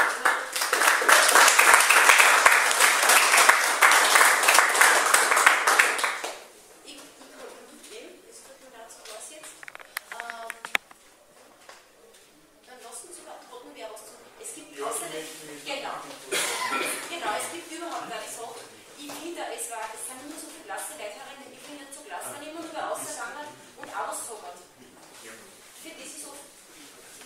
Genau, es gibt überhaupt gar nicht so. Ich finde, es sind nur so viele Klassenleiterinnen, ich bin nicht zur Klasse, immer nur ausgegangen und ausgezogen. Für das ist so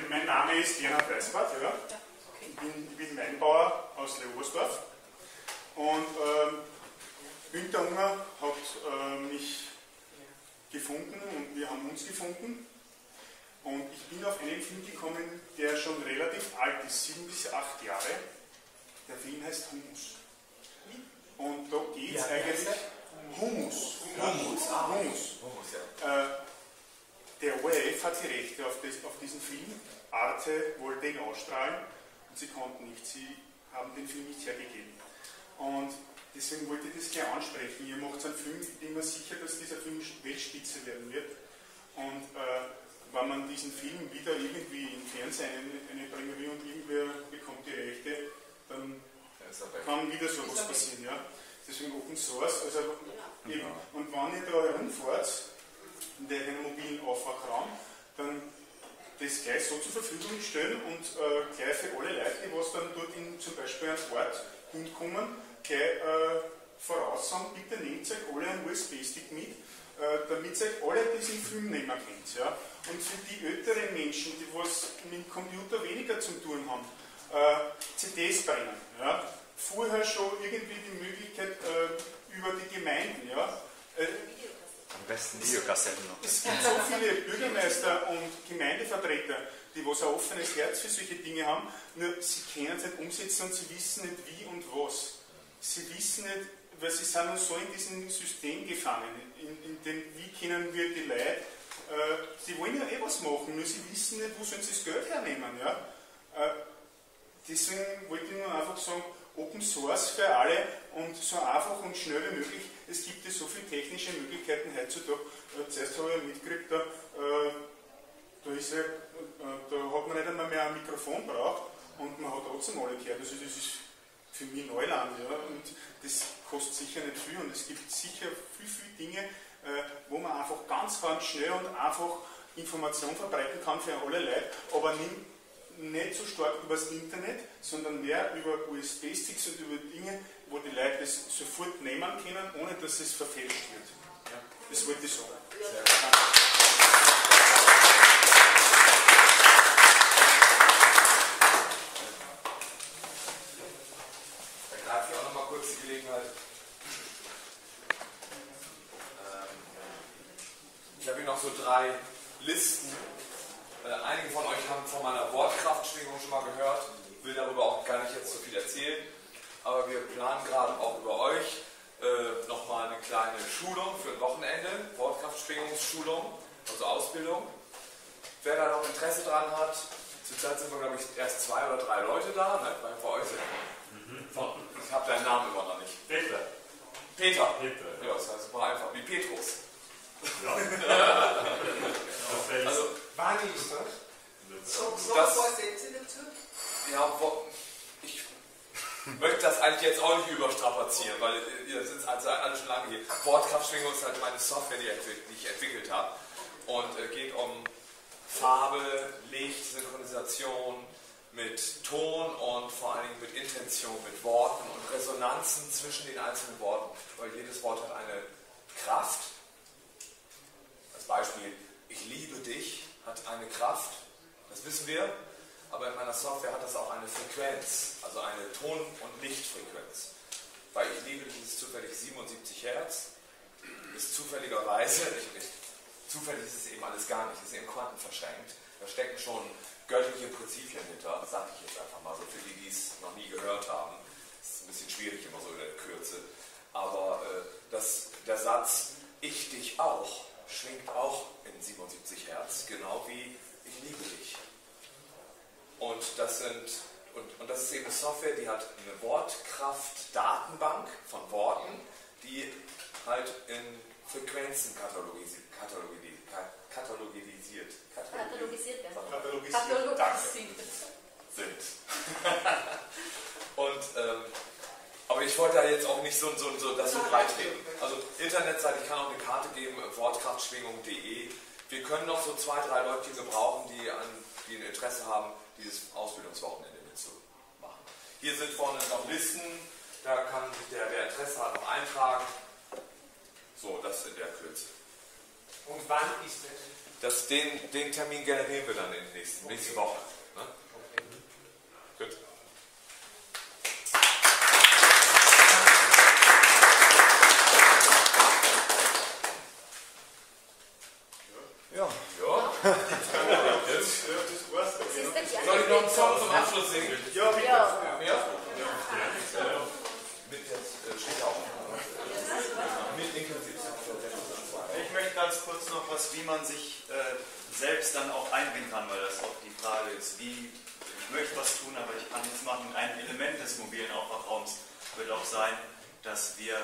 mein Name ist Gernot Weißbart, ja. Ich bin Weinbauer aus Leobersdorf. Und Günter Unger hat mich gefunden und wir haben uns gefunden. Und ich bin auf einen Film gekommen, der schon relativ alt ist, 7 bis 8 Jahre. Der Film heißt Humus. Und da geht es eigentlich Humus. Der ORF hat die Rechte auf diesen Film. Arte wollte ihn ausstrahlen und sie konnten nicht. Sie haben den Film nicht hergegeben. Und deswegen wollte ich das gleich ansprechen. Ihr macht einen Film, ich bin mir sicher, dass dieser Film Weltspitze werden wird. Und wenn man diesen Film wieder irgendwie im Fernsehen einbringen will und irgendwer bekommt die Rechte, dann kann wieder sowas passieren. Ja? Deswegen Open Source. Also eben. Und wenn ihr da herumfahrt, in einem mobilen Aufwachraum, dann das gleich so zur Verfügung stellen und gleich für alle Leute, die was dann dort in zum Beispiel einen Ort hinkommen, gleich voraus sagen, bitte nehmt euch alle einen USB-Stick mit, damit ihr euch alle diesen Film nehmen könnt. Ja? Und für die älteren Menschen, die was mit dem Computer weniger zu tun haben, CDs brennen. Ja? Vorher schon irgendwie die Möglichkeit über die Gemeinden. Ja? Am besten Videokassetten noch. Es gibt so viele Bürgermeister und Gemeindevertreter, die was ein offenes Herz für solche Dinge haben, nur sie können es nicht umsetzen und sie wissen nicht wie und was. Sie wissen nicht, weil sie sind nur so in diesem System gefangen, in dem, wie können wir die Leute, sie wollen ja was machen, nur sie wissen nicht, wo sollen sie das Geld hernehmen. Ja? Deswegen wollte ich nur einfach sagen, Open Source für alle und so einfach und schnell wie möglich. Es gibt ja so viele technische Möglichkeiten heutzutage. Zuerst habe ich mitgekriegt, da hat man nicht einmal mehr ein Mikrofon braucht und man hat trotzdem alle gehört. Also das ist für mich Neuland. Ja? Und das kostet sicher nicht viel und es gibt sicher viele Dinge, wo man einfach ganz schnell und einfach Informationen verbreiten kann für alle Leute, aber nicht so stark über das Internet, sondern mehr über USB-Sticks und über Dinge, wo die Leute das sofort nehmen können, ohne dass es verfälscht wird. Ja, das wollte ich sagen. Da greife ich auch nochmal kurz die Gelegenheit. Ich habe hier noch so 3 Listen. Einige von euch haben von meiner Wortkraftschwingung schon mal gehört. Ich will darüber auch gar nicht jetzt so viel erzählen. Aber wir planen gerade auch über euch nochmal eine kleine Schulung für ein Wochenende. Wortkraftschwingungsschulung, also Ausbildung. Wer da noch Interesse dran hat, zurzeit sind wir, glaube ich, erst 2 oder 3 Leute da. Ne? Weil bei euch sind ich habe deinen Namen immer noch nicht. Peter. Ja, das heißt super einfach. Wie Petrus. Ja. Also, wann ist das? So ein paar Sätze dazu? Ja, ich möchte das eigentlich jetzt auch nicht überstrapazieren, weil ihr sind also alle schon lange hier. Wortkraftschwingung ist halt meine Software, die ich entwickelt habe. Und geht um Farbe, Licht, Synchronisation mit Ton und vor allen Dingen mit Intention, mit Worten und Resonanzen zwischen den einzelnen Worten, weil jedes Wort hat eine Kraft. Als Beispiel, ich liebe dich, hat eine Kraft, das wissen wir, aber in meiner Software hat das auch eine Frequenz, also eine Ton- und Lichtfrequenz. Weil ich liebe dich ist zufällig 77 Hertz, ist zufälligerweise, zufällig ist es eben alles gar nicht, ist eben quantenverschränkt, da stecken schon göttliche Prinzipien hinter, das sage ich jetzt einfach mal so für die, die es noch nie gehört haben. Das ist ein bisschen schwierig immer so in der Kürze, aber der Satz, ich dich auch, schwingt auch in 77 Hertz, genau wie ich liebe dich. Und das ist eben eine Software, die hat eine Wortkraft-Datenbank von Worten, die halt in Frequenzen katalogisiert sind. Und, aber ich wollte da jetzt auch nicht das so breit reden. Also Internetseite, ich kann auch eine Karte geben, wortkraftschwingung.de. Wir können noch so 2, 3 Leute gebrauchen, die ein Interesse haben, dieses Ausbildungswochenende mitzumachen. Hier sind vorne noch Listen, da kann sich der Interesse hat, noch eintragen. So, das in der Kürze. Und wann ist es? Den Termin generieren wir dann in nächste Woche. Ne? Gut. Ja. Das war's. Soll ich noch einen Song zum Abschluss singen? Ja, bitte. Ja. Mit steht auch. Mit inklusive. Ich möchte ganz kurz noch was, wie man sich selbst dann auch einbringen kann, weil das auch die Frage ist, wie ich möchte was tun, aber ich kann nichts machen. Ein Element des mobilen Aufwachraums wird auch sein, dass wir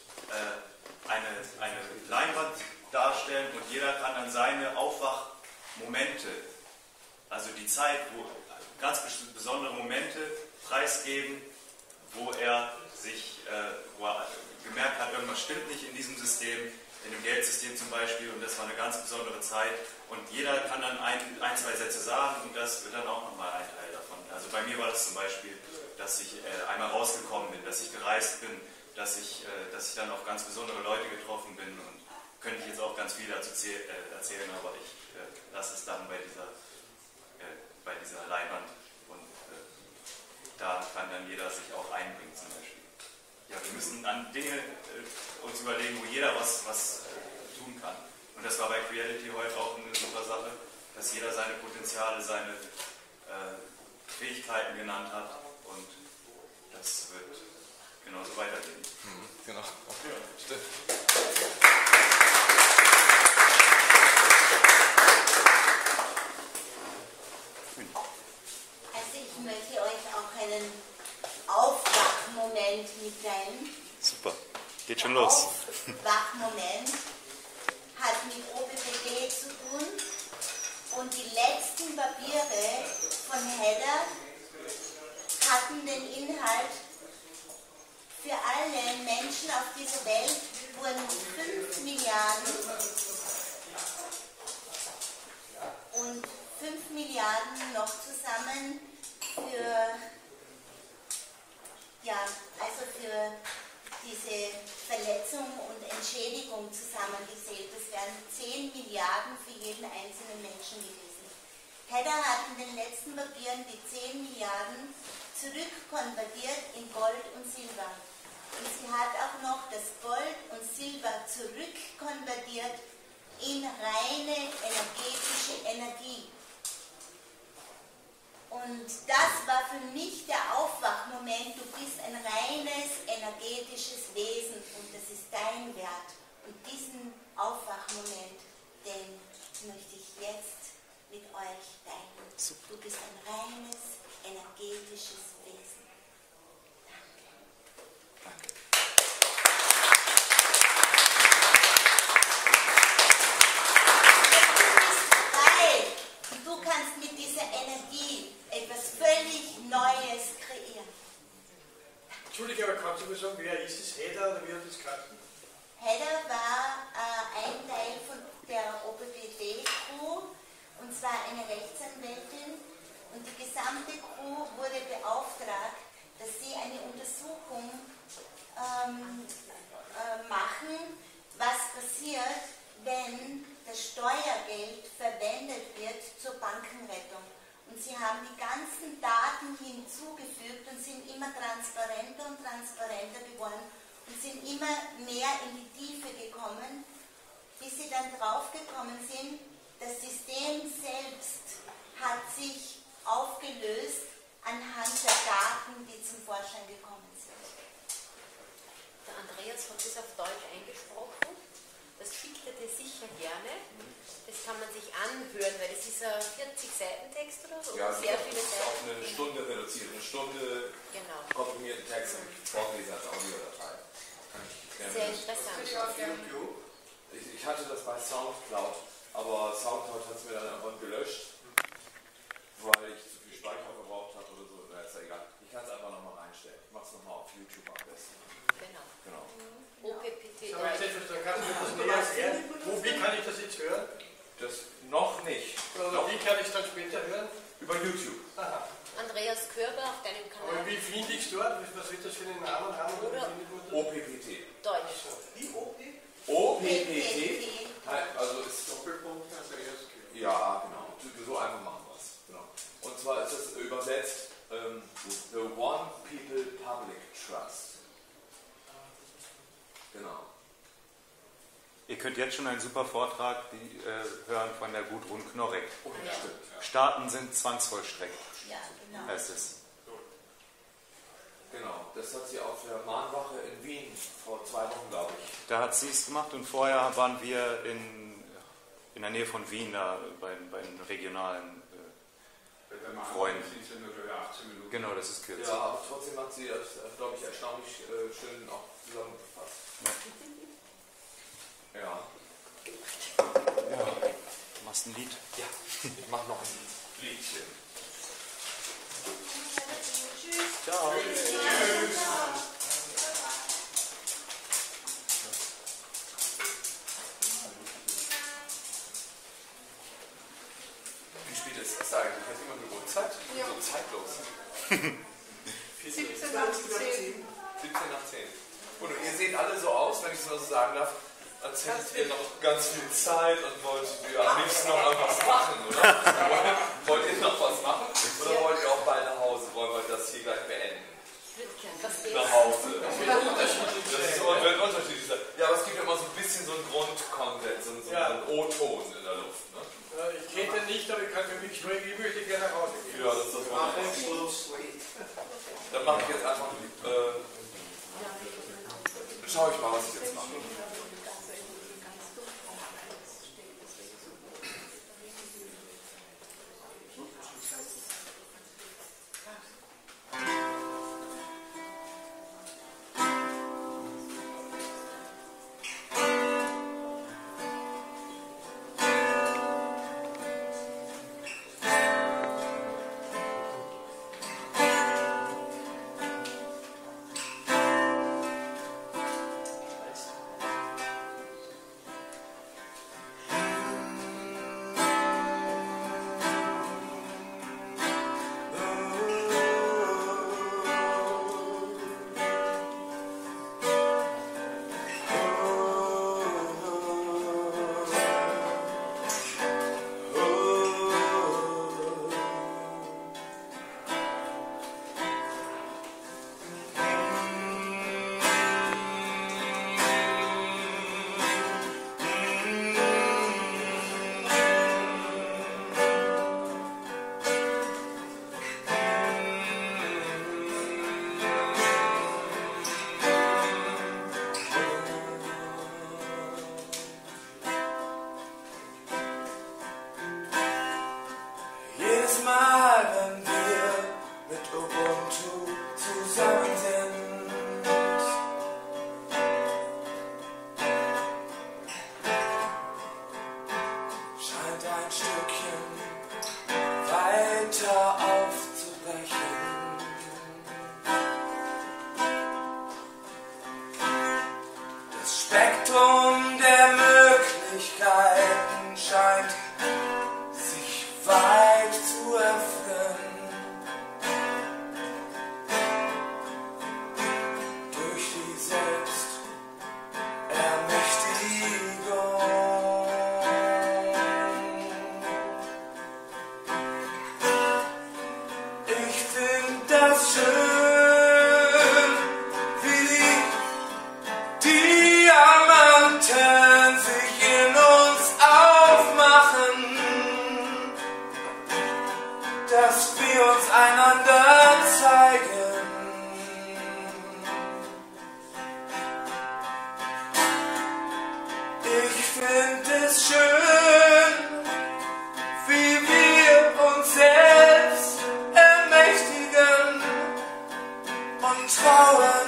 eine Leinwand darstellen und jeder kann dann seine Aufwachmomente, also die Zeit, wo ganz besondere Momente preisgeben, wo er sich wo er gemerkt hat, irgendwas stimmt nicht in diesem System, in dem Geldsystem zum Beispiel, und das war eine ganz besondere Zeit. Und jeder kann dann ein, zwei Sätze sagen und das wird dann auch nochmal ein Teil davon. Also bei mir war das zum Beispiel, dass ich einmal rausgekommen bin, dass ich gereist bin, dass ich dann auf ganz besondere Leute getroffen bin, und könnte ich jetzt auch ganz viel dazu erzählen, aber ich lasse es dann bei dieser Leinwand, und da kann dann jeder sich auch einbringen zum Beispiel. Ja, wir müssen an Dinge uns überlegen, wo jeder was tun kann. Und das war bei Creality heute auch eine super Sache, dass jeder seine Potenziale, seine Fähigkeiten genannt hat, und das wird genauso weitergehen. Genau. Ja, stimmt. Also ich möchte euch auch einen Aufwachmoment mitteilen. Super, geht schon los. Aufwachmoment hat mit OPPD zu tun, und die letzten Papiere von Hedda hatten den Inhalt: für alle Menschen auf dieser Welt wurden 5 Milliarden und 5 Milliarden noch zusammen für diese Verletzung und Entschädigung zusammengezählt. Das wären 10 Milliarden für jeden einzelnen Menschen gewesen. Hedda hat in den letzten Papieren die 10 Milliarden zurückkonvertiert in Gold und Silber. Und sie hat auch noch das Gold und Silber zurückkonvertiert in reine energetische Energie. Und das war für mich der Aufwachmoment. Du bist ein reines energetisches Wesen und das ist dein Wert. Und diesen Aufwachmoment, den möchte ich jetzt mit euch teilen. Du bist ein reines energetisches Wesen. Danke. Du kannst mit dieser Energie etwas völlig Neues kreieren. Entschuldige, aber kannst du mir sagen, wer ist es? Hedda oder wie hat das geheißen? Hedda war ein Teil von der OPPD-Crew, und zwar eine Rechtsanwältin, und die gesamte Crew wurde beauftragt, dass sie eine Untersuchung machen, was passiert, wenn das Steuergeld verwendet wird zur Bankenrettung. Und sie haben die ganzen Daten hinzugefügt und sind immer transparenter und transparenter geworden und sind immer mehr in die Tiefe gekommen, bis sie dann draufgekommen sind, das System selbst hat sich aufgelöst anhand der Daten, die zum Vorschein gekommen sind. Der Andreas hat das auf Deutsch eingesprochen. Das schickt er dir sicher gerne. Das kann man sich anhören, weil das ist ein 40-Seiten-Text oder so. Ja, sehr viele Seiten. Auf eine Stunde reduziert. Eine Stunde komprimierten Text vorgelesen als Audiodatei. Sehr interessant. Ich hatte das bei Soundcloud, aber Soundcloud hat es mir dann irgendwann gelöscht, weil ich zu viel Speicher verbraucht habe oder so. Na, ist ja egal. Ich kann es einfach nochmal reinstellen. Ich mache es nochmal auf YouTube am besten. Genau. OPPD. So, jetzt kannst du mir das näher erklären? Wie kann ich das jetzt hören? Das noch nicht. Oder wie kann ich es dann später hören? Über YouTube. Aha. Andreas Körber auf deinem Kanal. Aber wie finde ich es dort? Was wird das für einen Namen haben? Oder OPPT. Deutsch. Wie OP? OPPT. Also ist Doppelpunkt, also erst. Ja, genau. So einfach machen wir es. Genau. Und zwar ist das übersetzt The One People Public Trust. Genau. Ihr könnt jetzt schon einen super Vortrag hören von der Gudrun Knorrek. Oh, ja, stimmt. Staaten sind zwangsvollstreckt. Ja, genau. Heißt es. Genau, das hat sie auf der Mahnwache in Wien vor 2 Wochen, glaube ich. Da hat sie es gemacht und vorher waren wir in der Nähe von Wien, da bei den regionalen Freunden. Genau, das ist kürzer. Ja, aber trotzdem hat sie das, glaube ich, erstaunlich schön auch zusammengefasst. Ja. Ja. Du machst ein Lied? Ja, ich mache noch ein Liedchen. Ciao. Wie spät ist das eigentlich? Hat jemand eine Uhrzeit? Ja. So zeitlos. 17 nach 10. 17 nach 10. Und ihr seht alle so aus, wenn ich es mal so sagen darf, als hättet ihr noch ganz viel Zeit und wollt ihr am liebsten noch irgendwas machen, oder? Wollt ihr noch was machen? Oder wollt ihr auch bald nach Hause? Wollen wir das hier gleich beenden? Nach Hause. Das ist so ein Unterschied. Ja, aber es gibt ja immer so ein bisschen so einen Grundkonsens, so einen O-Ton in der Luft. Ne? Ich kenne den nicht, aber ich kann für mich sprechen, ich möchte gerne nach Hause gehen. Ja, das ist das wunderbar. Dann mache ich jetzt einfach, schau ich mal, was ich jetzt mache. Spektrum der Möglichkeiten scheint sich weit zu öffnen. Durch die Selbstermächtigung. Ich finde das schön, wie die Diamanten sich in uns aufmachen, dass wir uns einander zeigen. Ich finde es schön, wie wir uns selbst ermächtigen und trauen.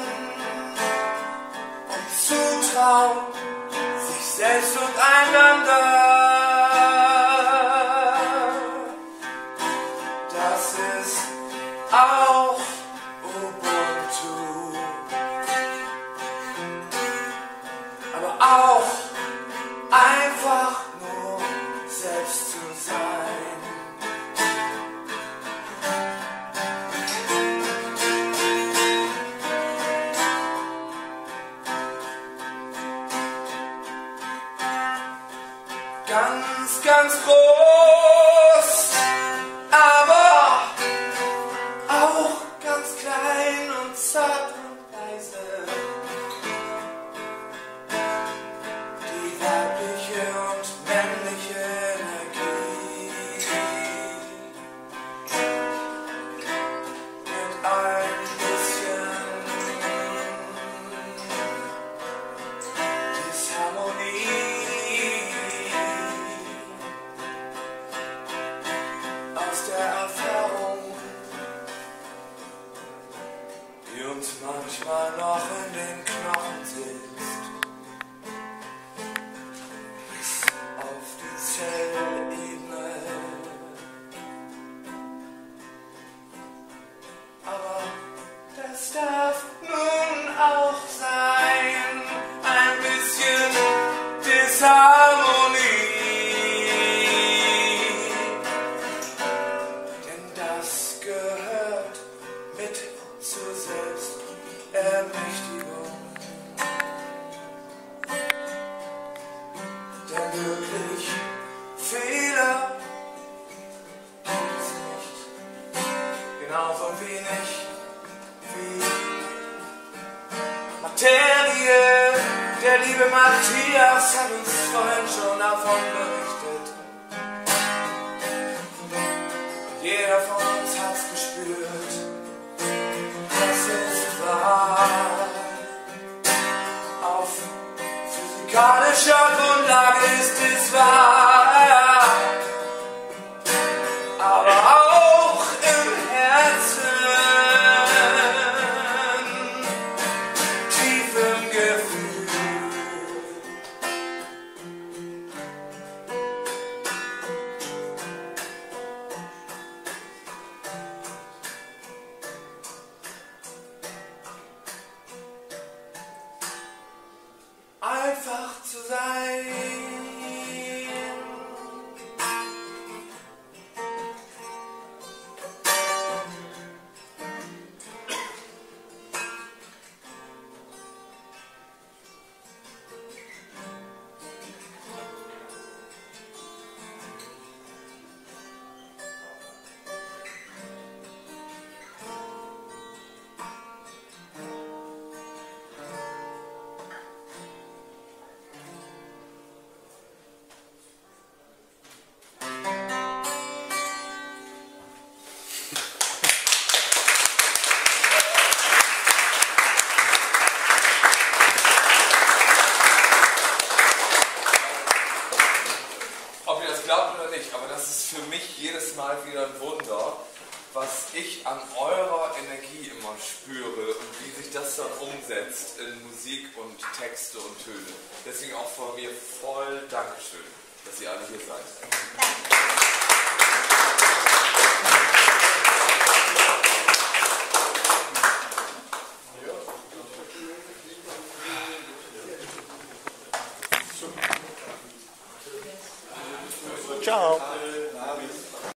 Zutrauen, sich selbst und einander. Das ist auch Ubuntu. Aber auch einfach nur selbst zu sein. ganz groß, aber auch ganz klein und zart und leise. Die weibliche und männliche Energie mit ein bisschen Disharmonie aus der Erfahrung, die uns manchmal noch in den Knochen sitzt, bis auf die Zellebene. Aber das darf nun auch sein, ein bisschen Disharmonie. Denn das gehört mit zur Selbstermächtigung. Denn wirklich Fehler gibt's nicht, genauso wenig wie Materie. Der liebe Matthias hat uns vorhin schon davon berichtet. Jeder von uns hat's gespürt, das ist wahr. Auf physikalischer Grundlage ist es wahr, aber auch im Herzen, tief im Gefühl. Einfach zu sein. Ob ihr das glaubt oder nicht, aber das ist für mich jedes Mal wieder ein Wunder, was ich an eurer Energie immer spüre und wie sich das dann umsetzt in Musik und Texte und Töne. Deswegen auch von mir voll Dankeschön, dass ihr alle hier seid. Ciao.